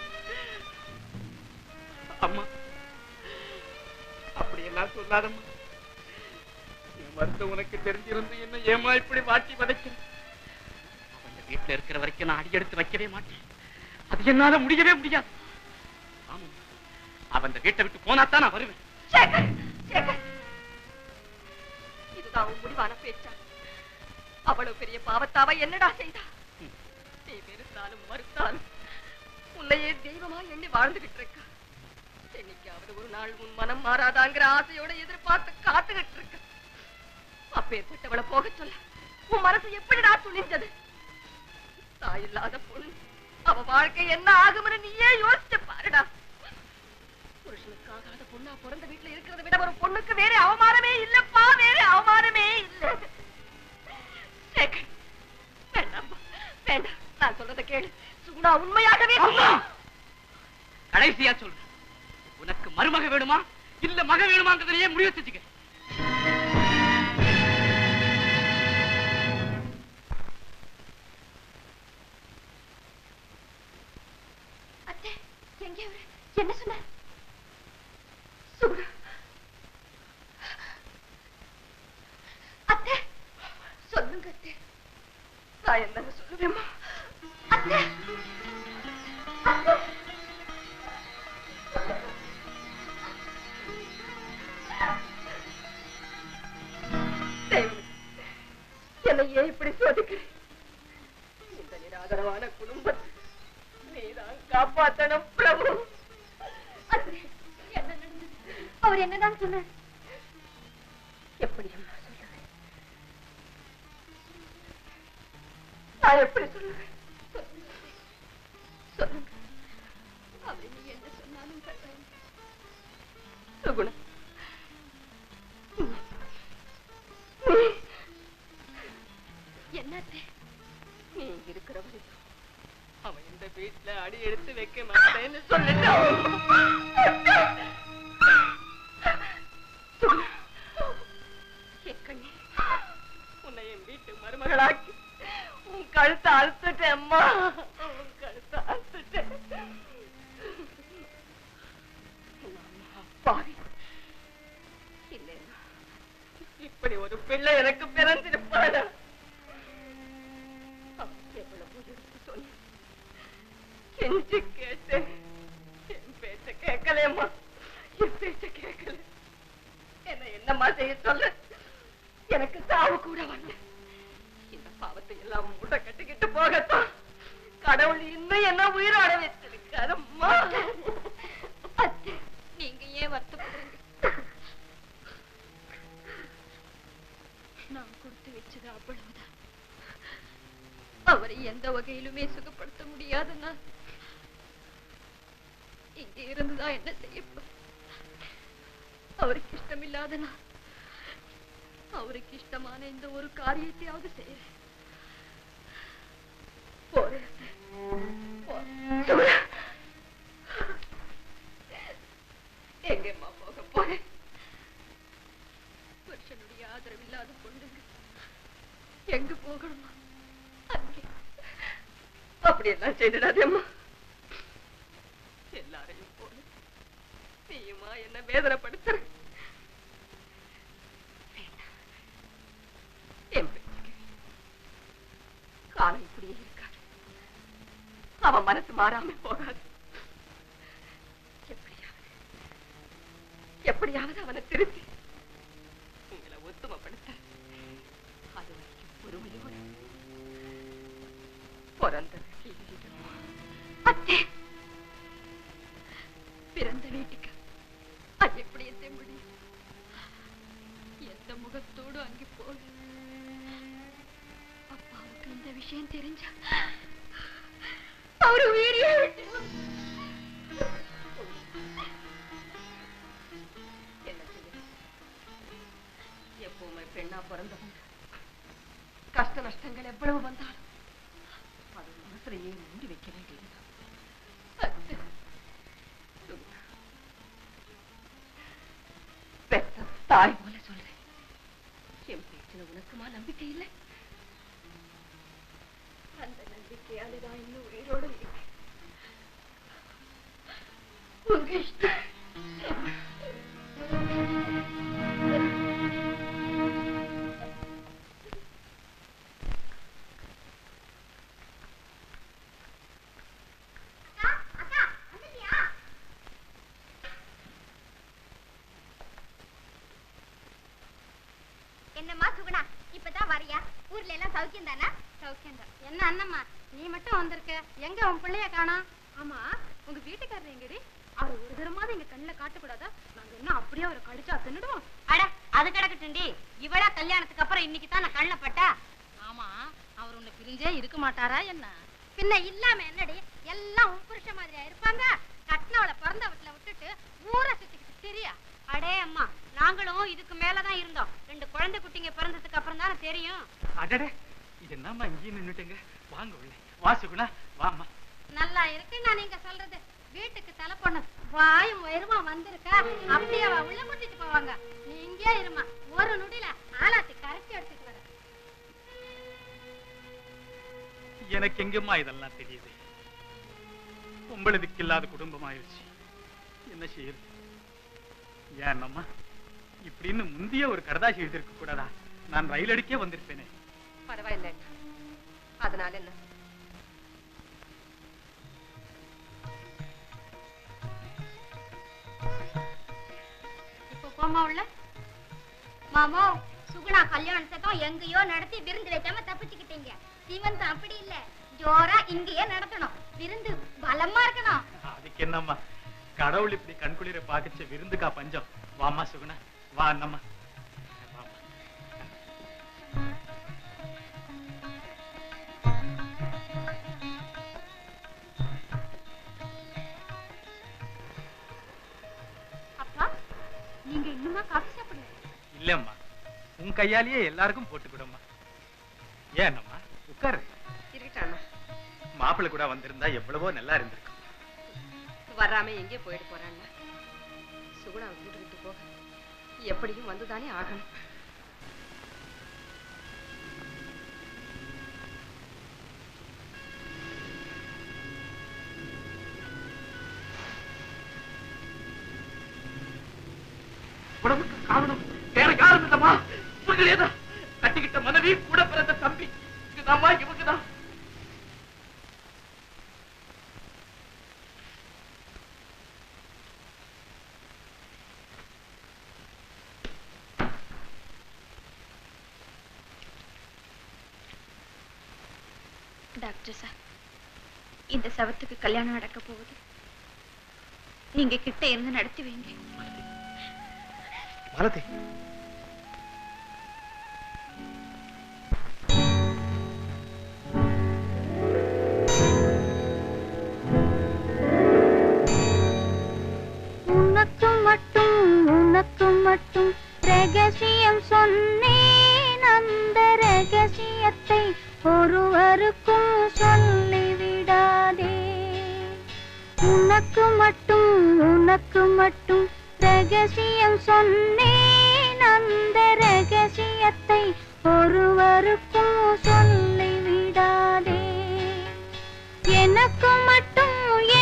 அம்மா, அப்படியெல்லாம் சொல்லாதம்மா. என் வருத்தம் உனக்கு தெரிஞ்சிருந்து என்ன ஏமா இப்படி வாட்டி வதைக்கிறேன்? அவன் வீட்டுல இருக்கிற வரைக்கும் நான் அடி எடுத்து வைக்கவே மாட்டேன். அது என்னால முடியவே முடியாது. ஆமா, அவன் வீட்டை விட்டு போனாத்தான் நான் வருவேன். சேகர், சேகர், இதுதான் உன் முடிவான பேச்சா? அவ்வளவு பெரிய பாவத்தாவ என்னடா செய்தா? நீ வெறுத்தாலும் மறுத்தாலும் உன்னையே தெய்வமா எண்ணி வாழ்ந்துகிட்டு இருக்க. என்னைக்காவது ஒரு நாள் உன் மனம் மாறாதாங்கிற ஆசையோட எதிர்பார்த்து காத்துக்கிட்டு இருக்க. அப்பேற்பட்டவளை போக சொல்ல உன் மனசு எப்படிடா துணிஞ்சது? தாயில்லாத பொண்ணு, அவ வாழ்க்கை என்ன ஆகும்னு நீயே யோசிச்சு பாருடா. புருஷனுக்கு ஆகாத பொண்ணா பிறந்த வீட்டுல இருக்கிறத விட ஒரு பொண்ணுக்கு வேற அவமானமே இல்லப்பா, வேற அவமானமே இல்ல. வேண்டாம், வேண்டாம், நான் சொல்றத கேளு. சுகுணா உண்மையாகவே கடைசியா சொல்ற, உனக்கு மருமக வேணுமா இல்ல மக வேணுமாங்கிறதையே முடிவு செஞ்சுக்க. அத்தை, எங்கே அவரு? என்ன சொன்னார்? சுகுணா, அத்தை சொல்லுங்க அத்தை. நான் என்ன சொல்லுவேம்மா? அத்தை, என்னை ஏன் இப்படி சோதிக்கிறேன்? இந்த நிராதரவான குடும்பத்தை நீதான் காப்பாத்தணும் பிரபு. என்ன நடந்தது? அவர் என்னதான் சொன்னார்? எப்படி அம்மா சொல்லுவேன்? நான் எப்படி சொல்லுவேன்? சொல்லுங்க. அவர் நீ என்ன சொன்னாலும் பரவாயில்லை. சுகுணா, என்னத்தை? நீ இருக்கிற வரைக்கும் அவன் இந்த வீட்டுல அடி எடுத்து வைக்க மாட்டேன்னு சொல்லிட்டான். உன்னை என் வீட்டு மருமகளாக்கி உன் கழுத்தை அறுத்துட்டேன் அம்மா, உன் கழுத்தை அறுத்துட்டேன். பாவி, இல்லையா இப்படி ஒரு பிள்ளை எனக்கு பிறந்திருப்பாடா. கெஞ்சி கேட்டேன், என் பேச்ச கேட்கலேம்மா, என் பேச்ச கேட்கல. என்னம்மா செய்ய சொல்ல? எனக்கு சாவு கூட வரல. இந்த பாவத்தை எல்லாம் மூட்டை கட்டிக்கிட்டு போகத்தான் கடவுள் இன்னும் என்ன உயிரோட வச்சிருக்காரம்மா. அத்தை, நீங்க ஏன் வருத்தப்படுறீங்க? நான் கொடுத்து வச்சது அவ்வளவுதான். அவரை எந்த வகையிலுமே சுகப்படுத்த முடியாதுன்னா இங்கே இருந்துதான் என்ன செய்யப்போ? அவருக்கு இஷ்டமில்லாதனா அவருக்கு இஷ்டமான இந்த ஒரு காரியத்தையாவது செய்யறேன். போறேன். எங்கம்மா போக போறேன்? புருஷனுடைய ஆதரவில்லாத பொண்ணுங்க எங்க போகணுமா? அங்கே. அப்படியெல்லாம் செய்திடாதேம்மா. எல்லாரையும் போல நீயுமா என்ன வேதனைப்படுத்துற? என் பேச்சுக்கு காலம் இப்படியே இருக்காது. அவன் மனசு மாறாம போகாது. எப்படியாவது அவனை திருத்தி உங்களை ஒத்துமைப்படுத்த அது வரைக்கும் பொறுமையோடு பிறந்த பிறந்த வீட்டுக்கு அது எப்படி எத்த முடியும்? எந்த முகத்தோடு அங்கே போக அப்பாவுக்கு இந்த விஷயம் தெரிஞ்சா அவரு உயிரியே விட்டு எப்பவுமே பெண்ணா பிறந்தவங்க கஷ்ட நஷ்டங்கள் எவ்வளவு வந்தாலும் அது மனசுலயே மூடி வைக்க வேண்டியது. பெத்த தாய் போல சொல்றேன். என் பேச்சுல உனக்குமா நம்பிக்கை இல்லை? அந்த நம்பிக்கையாலதான் இன்னும் உயிரோடு இருக்கேன். உங்க இஷ்டம். என்னம்மா சுகுணா, இப்பதான் வரியா? ஊர்ல எல்லாம் சௌக்கியம் தானா? சௌக்கியம் தான். என்ன அண்ணம்மா நீ மட்டும் வந்திருக்க? எங்க உன் பிள்ளைய காணோம்? ஆமா, உங்க வீட்டுக்காரர் எங்கடி? அவர் ஒரு தரமாவது எங்க கண்ணுல காட்டக்கூடாதா? நாங்க என்ன அப்படியே அவரை கடிச்சா தின்னுடுவோம்? அட அது கிடக்கட்டுண்டி. இவளா கல்யாணத்துக்கு அப்புறம் இன்னைக்கு தான் நான் கண்ணுல பட்டா. ஆமா, அவர் உன்னை பிரிஞ்சே இருக்க மாட்டாரா என்ன? பின்ன இல்லாம என்னடி? எல்லாம் உன் புருஷ மாதிரியா இருப்பாங்க? கட்டினவளை பிறந்த வீட்டுல விட்டுட்டு ஊரை சுத்திக்கிட்டு தெரியா? அடே அம்மா, நாங்களும் இதுக்கு மேலதான் இருந்தோம். 2 குழந்தை குட்டிங்க பிறந்ததுக்கு அப்புறம் தானே தெரியும். அடடே, இது என்னம்மா இங்கேயும் நின்னுட்டுங்க? வாங்க உள்ள. வா சுகுணா, வாம்மா. நல்லா இருக்குன்னா நீங்க சொல்றது. வீட்டுக்கு தலை பொண்ணு வாயும் வயிறுமா வந்திருக்கா, அப்படியே அவ உள்ள கூட்டிட்டு போவாங்க. நீ இங்கே இருமா, ஒரு நொடியில ஆலாத்தி கரைச்சி எடுத்துட்டு வர. எனக்கு எங்கம்மா இதெல்லாம் தெரியுது? உங்களுதுக்கு இல்லாத குடும்பமாயிருச்சு. என்ன செய்யுது? ஏன் அம்மா இப்படின்னு முந்திய ஒரு கடதாசி எழுதிருக்க கூடாதா? நான் ரயில் அடிக்கே வந்திருப்பேனே. பரவாயில்லை, அதனால என்ன? இப்ப போமா உள்ள. மாமோ, சுகுணா கல்யாணத்தையும் எங்கேயோ நடத்தி விருந்து வைக்காம தப்பிச்சுக்கிட்டீங்க. சிவன் அப்படி இல்ல, ஜோரா இங்கேயே நடத்தணும். விருந்து பலமா இருக்கணும். அதுக்கு என்னம்மா, கடவுள் இப்படி கண்குளிர பாக்கிச்ச விருந்துக்கா பஞ்சம். வாமா சுகுணா, வா அண்ணம்மா. அப்பா, நீங்க இன்னுமா காஃபி சாப்பிடல? இல்லம்மா, உன் கையாலேயே எல்லாருக்கும் போட்டு கொடும்மா. ஏன் அண்ணம்மா, உட்காரு. இருக்கட்டாண்ணா, மாப்பிள்ளை கூட வந்திருந்தா எவ்வளவோ நல்லா இருந்திருக்கும். வராம எங்கே போயிட்டு போறான்னா? சுகுணாவை கூட்டுக்கிட்டு போக எப்படியும் வந்துதானே ஆகணும். உடம்புக்கு காரணம் வேற யாரும் இல்லம்மா, இவங்களேதான். கட்டிக்கிட்ட மனைவி, கூட பிறந்த தம்பி, இதுதான்மா இவங்கதான். டாக்டர் சார், இந்த சவத்துக்கு கல்யாணம் நடக்க போகுது. நீங்க கிட்ட இருந்து நடத்தி வைங்க. மாலதி, உனக்கு மட்டும் ரகசியம் சொன்னேன். அந்த ரகசியத்தை ஒருவருக்கும் சொல்லிவிடாதே. உனக்கு மட்டும் ரகசியம் சொன்னேன். அந்த ரகசியத்தை ஒருவருக்கும் சொல்லிவிடாதே. எனக்கு மட்டும்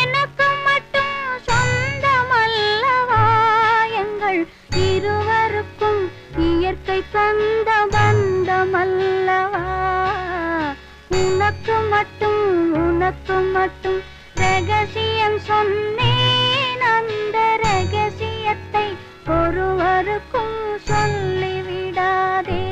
சொந்தமல்லவா எங்கள் இருவருக்கும் இயற்கை தந்த பந்தமல்லவா. உனக்கு மட்டும் ரகசியம் சொன்னேன். அந்த ரகசியத்தை ஒருவருக்கும் சொல்லிவிடாதே.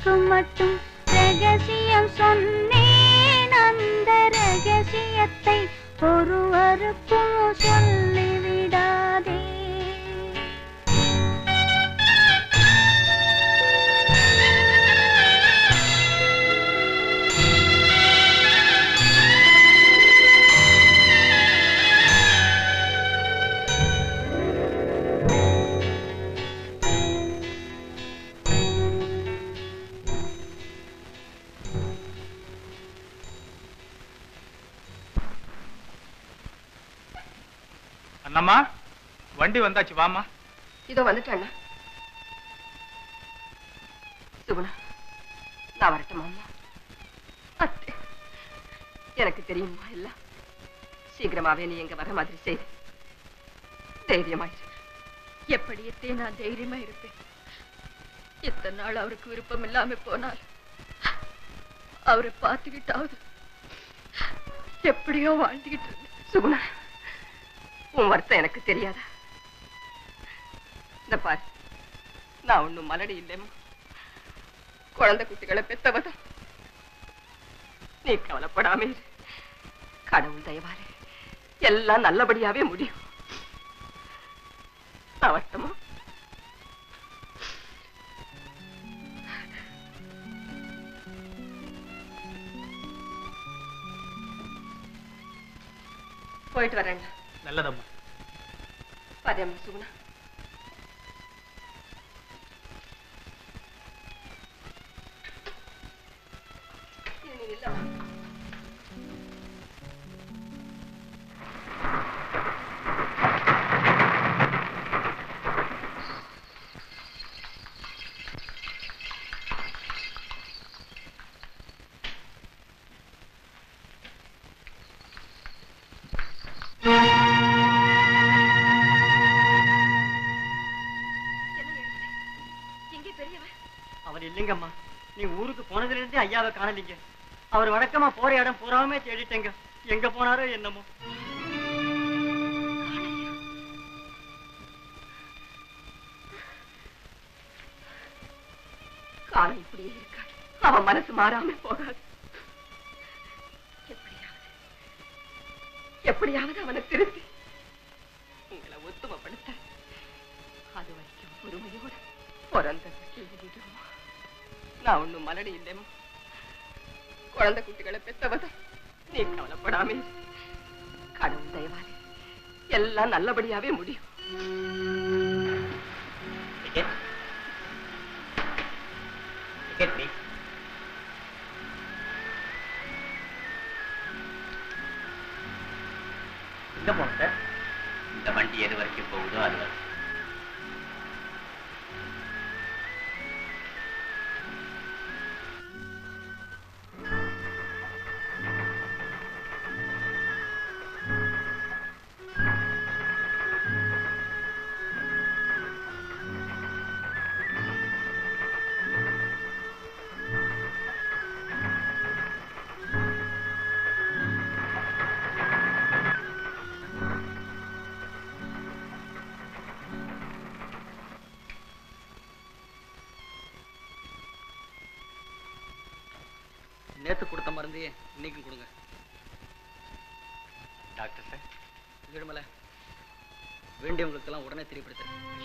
ஒன்று மட்டும் ரகசியம் சொன்னேன், அந்த ரகசியத்தை ஒருவருக்கும் சொல்லிவிடாதே. அண்ணம்மா, வண்டி வந்தாச்சு, வாமா. இதோ வந்துட்டேன். சுகுணா, நான் வரட்டுமா? அம்மா, அத்தை, எனக்கு தெரியுமா எல்லாம். சீக்கிரமாவே நீ எங்க வர மாதிரி செய்து தைரியமாயிரு. எப்படியத்தே நான் தைரியமா இருப்பேன்? இத்தனை நாள் அவருக்கு விருப்பம் இல்லாம போனால் அவரை பார்த்துக்கிட்டாவது எப்படியோ வாழ்ந்துகிட்டு இருந்தேன். சுகுணா, உன் வருத்தம் எனக்கு தெரியாதா? இந்த பாரு, நான் ஒண்ணும் மலடி இல்லைம்மா. குழந்தை குட்டிகளை பெத்தவதான். நீ கவலைப்படாம இரு. கடவுள் தயவாலே எல்லாம் நல்லபடியாவே முடியும். அவர்த்தமா போயிட்டு வரேன். நல்லதம்மா. வரேம்மா சுகுணா. நீ இல்லம்மா. அவர் இல்லைங்கம்மா, நீ ஊருக்கு போனதுல இருந்தே ஐயாவை காணலீங்க. அவர் வழக்கமா போற இடம் பூராமே தேடிட்டேங்க. எங்க போனாரோ என்னமோ. காலம் இப்படியே இருக்காது. அவன் மனசு மாறாம போகாது. எப்படியாவது அவனை திருத்தி உங்களை ஒத்துமைப்படுத்த அது வரைக்கும் பொறுமையோட பிறந்த குட்டியை நான் ஒண்ணும் மலடி இல்லைம்மா. குழந்தை குட்டிகளை பெத்தவதான். நீ கவலைப்படாம கடவுள் தயவாலே எல்லாம் நல்லபடியாவே முடியும். எங்க போன? இந்த வண்டி எது வரைக்கும் போகுதோ அது வரைக்கும். நேத்து கொடுத்த மருந்தையே இன்னைக்கும் கொடுங்க. டாக்டர் சார், விடுமலை வேண்டியவங்களுக்கு எல்லாம் உடனே தெரியப்படுத்த.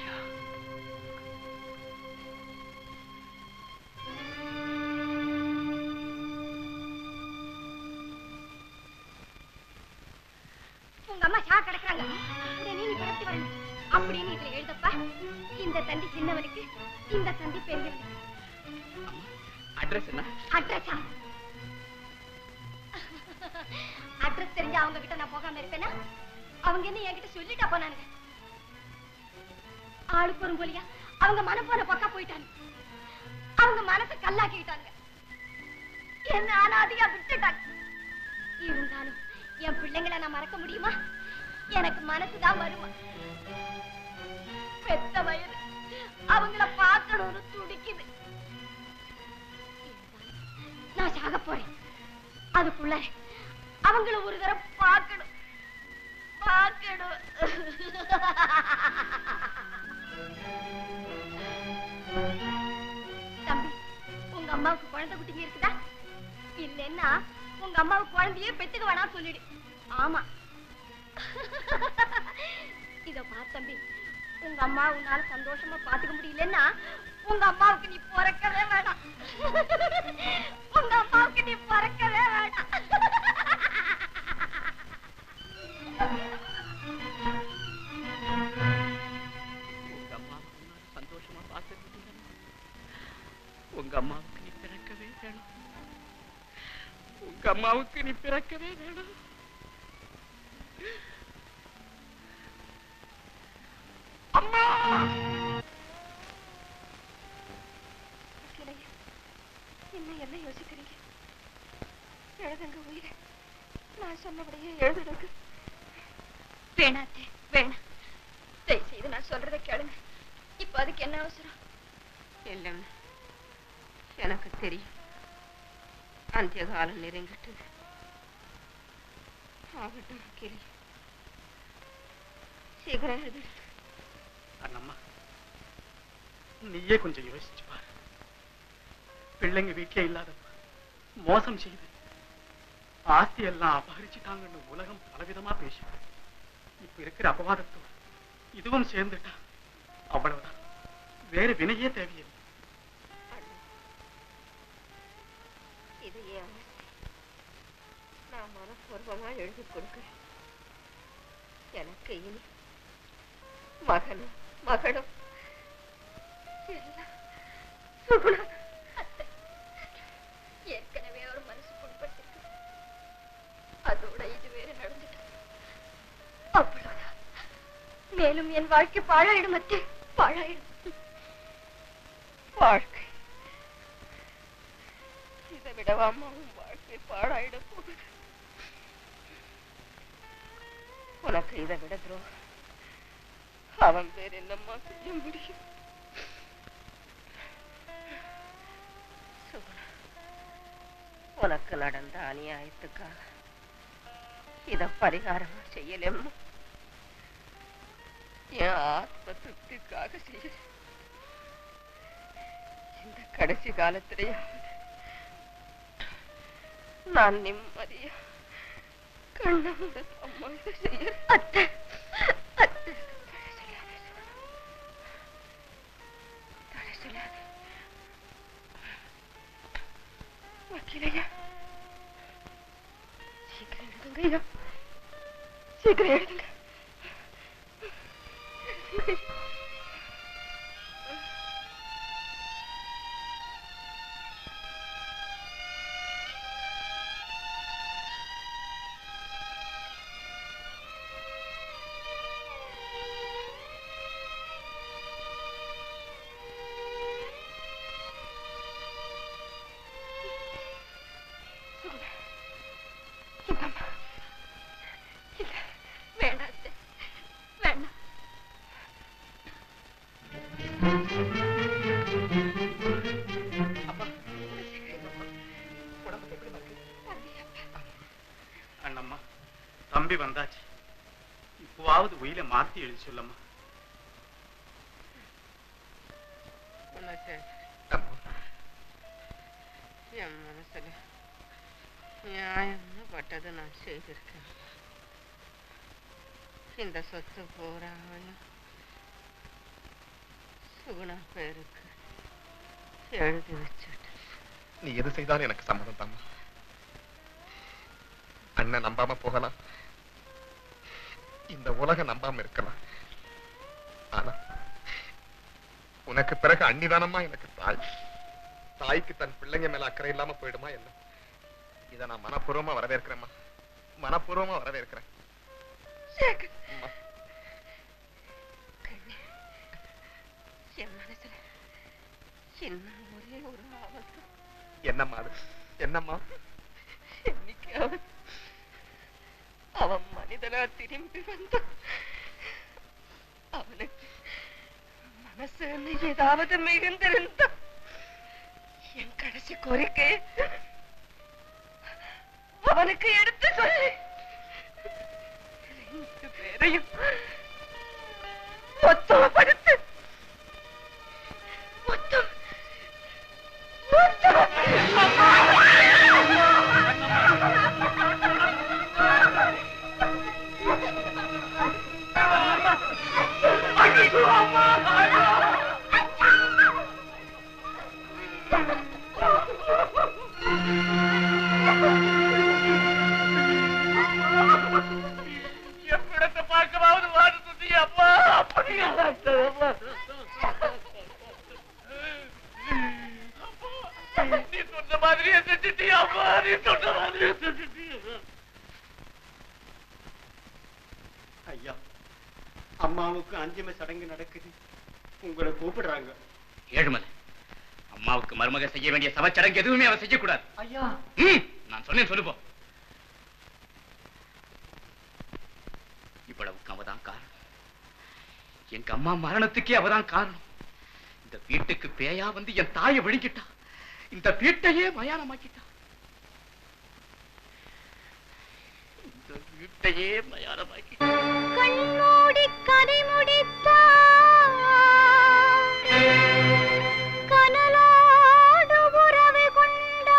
உங்க அம்மா ஷா கிடக்குறாங்க. நீ கிடத்தி வரணும் அப்படின்னு இதுல எழுதப்பா. இந்த தண்டி சின்னவனுக்கு, இந்த தண்டி பெரியவனுக்கு. அட்ரஸ் என்ன? அட்ரஸா? அட்ரஸ் தெரிஞ்ச அவங்க கிட்ட நான் போகாம இருப்பேனா? அவங்க என்ன என்கிட்ட சொல்லிட்டா போனானுங்க. ஆளுக்கு ஒரு போலியா அவங்க மனம் போன பக்கா போயிட்டாங்க. அவங்க மனசை கல்லாக்கிட்டாங்க. என்ன அனாதையா விட்டுட்டாங்க. இருந்தாலும் என் பிள்ளைங்களை நான் மறக்க முடியுமா? எனக்கு மனசுதான் வருமா? பெத்த வயது அவங்கள பார்க்கணும்னு துடிக்குது. நான் சாக போறேன். அதுக்குள்ள அவங்கள ஒரு தடவை பார்க்கணும். தம்பி, உங்க அம்மா அம்மாவுக்கு குழந்தை குட்டிங்க இருக்குதா? இல்லன்னா உங்க அம்மாவுக்கு குழந்தையே பெத்துக்க வேணாம் சொல்லிடு. ஆமா. இத பார் தம்பி, உங்க அம்மா உன்னால சந்தோஷமா பாத்துக்க முடியலன்னா உங்க அம்மாவுக்கு நீ பிறக்கவே வேணாம். உங்க அம்மாவுக்கு நீ பிறக்கவே வேணாம். சந்தோஷமா பார்த்து உங்க அம்மாவுக்கு நீ பிறக்கவே வேணும். உங்க அம்மாவுக்கு நீ பிறக்கவே வேணும். அம்மா என்ன யோசிக்கிறீங்க? எழுதுங்க உயிரை. நான் சொன்னபடியே எழுதுறதுக்கு வேணாத்தே, வேணாம். தயவு செய்து நான் சொல்றதை கேளுங்க. இப்ப அதுக்கு என்ன அவசரம்? இல்லைன்னு எனக்கு தெரியும். அந்திய காலம் நெருங்கிட்டது. ஆகட்டும் கிளி, சீக்கிரம் எழுது. அண்ணம்மா, நீயே கொஞ்சம் யோசிச்சு பாரு. பிள்ளைங்க வீட்டிலே இல்லாதப்ப மோசம் செய்து ஆஸ்தி எல்லாம் அபகரிச்சுட்டாங்கன்னு உலகம் பலவிதமா பேசும். இப்ப இருக்கிற அபவாதத்தோடு இதுவும் சேர்ந்துட்டா அவ்வளவுதான். வேற வினையே தேவையில்லை. இதையே நான் மனப்பூர்வமா எழுதி கொடுக்கிறேன். எனக்கு இனி மகனும் மகளும் எல்லாம் சுகுணம். ஏற்கனவே ஒரு மனசு புண்பட்டிருக்கு. அதோட இது வேற நடந்துட்டு அவ்வளவுதான். மேலும் என் வாழ்க்கை பாழாயிடும். அத்தே, பாழாயிடும். வாழ்க்கை இதை விடவாமா உன் வாழ்க்கை பாழாயிட போகுது. உனக்கு இதை விட துரோகம் அவன் பேர் என்னம்மா செய்ய முடியும்? உனக்கு நடந்த அநியாயத்துக்காக இத பரிகாரமா செய்யலம்மா. என் ஆத்ம திருப்திக்காக செய்ய. இந்த கடைசி காலத்திலேயாவது நான் நிம்மதியா கண்ணோட அம்மா இதை செய்ய. அத்தை, அத்தை வக்கீலையா, சீக்கிரம் எழுதுங்க ஐயா, சீக்கிரம் எழுதுங்க. அண்ணம்மா, தம்பி வந்தாச்சு. இப்போவாவது உயிரை மாத்தி எழுதி சொல்லம்மா. என் மனசுல நியாயம்னு பட்டது நான் செய்திருக்கேன். இந்த சொத்து பூராவையும் சுகுணா பேருக்கு எழுதி வச்சுட்டு. நீ எது செய்தாலும் எனக்கு சம்மதம் தாம்மா. அண்ணன் நம்பாம போகலாம், இந்த உலகம் நம்பாம இருக்கலாம். ஆனா உனக்கு பிறகு அண்ணிதானம்மா எனக்கு தாய். தாய்க்கு தன் பிள்ளைங்க மேல அக்கறை இல்லாம போயிடுமா என்ன? இதை நான் மனப்பூர்வமா வரவேற்கிறேம்மா, மனப்பூர்வமா வரவேற்கிறேன். என் மனசுல இன்னும் ஒரே ஒரு ஆபத்து. என்னம்மா அது? என்னம்மா? என்னைக்காவது அவன் மனிதனா திரும்பி வந்து அவனுக்கு மனசுன்னு ஏதாவது மிகுந்திருந்த என் கடைசி கோரிக்கை அவனுக்கு எடுத்து சொல்லி 2 பேரையும் மொத்தப்படுத்து. மொத்தம் எவ்விடத்தை பார்க்கவாவது வாடு சுத்தி அப்பா அப்படியா நீ சொன்ன மாதிரியே செஞ்சுட்டியா அப்பா நீ சொன்ன மாதிரியே செஞ்சுட்டியா ஐயா அம்மாவுக்கு அந்திம சடங்கு நடக்குது உங்களை கூப்பிடுறாங்க. ஏழுமலை அம்மாவுக்கு மருமக செய்ய வேண்டிய சவச்சடங்கு எதுவுமே அவன் செய்யக்கூடாது. ஐயா நான் சொன்னேன் சொல்லுவோம். இவ்வளவுக்கு அவதான் காரணம். எங்க அம்மா மரணத்துக்கே அவதான் காரணம். இந்த வீட்டுக்கு பேயா வந்து என் தாயை விழுங்கிட்டா. இந்த வீட்டையே மயானமாக்கிட்டா. இந்த வீட்டையே மயானமாக்கிட்டா. கண்மூடி கதை முடித்தா கனலோடு உறவு கொண்டா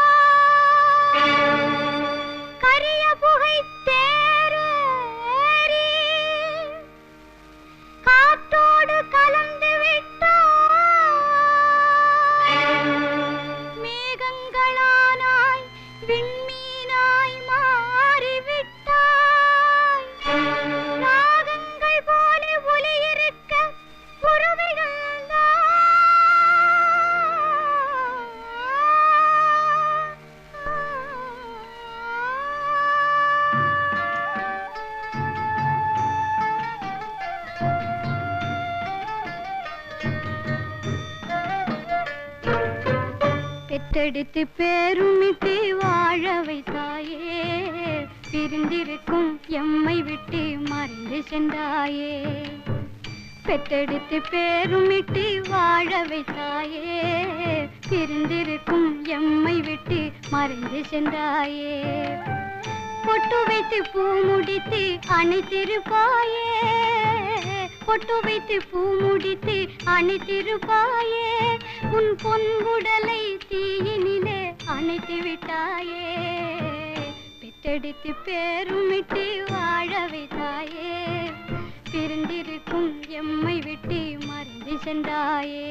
கரிய புகை தேரேறி காற்றோடு கலந்து விட்டா மேகங்களானாய் விண்மீனாய் மாறிவிட்டாய் நாகங்கள் போல ஒளி இருக்க உறவுகள் பெற்றெடுத்து பேருமிட்டு வாழ வைத்தாயே பிரிந்திருக்கும் எம்மை விட்டு மறைந்து சென்றாயே பெற்றெடுத்து பேருமிட்டு வாழ வைத்தாயே பிரிந்திருக்கும் எம்மை விட்டு மறைந்து சென்றாயே பொட்டு வைத்து பூ முடித்து அணைத்திருப்பாயே பொட்டு வைத்து பூ முடித்து அணைத்திருப்பாயே உன் பொன்குடலை தீயினிலே அணைத்து விட்டாயே பெற்றெடுத்து பேருமிட்டு வாழ வைத்தாயே பிரிந்திருக்கும் எம்மை விட்டு மறைந்து சென்றாயே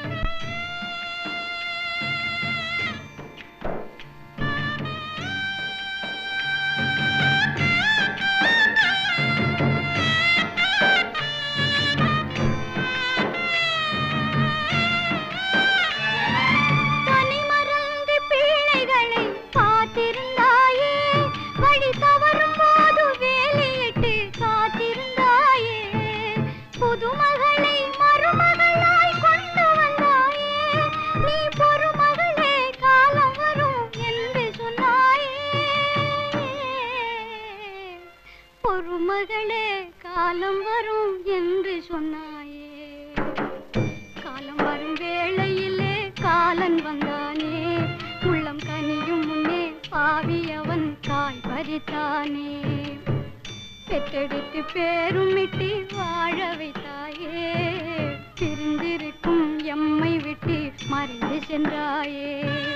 மகளே காலம் வரும் என்று சொன்னாயே காலம் வரும் வேளையிலே காலன் வந்தானே உள்ளம் கனியும் முன்னே பாவி அவன் காய் பறித்தானே பெற்றெடுத்து பேருமிட்டு வாழ வைத்தாயே பிரிந்திருக்கும் எம்மை விட்டு மறைந்து சென்றாயே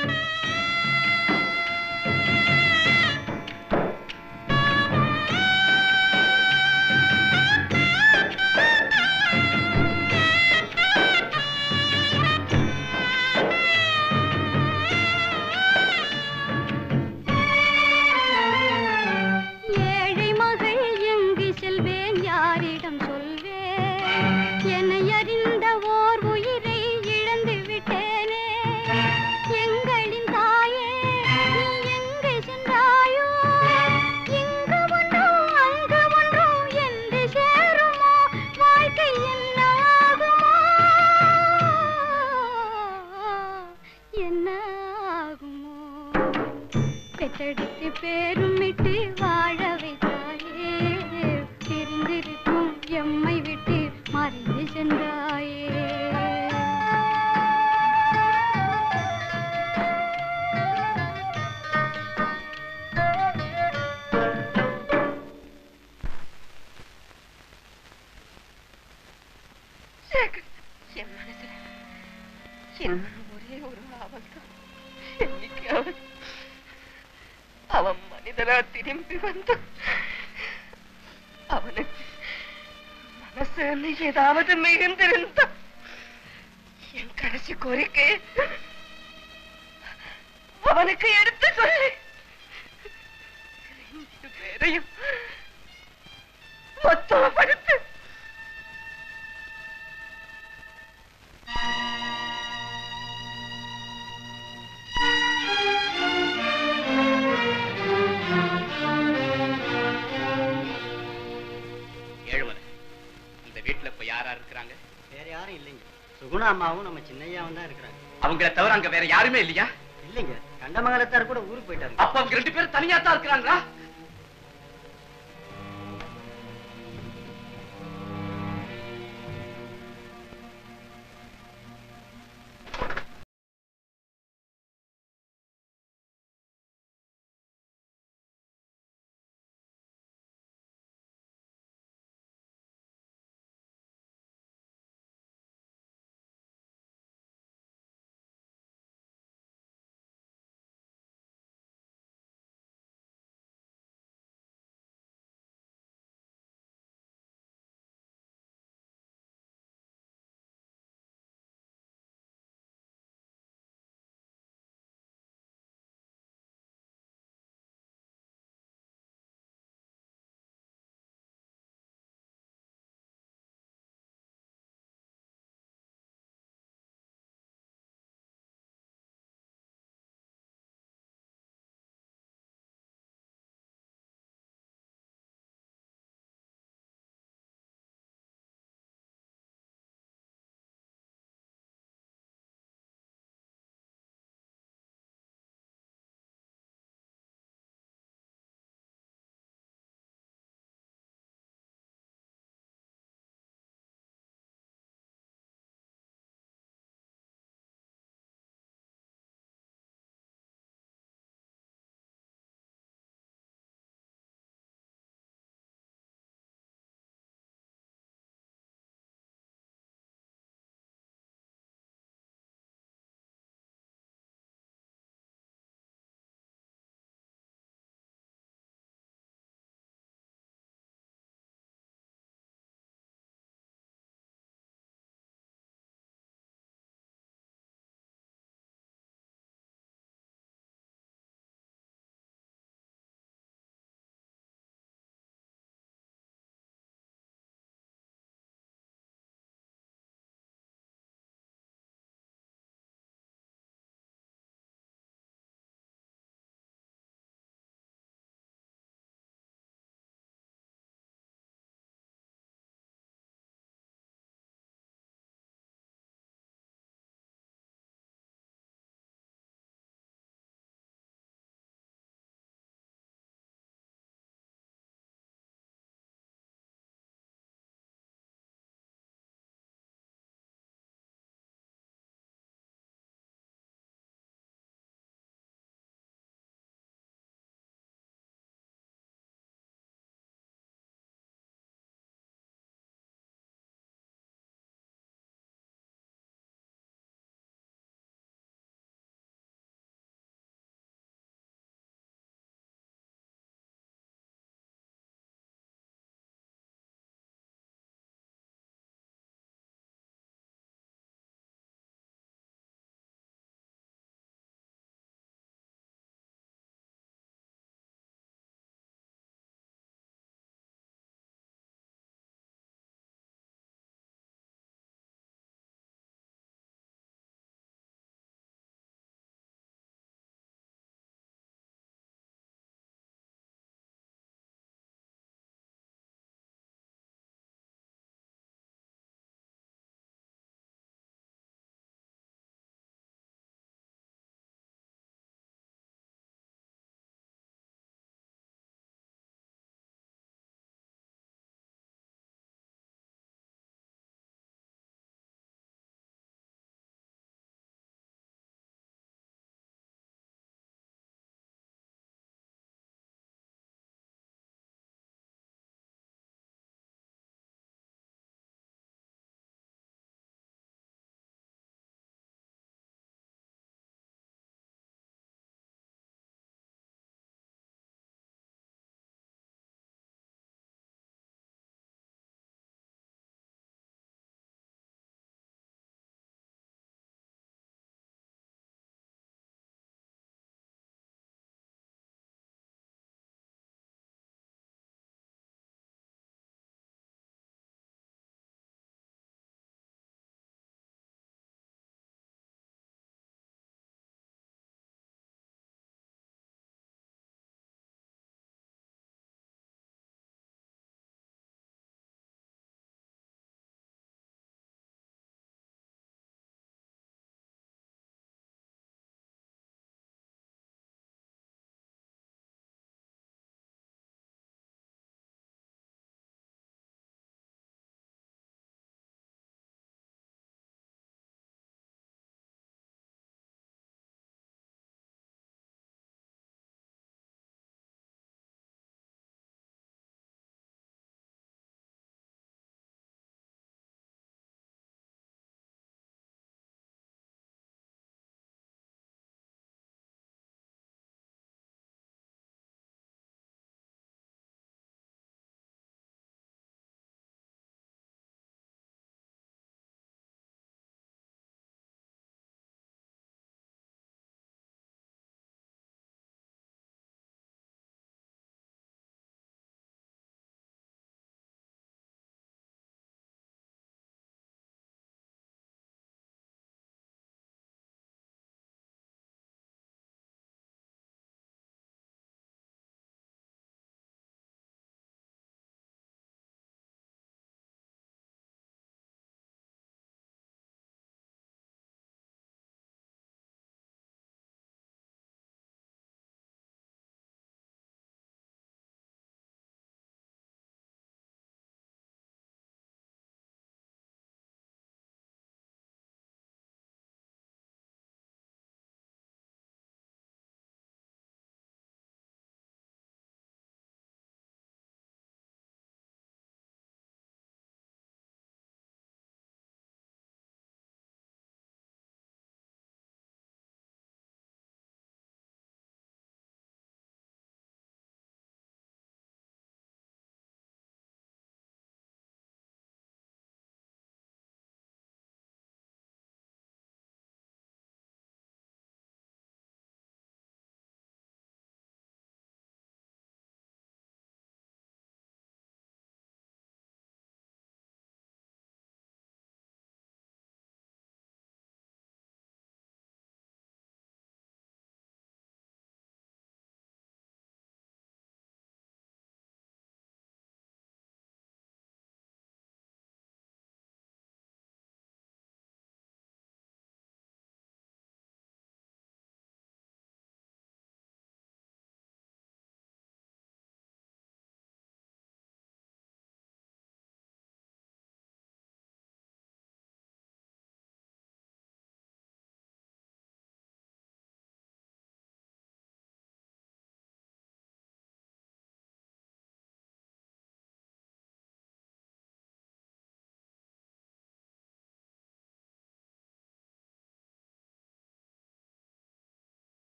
பெற்றெடுத்து பேருமிட்டு வாழ வைத்தாயே பிரிந்திருக்கும் எம்மை விட்டு மறைந்து சென்றாயே என் மனசுல இன்னும் ஒரே ஒரு ஆவல் தான் என்னைக்காவது அவன் மனிதனா திரும்பி வந்து அவனுக்கு மனசுன்னு ஏதாவது மிகுந்திருந்த என் கடைசி கோரிக்கை அவனுக்கு எடுத்து சொல்லி 2 பேரையும் ஒத்துவப்படுத்து. ஏழுமலை, இந்த வீட்டுல இப்ப யாரா இருக்கிறாங்க? வேற யாரும் இல்லைங்க. சுகுணா அம்மாவும் நம்ம சின்னையாவும் தான் இருக்கிறாங்க. அவங்கள தவிர அங்க வேற யாருமே இல்லையா? இல்லைங்க, கண்டமங்கலத்தார் கூட ஊருக்கு போயிட்டாரு. அப்ப அவங்க 2 பேரும் தனியா தான் இருக்கிறாங்களா?